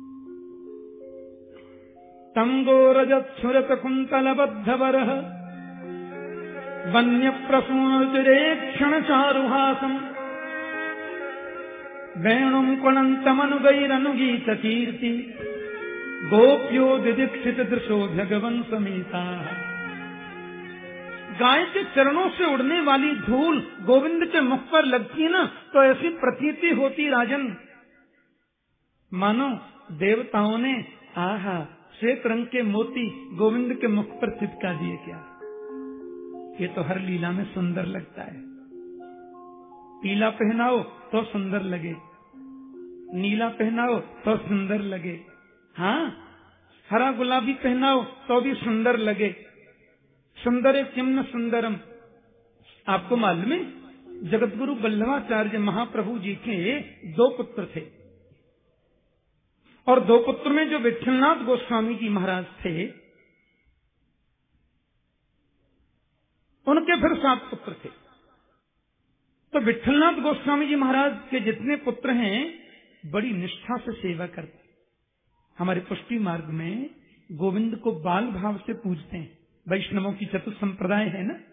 तंगो रजत सुरत कुंतल बद्धवरः वन्य प्रसूनुचिरेक्षण चारुहासम वेणुं कुणन्तमनुगैरनुगीत कीर्ति गोप्यो दिदीक्षित दृशो भगवन समेता। गाय के चरणों से उड़ने वाली धूल गोविंद के मुख पर लगती ना, तो ऐसी प्रतीति होती राजन मानो देवताओं ने आहा श्वेत रंग के मोती गोविंद के मुख पर चिपका दिए। क्या ये तो हर लीला में सुंदर लगता है। पीला पहनाओ तो सुंदर लगे, नीला पहनाओ तो सुंदर लगे, हाँ हरा गुलाबी पहनाओ तो भी सुंदर लगे। सुंदर किम न सुंदरम। आपको मालूम है जगतगुरु वल्लभाचार्य महाप्रभु जी के 2 पुत्र थे, और 2 पुत्र में जो विठलनाथ गोस्वामी जी महाराज थे, उनके फिर 7 पुत्र थे। तो विठलनाथ गोस्वामी जी महाराज के जितने पुत्र हैं बड़ी निष्ठा से सेवा करते। हमारे पुष्टि मार्ग में गोविंद को बाल भाव से पूजते हैं। वैष्णवों की चतुर्थ संप्रदाय है ना।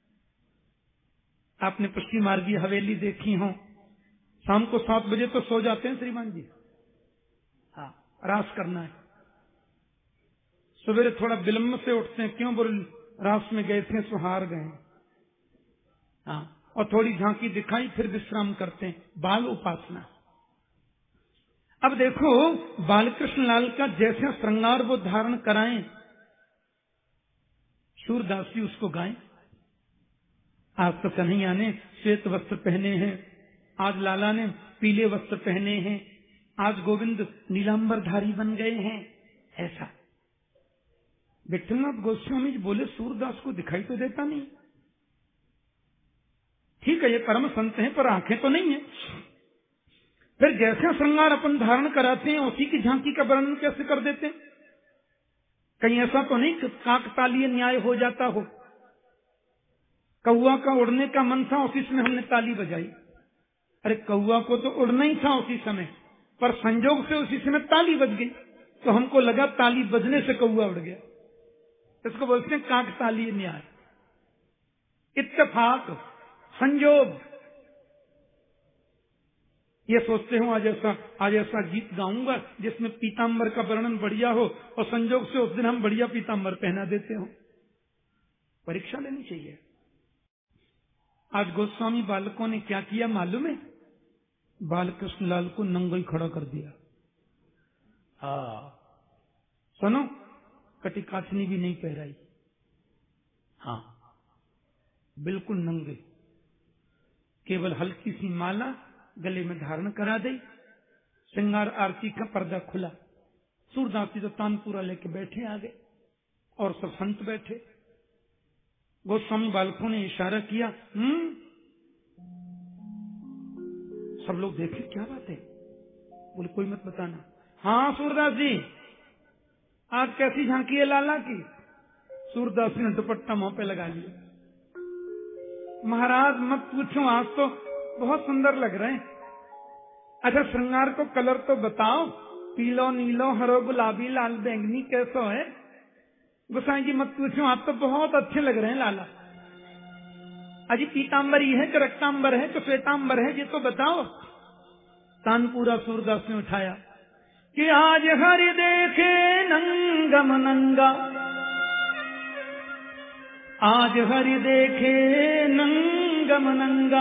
आपने पुष्टि मार्गी हवेली देखी हो, शाम को 7 बजे तो सो जाते हैं श्रीमान जी। हाँ, रास करना है। सवेरे थोड़ा विलंब से उठते हैं, क्यों बोल रास में गए थे सुहार गए। हाँ, और थोड़ी झांकी दिखाई फिर विश्राम करते हैं। बाल उपासना। अब देखो बालकृष्ण लाल का जैसा श्रृंगार वो धारण कराएं, सूरदास जी उसको गाएं। आज तो कन्हैया ने श्वेत वस्त्र पहने हैं, आज लाला ने पीले वस्त्र पहने हैं, आज गोविंद नीलांबरधारी बन गए हैं। ऐसा विठलनाथ गोस्वामी जी बोले सूरदास को दिखाई तो देता नहीं। ठीक है, ये परम संत हैं पर आंखें तो नहीं है। फिर जैसा श्रृंगार अपन धारण कराते हैं उसी की झांकी का वर्णन कैसे कर देते हैं? कहीं ऐसा तो नहीं कि काकतालीय न्याय हो जाता हो, कौआ का उड़ने का मन था उसी में हमने ताली बजाई। अरे कौआ को तो उड़ना ही था उसी समय, पर संजोग से उसी समय ताली बज गई, तो हमको लगा ताली बजने से कौआ उड़ गया। इसको बोलते हैं काकतालीय न्याय, इत्तेफाक, संजोग। ये सोचते हो आज ऐसा गीत गाऊंगा जिसमें पीतांबर का वर्णन बढ़िया हो, और संजोग से उस दिन हम बढ़िया पीतांबर पहना देते हो। परीक्षा लेनी चाहिए। आज गोस्वामी बालकों ने क्या किया मालूम है? बालकृष्ण लाल को नंगा ही खड़ा कर दिया। सुनो, कटिकाचनी भी नहीं पहराई, हाँ बिल्कुल नंगे, केवल हल्की सी माला गले में धारण करा दी, श्रृंगार आरती का पर्दा खुला। सूरदास जी तो तानपूरा लेके बैठे आगे, और सब संत बैठे। गोस्वामी बालकों ने इशारा किया, सब लोग देखे क्या बात है, बोले कोई मत बताना। हाँ सूरदास जी, आज कैसी झांकी है लाला की? सूरदास जी ने दुपट्टा मुंह पे लगा लिया। महाराज मत पूछो, आज तो बहुत सुंदर लग रहे हैं। अच्छा श्रृंगार को कलर तो बताओ, पीलो नीलो हरो गुलाबी लाल बैंगनी कैसो है? गोसाई जी मत पूछो, आप तो बहुत अच्छे लग रहे हैं लाला। अजी पीतांबरी है कि रक्तांबर है कि श्वेतांबर है, ये तो बताओ। तानपूरा सूरदास ने उठाया कि आज हरि देखे नंगम नंगा, आज हरि देखे नंगम नंगा,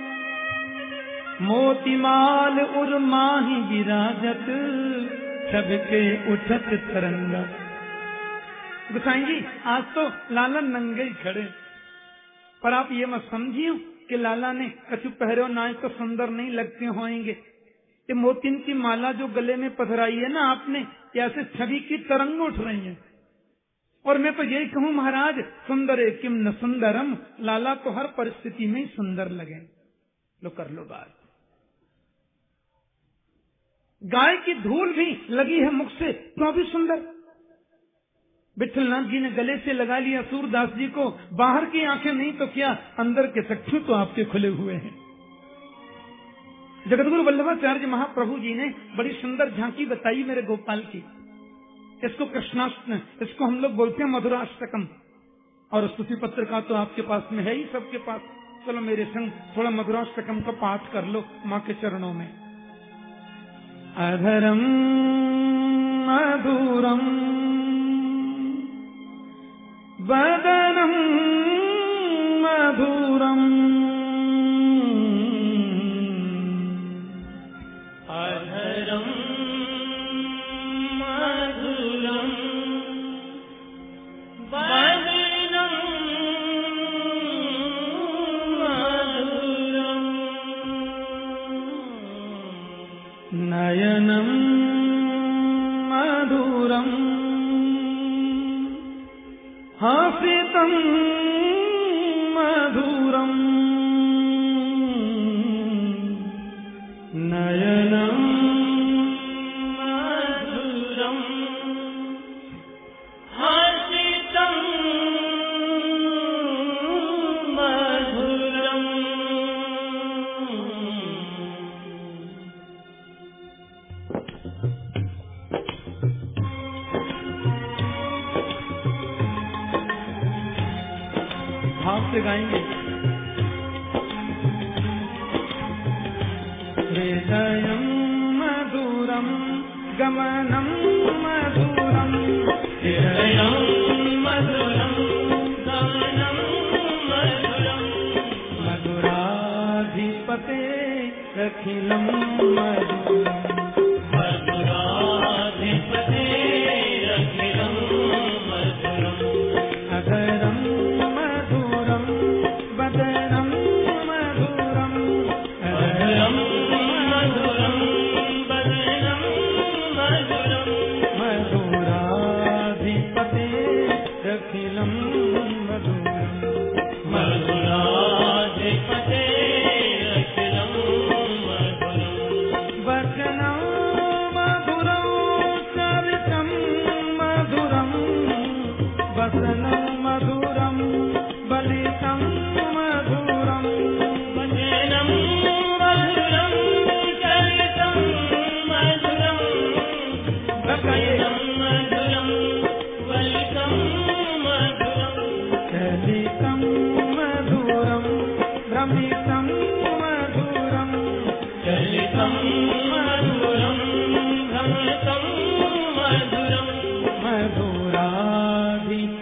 मोतीमाल उर्माही विराजत, सबके उठत तरंगा। गोसाई जी आज तो लाला नंगे ही खड़े, पर आप ये मत समझिए कि लाला ने कछु पहरो नाच तो सुंदर नहीं लगते होंगे। ये मोतिन की माला जो गले में पधराई है ना आपने, ऐसे छवि की तरंग उठ रही है। और मैं तो यही कहूँ महाराज, सुंदर किम न सुंदरम, लाला तो हर परिस्थिति में सुंदर लगे। लो कर लो बात। गाय की धूल भी लगी है मुख से तो भी सुंदर। विठलनाथ जी ने गले से लगा लिया सूरदास जी को। बाहर की आंखें नहीं तो क्या, अंदर के चक्षु तो आपके खुले हुए हैं। जगतगुरु वल्लभाचार्य महाप्रभु जी ने बड़ी सुंदर झांकी बताई मेरे गोपाल की। इसको कृष्णाष्टक, इसको हम लोग बोलते हैं मधुराष्टकम। और स्तुति पत्र का तो आपके पास में है ही, सबके पास। चलो मेरे संग थोड़ा मधुराष्टकम का पाठ कर लो माँ के चरणों में। अधरम मधुरम वदनम मधुरम, अधरम मधुरम वदनम मधुरम, नयनम मधुरम हासितम मधुरम, नयनम मधुरम हासितम मधुरम। भाव से गाएंगे। हृदयं मधुरं गमनं मधुरं, हृदयं मधुरं गमनं मधुरं, मधुराधिपते अखिलं मधुरं, मधुराधिपते अखिलं मधुरं, अधरं मधुरं वदनं मधुरं, अधरं मधुरं वदनं मधुरं, मधुराधिपते अखिलं मधुरं, मधुराधिपते अखिलं मधुरं, वचनं मधुरं चरितं मधुरं, वचनं मधुरं बलितं मधुरं, वचनं मधुरं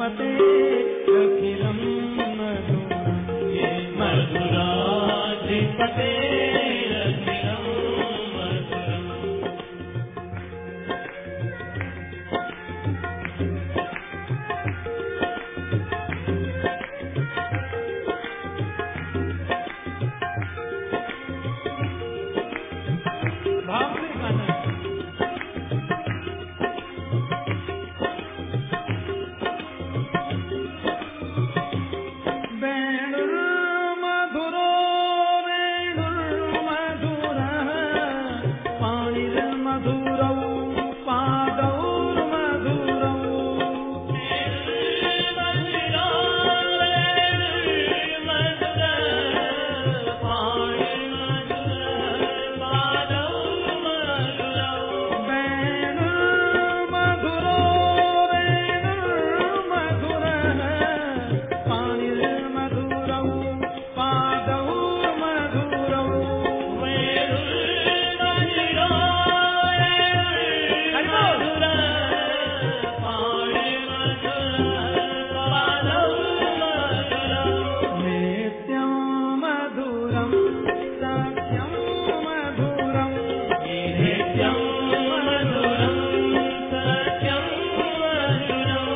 मधुराधिपते अखिलं मधुरं ये मधुराधिपते अखिलं मधुरम् भाव से गाना है। वेणुर्मधुरो वेणुर्मधुरः पाणिर्मधुरौ पादौर्मधुरौ वेणुर्मधुरो वेणुर्मधुरः पाणिर्मधुरौ पादौर्मधुरौ नित्यं मधुरं सत्यं मधुरं नित्यं मधुरं सत्यं मधुरं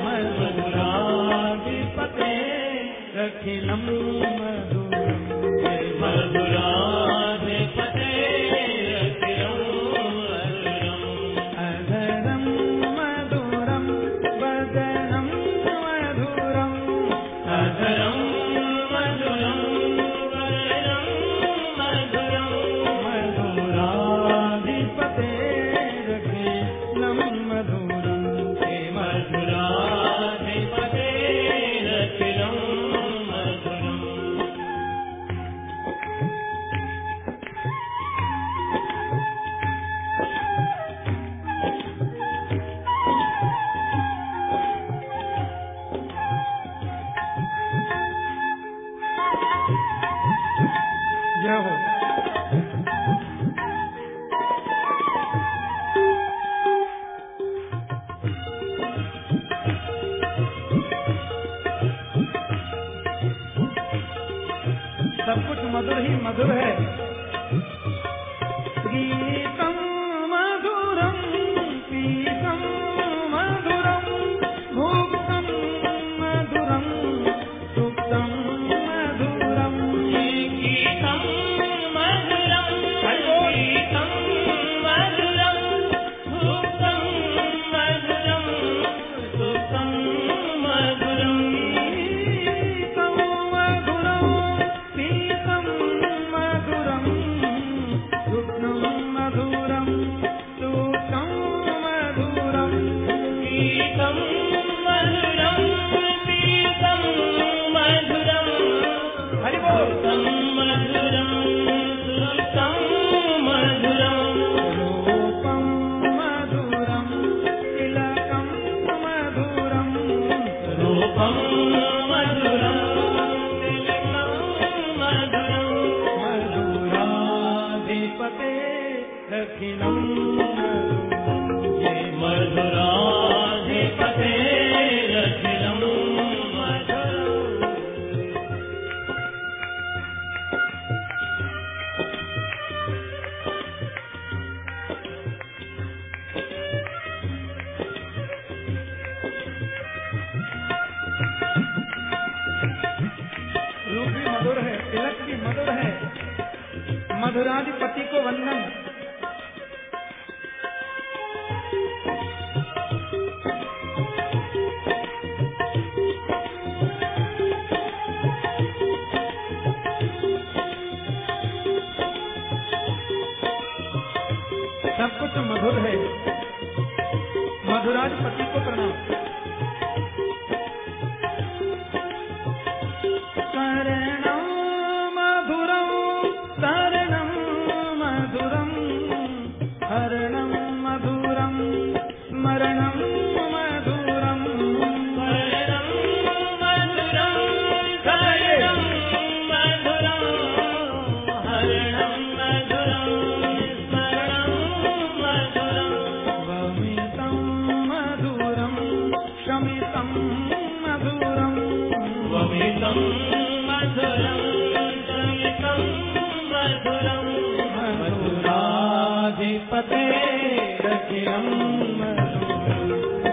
मधुराधिपते अखिलं मधुरं मधुराधिपते अखिलं मधुरम् अधरं मधुरं वदनं मधुरम् अधरं मधुरं वदनं मधुरम् मधुराधिपते अखिलं मधुरं हे मधुराधिपते अखिलं मधुरम् जय हो। सब कुछ मधुर ही मधुर है। गीतं मधुरं पीतं मधुरं भुक्तं मधुरं सुप्तं मधुरं गीतं मधुरं गीतं मधुरं भुक्तं मधुरं सुप्तं मधुरम् गीतं मधुरं पीतं मधुरं सुप्तं मधुरं सुप्तं मधुरम् गीतं मधुरं पीतं मधुरं हरि बोल। सुप्तं मधुरं सुप्तं मधुरम् रूपं मधुरं तिलकं मधुरं रूपं मधुरं तिलकं मधुरम् मधुराधिपते अखिलं मधुरं ये मधुराधिपते अखिलं मधुरम् रूप भी मधुर है, तिलक भी मधुर है। मधुराधिपति को वंदन। सब कुछ मधुर है। मधुराधिपति को प्रणाम। शरणं मधुरं शरणं मधुरं मधुरम वमितं मधुरं चलितं मधुरं मधुराधिपते रखिलं मधुरम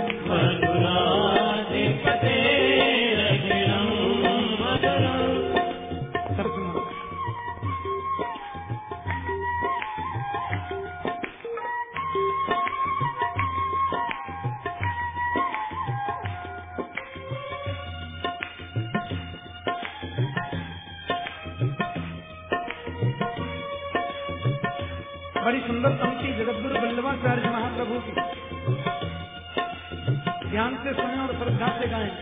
मधुराधिपते रखिलं मधुरं। बड़ी सुंदर पंक्ति जगद्गुरु वल्लभाचार्य महाप्रभु की। ध्यान से सुने और श्रद्धा से गाएं।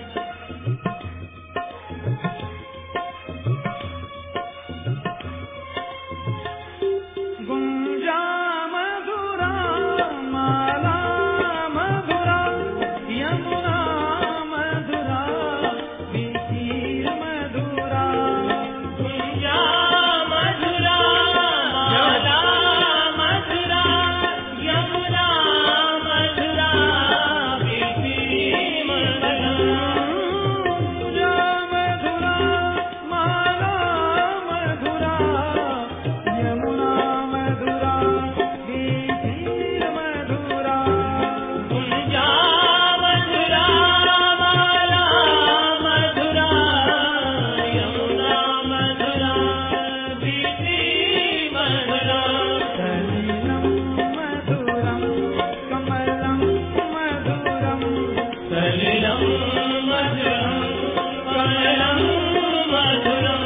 गुंजा मधुरा माला मधुरा यमुना मधुरा वितीर मधुरा गुंजा मधुरा माला मधुरा यमुना मधुरा विधि मधुरा गुंजा मधुरा माला मधुरा यमुना मधुरा वितीर मधुरा गुंजा मधुरा माला मधुरा यमुना मधुरा विधि मधुरा सलिलं मधुरं कमलं मधुरं सलिलं मधुरं कमलं मधुरं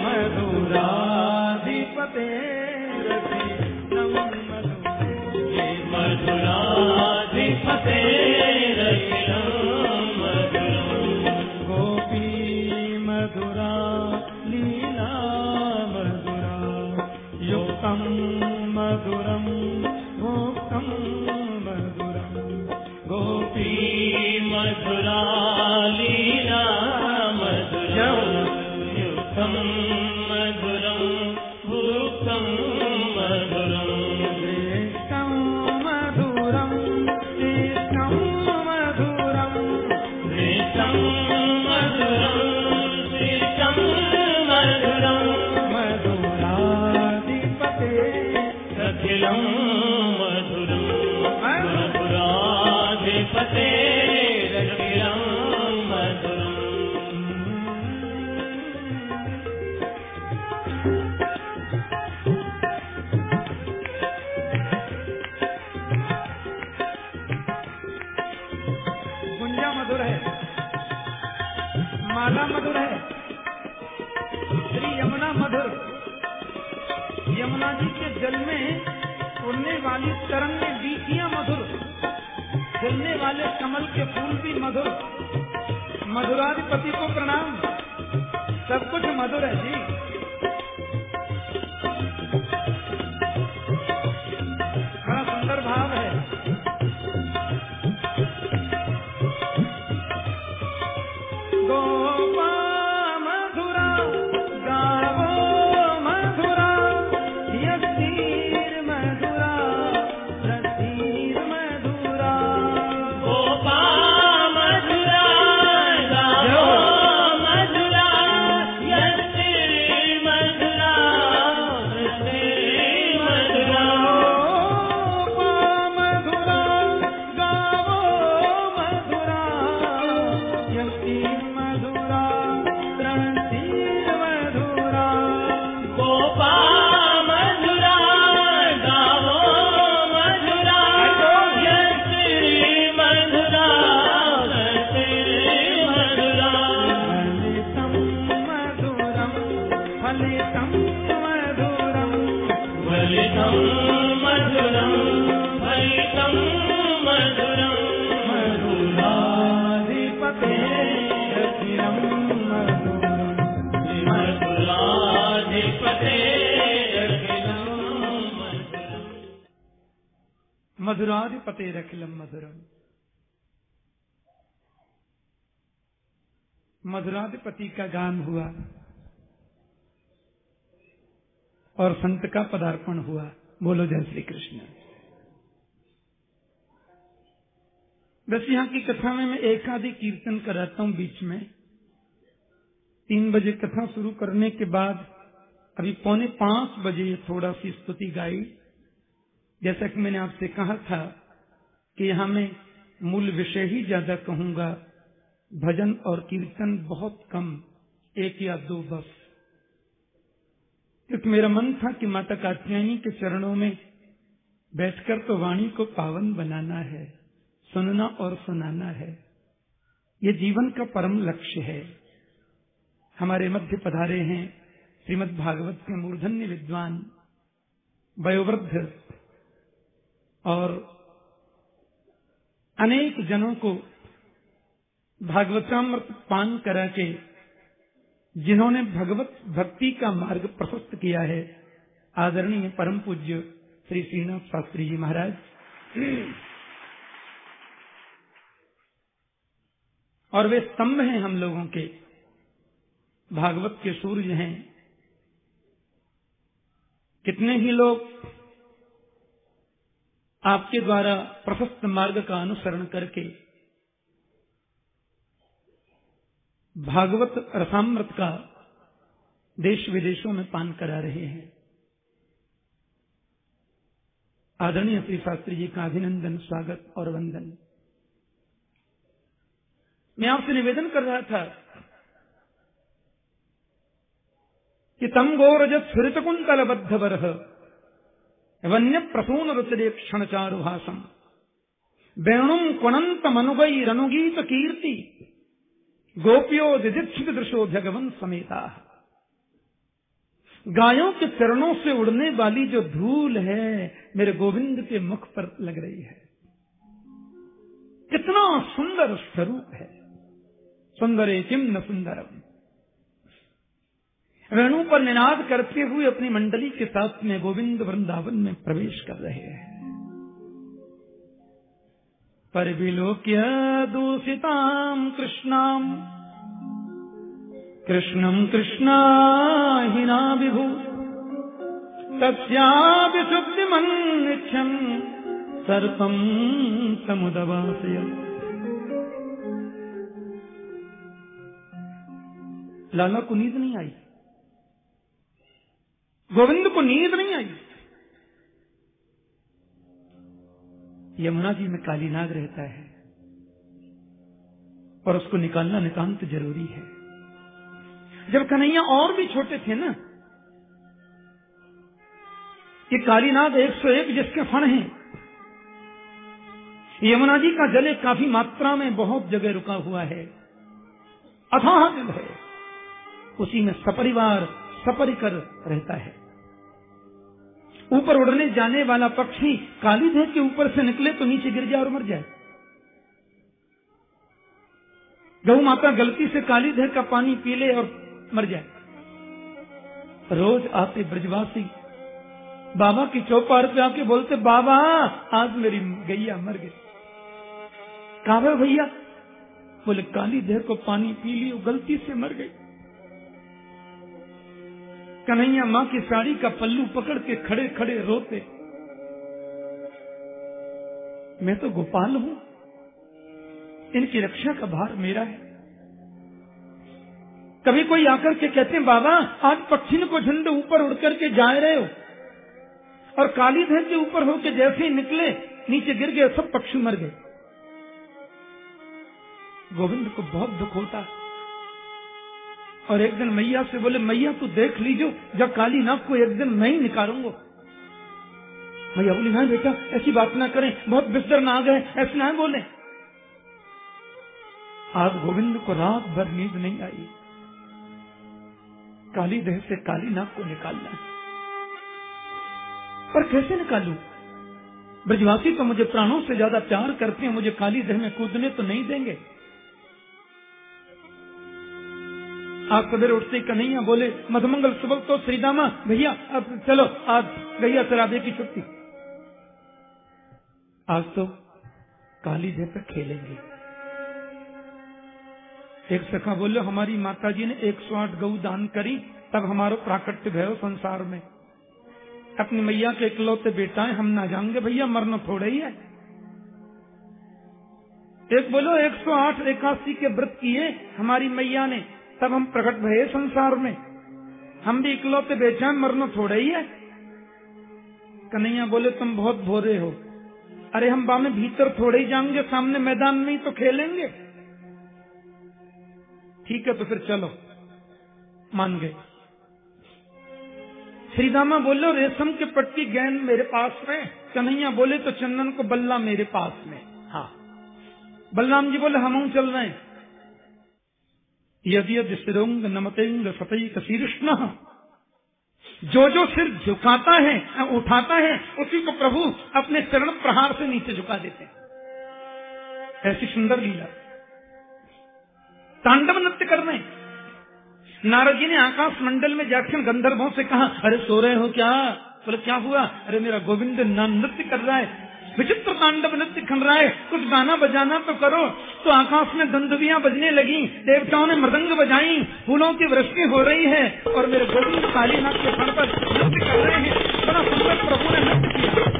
मधुराधिपते रखिलं मधुरं मधुराधिपते रखिलं मधुरं गोपी मधुरा लीला मधुरा युक्तं मधुरं भोक्तं मधुरं गोपी मधुरा लीला मधुरं युक्तं मधुरं भुक्तं मधुरं श्रेष्ठं मधुरं श्रेष्ठं मधुरं श्रेष्ठं मधुरं श्रेष्ठं मधुरं मधुराधिपते रखिलं मधुरं मधुराधिपते रखिलं मधुरम् गुंजा मधुर है, माला मधुर है, श्री यमुना मधुर। यमुना जी के जल में उड़ने वाली तरंग बीतियां मधुर, खिलने वाले कमल के फूल भी मधुर। मधुराधिपति को प्रणाम, सब कुछ मधुर है जी। बड़ा सुंदर भाव है। गोपा मधुरा गावो मधुरा यस्तीर मधुरा रसीर मधुरा गोपा मधुरा गावो मधुरा यस्ति मधुरा रस्ति मधुरा गोपा मधुरा गावो मधुरा यस्तीर मधुरा रसीर मधुरा गोपा मधुरा गावो मधुरा यस्ति मधुरा रस्ति मधुरा फलितं मधुरं फलितं मधुरं फलितं मधुरं फलितं मधुरं मधुराधिपते रखिलं मधुरं मधुराधिपते रखिलं मधुरम् मधुराधिपते रखिलं मधुरम। मधुराधिपति का गान हुआ और संत का पदार्पण हुआ। बोलो जय श्री कृष्ण। बस यहाँ की कथा में मैं एक आधी कीर्तन कराता हूँ बीच में। 3 बजे कथा शुरू करने के बाद अभी 4:45 बजे थोड़ा सी स्तुति गाई। जैसा कि मैंने आपसे कहा था कि यहाँ मैं मूल विषय ही ज्यादा कहूंगा, भजन और कीर्तन बहुत कम, 1 या 2 बस। क्योंकि मेरा मन था कि माता कात्यायनी के चरणों में बैठकर तो वाणी को पावन बनाना है, सुनना और सुनाना है। ये जीवन का परम लक्ष्य है। हमारे मध्य पधारे हैं श्रीमद् भागवत के मूर्धन्य विद्वान, वयोवृद्ध और अनेक जनों को भागवतामृत पान करा के जिन्होंने भगवत भक्ति का मार्ग प्रशस्त किया है, आदरणीय परम पूज्य श्री श्रीनाथ शास्त्री जी महाराज। और वे स्तंभ हैं हम लोगों के, भागवत के सूर्य हैं। कितने ही लोग आपके द्वारा प्रशस्त मार्ग का अनुसरण करके भागवत रसामृत का देश विदेशों में पान करा रहे हैं। आदरणीय श्री शास्त्री जी का अभिनंदन, स्वागत और वंदन। मैं आपसे निवेदन कर रहा था कि तम गोरज स्फुरित कुंतल बद्ध बरह वन्य प्रसून रुचरे क्षण चारुहासम वेणुम कुणंत मनुगई रनुगीत कीर्ति गोपियो दिदिक्षित दृशो भगवन समेता। गायों के चरणों से उड़ने वाली जो धूल है मेरे गोविंद के मुख पर लग रही है। कितना सुंदर स्वरूप है, सुंदरे किम न सुंदरम। वेणु पर निनाद करते हुए अपनी मंडली के साथ में गोविंद वृंदावन में प्रवेश कर रहे हैं। परिविलोक्य दूषिताम कृष्णाम कृष्णम कृष्णाहिना विभु तस्याभिशुद्धिमन्निच्छन् सर्पं समुदवासयन्। लाला को नींद नहीं आई, गोविंद को नींद नहीं आई। यमुना जी में काली नाग रहता है और उसको निकालना नितांत जरूरी है। जब कन्हैया और भी छोटे थे ना, ये काली नाग 101 जिसके फण हैं, यमुना जी का जल काफी मात्रा में बहुत जगह रुका हुआ है, अथाह जल है, उसी में सपरिवार सपरिकर रहता है। ऊपर उड़ने जाने वाला पक्षी कालीधे के ऊपर से निकले तो नीचे गिर जाए और मर जाए। गौ माता गलती से कालीधे का पानी पी ले और मर जाए। रोज आते ब्रजवासी बाबा की चौपार पे आके बोलते, बाबा आज मेरी गैया मर गई। कहा भैया? बोले कालीधे को पानी पी लियो, गलती से मर गई। कन्हैया माँ की साड़ी का पल्लू पकड़ के खड़े खड़े रोते, मैं तो गोपाल हूं, इनकी रक्षा का भार मेरा है। कभी कोई आकर के कहते हैं, बाबा आज पक्षी को झंडे ऊपर उड़ करके जा रहे हो, और कालीधर के ऊपर होके जैसे ही निकले नीचे गिर गए, सब पक्षी मर गए। गोविंद को बहुत दुख होता। और एक दिन मैया से बोले, मैया तू देख लीजिए, जब काली नाग को एक दिन मैं ही निकालूंगा। मैया बोली, नहीं बेटा ऐसी बात ना करें, बहुत बिस्तर नाग है, ऐसे ना बोले। आज गोविंद को रात भर नींद नहीं आई, काली देह से काली नाग को निकालना है। पर कैसे निकालूं? ब्रजवासी तो मुझे प्राणों से ज्यादा प्यार करते हैं, मुझे काली देह में कूदने तो नहीं देंगे। आज सवेरे उठते कन्हैया बोले, मधुमंगल सुबह तो श्रीदामा भैया अब चलो, आज गैया शराबे की छुट्टी, आज तो काली देह पे खेलेंगे। एक सखा बोले, हमारी माता जी ने 108 गऊ दान करी, तब हमारा प्राकट्य भयो संसार में। अपनी मैया के इकलौते बेटा है, हम ना जाएंगे भैया, मरना थोड़ा ही है। एक बोलो 108 एकादशी के व्रत किए हमारी मैया ने, तब हम प्रकट भये संसार में। हम भी इकलौते बेचान, मरना थोड़ा ही है। कन्हैया बोले तुम बहुत भोरे हो। अरे हम बामे भीतर थोड़े ही जाएंगे, सामने मैदान में ही तो खेलेंगे। ठीक है तो फिर चलो, मान गए। श्री दामा बोलो रेशम के पट्टी गेंद मेरे पास में। कन्हैया बोले तो चंदन को बल्ला मेरे पास में। हाँ, बलराम जी बोले हम चल रहे हैं। यदि यदि सिरोंग नमतेंग सतैक शीर्ष्ण, जो जो सिर झुकाता है उठाता है उसी को प्रभु अपने चरण प्रहार से नीचे झुका देते हैं। ऐसी सुंदर लीला। तांडव नृत्य कर रहे हैं। नारद जी ने आकाश मंडल में जाकर गंधर्वों से कहा, अरे सो रहे हो क्या? बोले क्या हुआ? अरे मेरा गोविंद नृत्य कर रहा है, विचित्र तांडव नृत्य कर रहा है, कुछ गाना बजाना तो करो। तो आकाश में दंदुबियां बजने लगी, देवताओं ने मृदंग बजाई, फूलों की वृष्टि हो रही है और मेरे गोविंद कालीनाथ के फण पर नृत्य कर रहे हैं। बड़ा सुंदर प्रभु ने नृत्य किया।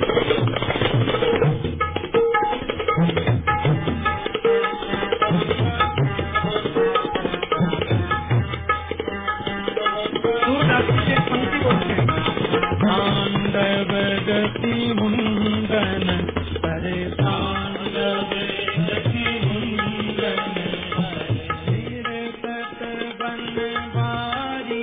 सूरदास जी एक पंक्ति बोलते हैं, तांडव गति मुंडन परे, तांडव गति मुंडन परे, तट बनवारी,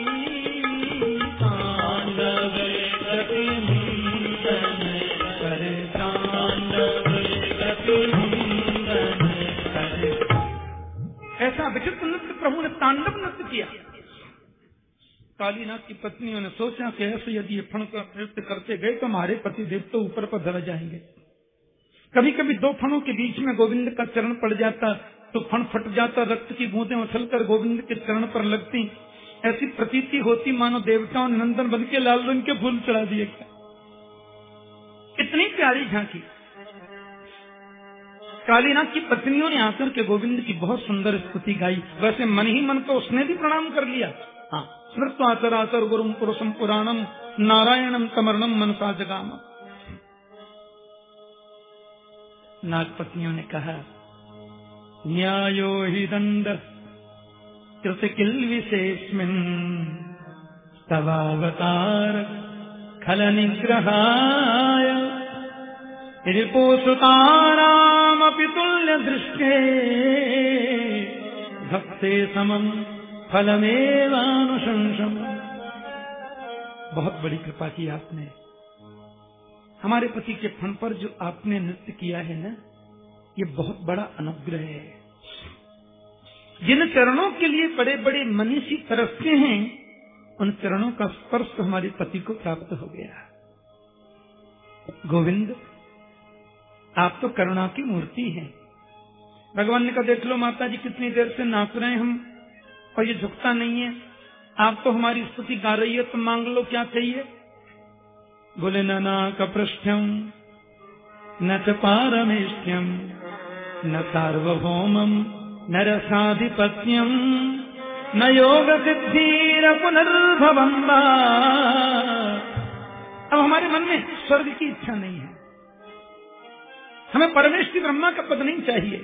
तांडव गति मुंडन परे, तांडव गति मुंडन परे। ऐसा विचित्र नृत्य प्रभु ने तांडव नृत्य किया। कालीनाथ की पत्नियों ने सोचा कि ऐसे यदि ये फण का नृत्य करते गए तो हमारे पति देव तो ऊपर पर धर जाएंगे। कभी कभी दो फणों के बीच में गोविंद का चरण पड़ जाता तो फण फट जाता, रक्त की बूंदें उछलकर गोविंद के चरण पर लगती। ऐसी प्रतीति होती मानो देवताओं ने नंदन बन के लाल रंग के फूल चढ़ा दिए। इतनी प्यारी झांकी। कालीनाथ की पत्नियों ने आकर के गोविंद की बहुत सुंदर स्तुति गाई। वैसे मन ही मन तो उसने भी प्रणाम कर लिया। हाँ, स्मृत्वाचराचर गुरुम पुरुषम पुराणम नारायणम तमरणम मनसा जगाम। नागपत्नियों ने कहा, न्यायो हि दंड कृत किल विशेषमिन् तवावतार खल निग्रहाय रिपुसुतानामपि तुल्य दृष्टे भक्ते समम फलमेवानुशंसम। बहुत बड़ी कृपा की आपने। हमारे पति के फण पर जो आपने नृत्य किया है ना, ये बहुत बड़ा अनुग्रह है। जिन चरणों के लिए बड़े बड़े मनीषी तरसते हैं, उन चरणों का स्पर्श हमारे पति को प्राप्त हो गया। गोविंद, आप तो करुणा की मूर्ति हैं। भगवान ने कहा, देख लो माता जी कितनी देर से नाच रहे हैं हम और ये झुकता नहीं है। आप तो हमारी स्तुति गा रही है, तो मांग लो क्या चाहिए। बोले, न कपृष्ठ्यम न च पारमेष्ठ्यम न सार्वभौमम न रसाधिपत्यम न योग सिद्धि पुनर्भवम। अब हमारे मन में स्वर्ग की इच्छा नहीं है, हमें परमेष्ठी ब्रह्मा का पद नहीं चाहिए,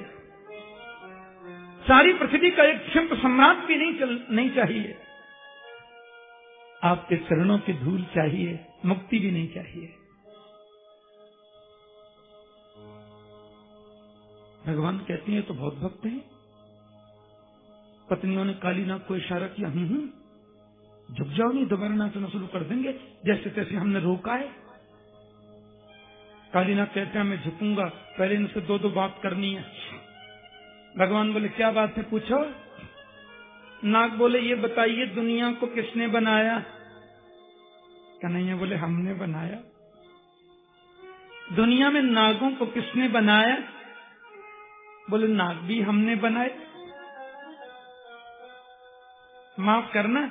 सारी पृथ्वी का एक क्षिप्र सम्राट भी नहीं चाहिए। आपके चरणों की धूल चाहिए, मुक्ति भी नहीं चाहिए। भगवान कहती हैं तो बहुत भक्त हैं। पत्नियों ने कालीनाथ को इशारा किया, झुक जाओ, नहीं दोबारा नाचना शुरू कर देंगे, जैसे तैसे हमने रोका है। कालीनाथ कहते हैं मैं झुकूंगा, पहले इनसे दो बात करनी है। भगवान बोले, क्या बात है, पूछो। नाग बोले, ये बताइए दुनिया को किसने बनाया? कन्हैया बोले, हमने बनाया। दुनिया में नागों को किसने बनाया? बोले, नाग भी हमने बनाए। माफ करना,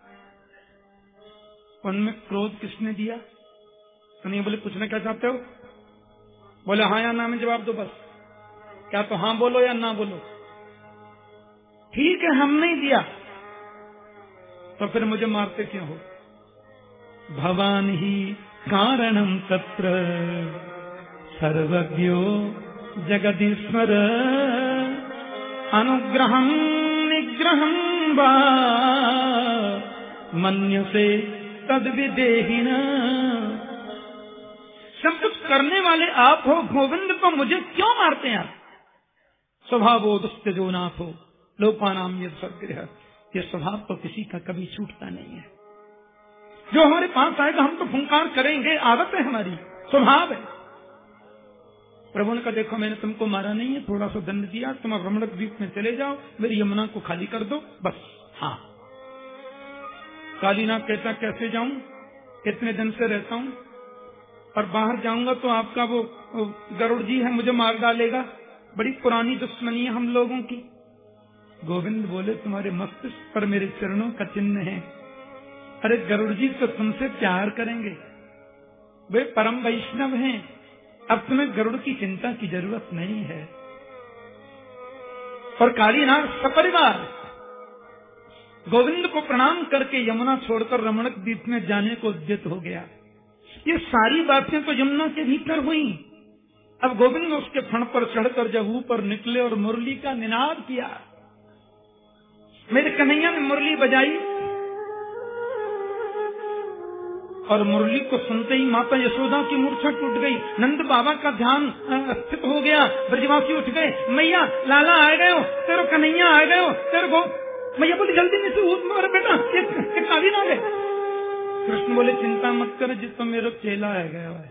उनमें क्रोध किसने दिया? कन्हैया बोले, पूछना क्या चाहते हो? बोले, हाँ या ना में जवाब दो बस। क्या तो हाँ बोलो या ना बोलो। ठीक है, हम नहीं दिया, तो फिर मुझे मारते क्यों हो? भवान ही कारणम तत्र सर्वज्ञो जगदीश्वर अनुग्रहं निग्रहं वा मन्यसे तद्विदेहिन। सब कुछ करने वाले आप हो गोविंद, तो मुझे क्यों मारते हैं आप? स्वभावो दुष्ट जो नाथ हो लोकानाम यद सद्गृह। ये स्वभाव तो किसी का कभी छूटता नहीं है। जो हमारे पास आएगा हम तो फुंकार करेंगे, आदत है हमारी, स्वभाव है। प्रभु ने कहा देखो मैंने तुमको मारा नहीं है, थोड़ा सा दंड दिया, तुम अब रमणक द्वीप में चले जाओ, मेरी यमुना को खाली कर दो बस। हाँ, कालीनाथ कहता कैसे जाऊं, कितने दिन से रहता हूं, और बाहर जाऊंगा तो आपका वो गरुड़ जी है मुझे मार डालेगा, बड़ी पुरानी दुश्मनी है हम लोगों की। गोविंद बोले तुम्हारे मस्तिष्क पर मेरे चरणों का चिन्ह है। अरे गरुड़ जी तो तुमसे प्यार करेंगे, वे परम वैष्णव हैं, अब तुम्हें गरुड़ की चिंता की जरूरत नहीं है। और कालीनाथ सपरिवार गोविंद को प्रणाम करके यमुना छोड़कर रमणक द्वीप में जाने को उद्यत हो गया। ये सारी बातें तो यमुना के भीतर हुई। अब गोविंद उसके फण पर चढ़कर जब ऊपर निकले और मुरली का निनाद किया, मेरे कन्हैया ने मुरली बजाई, और मुरली को सुनते ही माता यशोदा की मूर्छा टूट गई। नंद बाबा का ध्यान स्थित हो गया, ब्रजवासी उठ गए, मैया लाला आ गए हो, तेरे कन्हैया आ गए हो, तेरे को मैया बोली जल्दी नहीं से मारे बेटा, ये काली ना गए। कृष्ण बोले चिंता मत कर, जिस तो मेरा चेला आ गया है,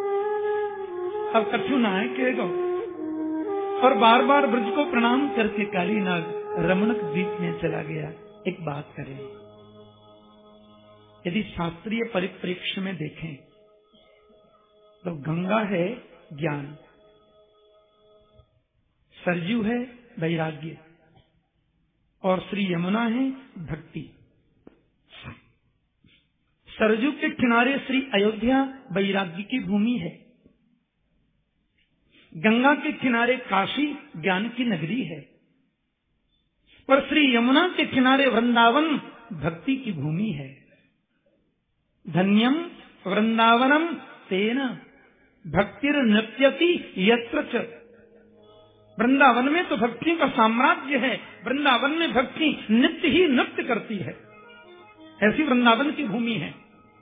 अब कछु ना है कहेगा। और बार बार ब्रज को प्रणाम करके कालीनाग रमणक द्वीप में चला गया। एक बात करें, यदि शास्त्रीय परिप्रेक्ष्य में देखें तो गंगा है ज्ञान, सरयू है वैराग्य, और श्री यमुना है भक्ति। सरयू के किनारे श्री अयोध्या वैराग्य की भूमि है, गंगा के किनारे काशी ज्ञान की नगरी है, पर श्री यमुना के किनारे वृंदावन भक्ति की भूमि है। धन्यम वृंदावनम तेन भक्तिर नृत्यति यत्र च। वृंदावन में तो भक्ति का साम्राज्य है, वृंदावन में भक्ति नित्य ही नृत्य करती है, ऐसी वृंदावन की भूमि है।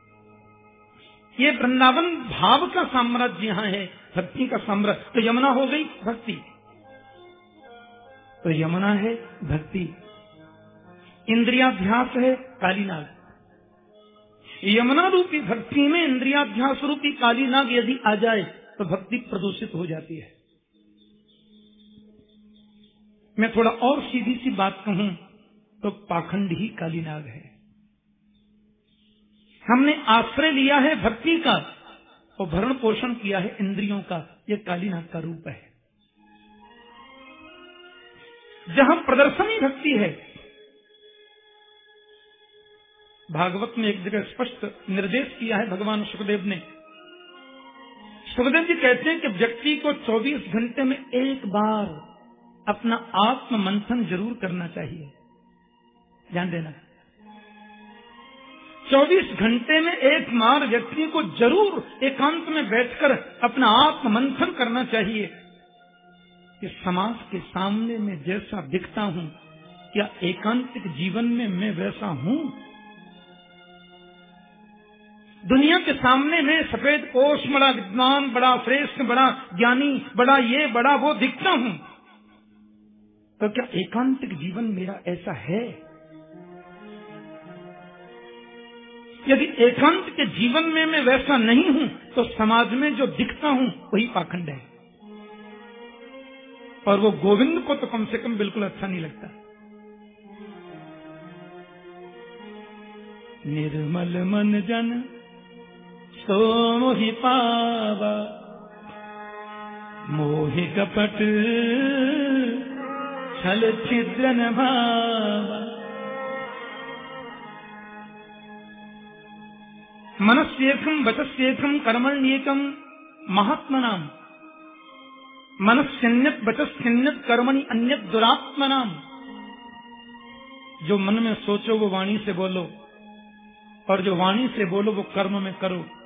ये वृंदावन भाव का साम्राज्य यहाँ है, भक्ति का साम्राज्य। तो यमुना हो गई भक्ति, तो यमुना है भक्ति। इंद्रियाध्यास है कालीनाग। यमुना रूपी भक्ति में इंद्रियाध्यास रूपी कालीनाग यदि आ जाए तो भक्ति प्रदूषित हो जाती है। मैं थोड़ा और सीधी सी बात कहूं तो पाखंड ही कालीनाग है। हमने आश्रय लिया है भक्ति का और भरण पोषण किया है इंद्रियों का, यह कालीनाग का रूप है। जहां प्रदर्शनी भक्ति है, भागवत में एक जगह स्पष्ट निर्देश किया है भगवान सुखदेव ने। सुखदेव जी कहते हैं कि व्यक्ति को 24 घंटे में एक बार अपना आत्म मंथन जरूर करना चाहिए। ध्यान देना, 24 घंटे में एक बार व्यक्ति को जरूर एकांत में बैठकर अपना आत्म मंथन करना चाहिए कि समाज के सामने में जैसा दिखता हूं, क्या एकांतिक जीवन में मैं वैसा हूं? दुनिया के सामने में सफेद पोष, बड़ा विद्वान, बड़ा श्रेष्ठ, बड़ा ज्ञानी, बड़ा ये बड़ा वो दिखता हूं, तो क्या एकांतिक जीवन मेरा ऐसा है? यदि एकांत के जीवन में मैं वैसा नहीं हूं तो समाज में जो दिखता हूं वही पाखंड है, और वो गोविंद को तो कम से कम बिल्कुल अच्छा नहीं लगता। निर्मल मन जन सो मोहि पावा, मोहि कपट छल छिद्र न भावा। मनस्येकम वचस्येकम कर्मण्येकम महात्मनाम, मनस्यन्यत वचस्यन्यत कर्मणि अन्यत दुरात्मनाम। जो मन में सोचो वो वाणी से बोलो, और जो वाणी से बोलो वो कर्म में करो।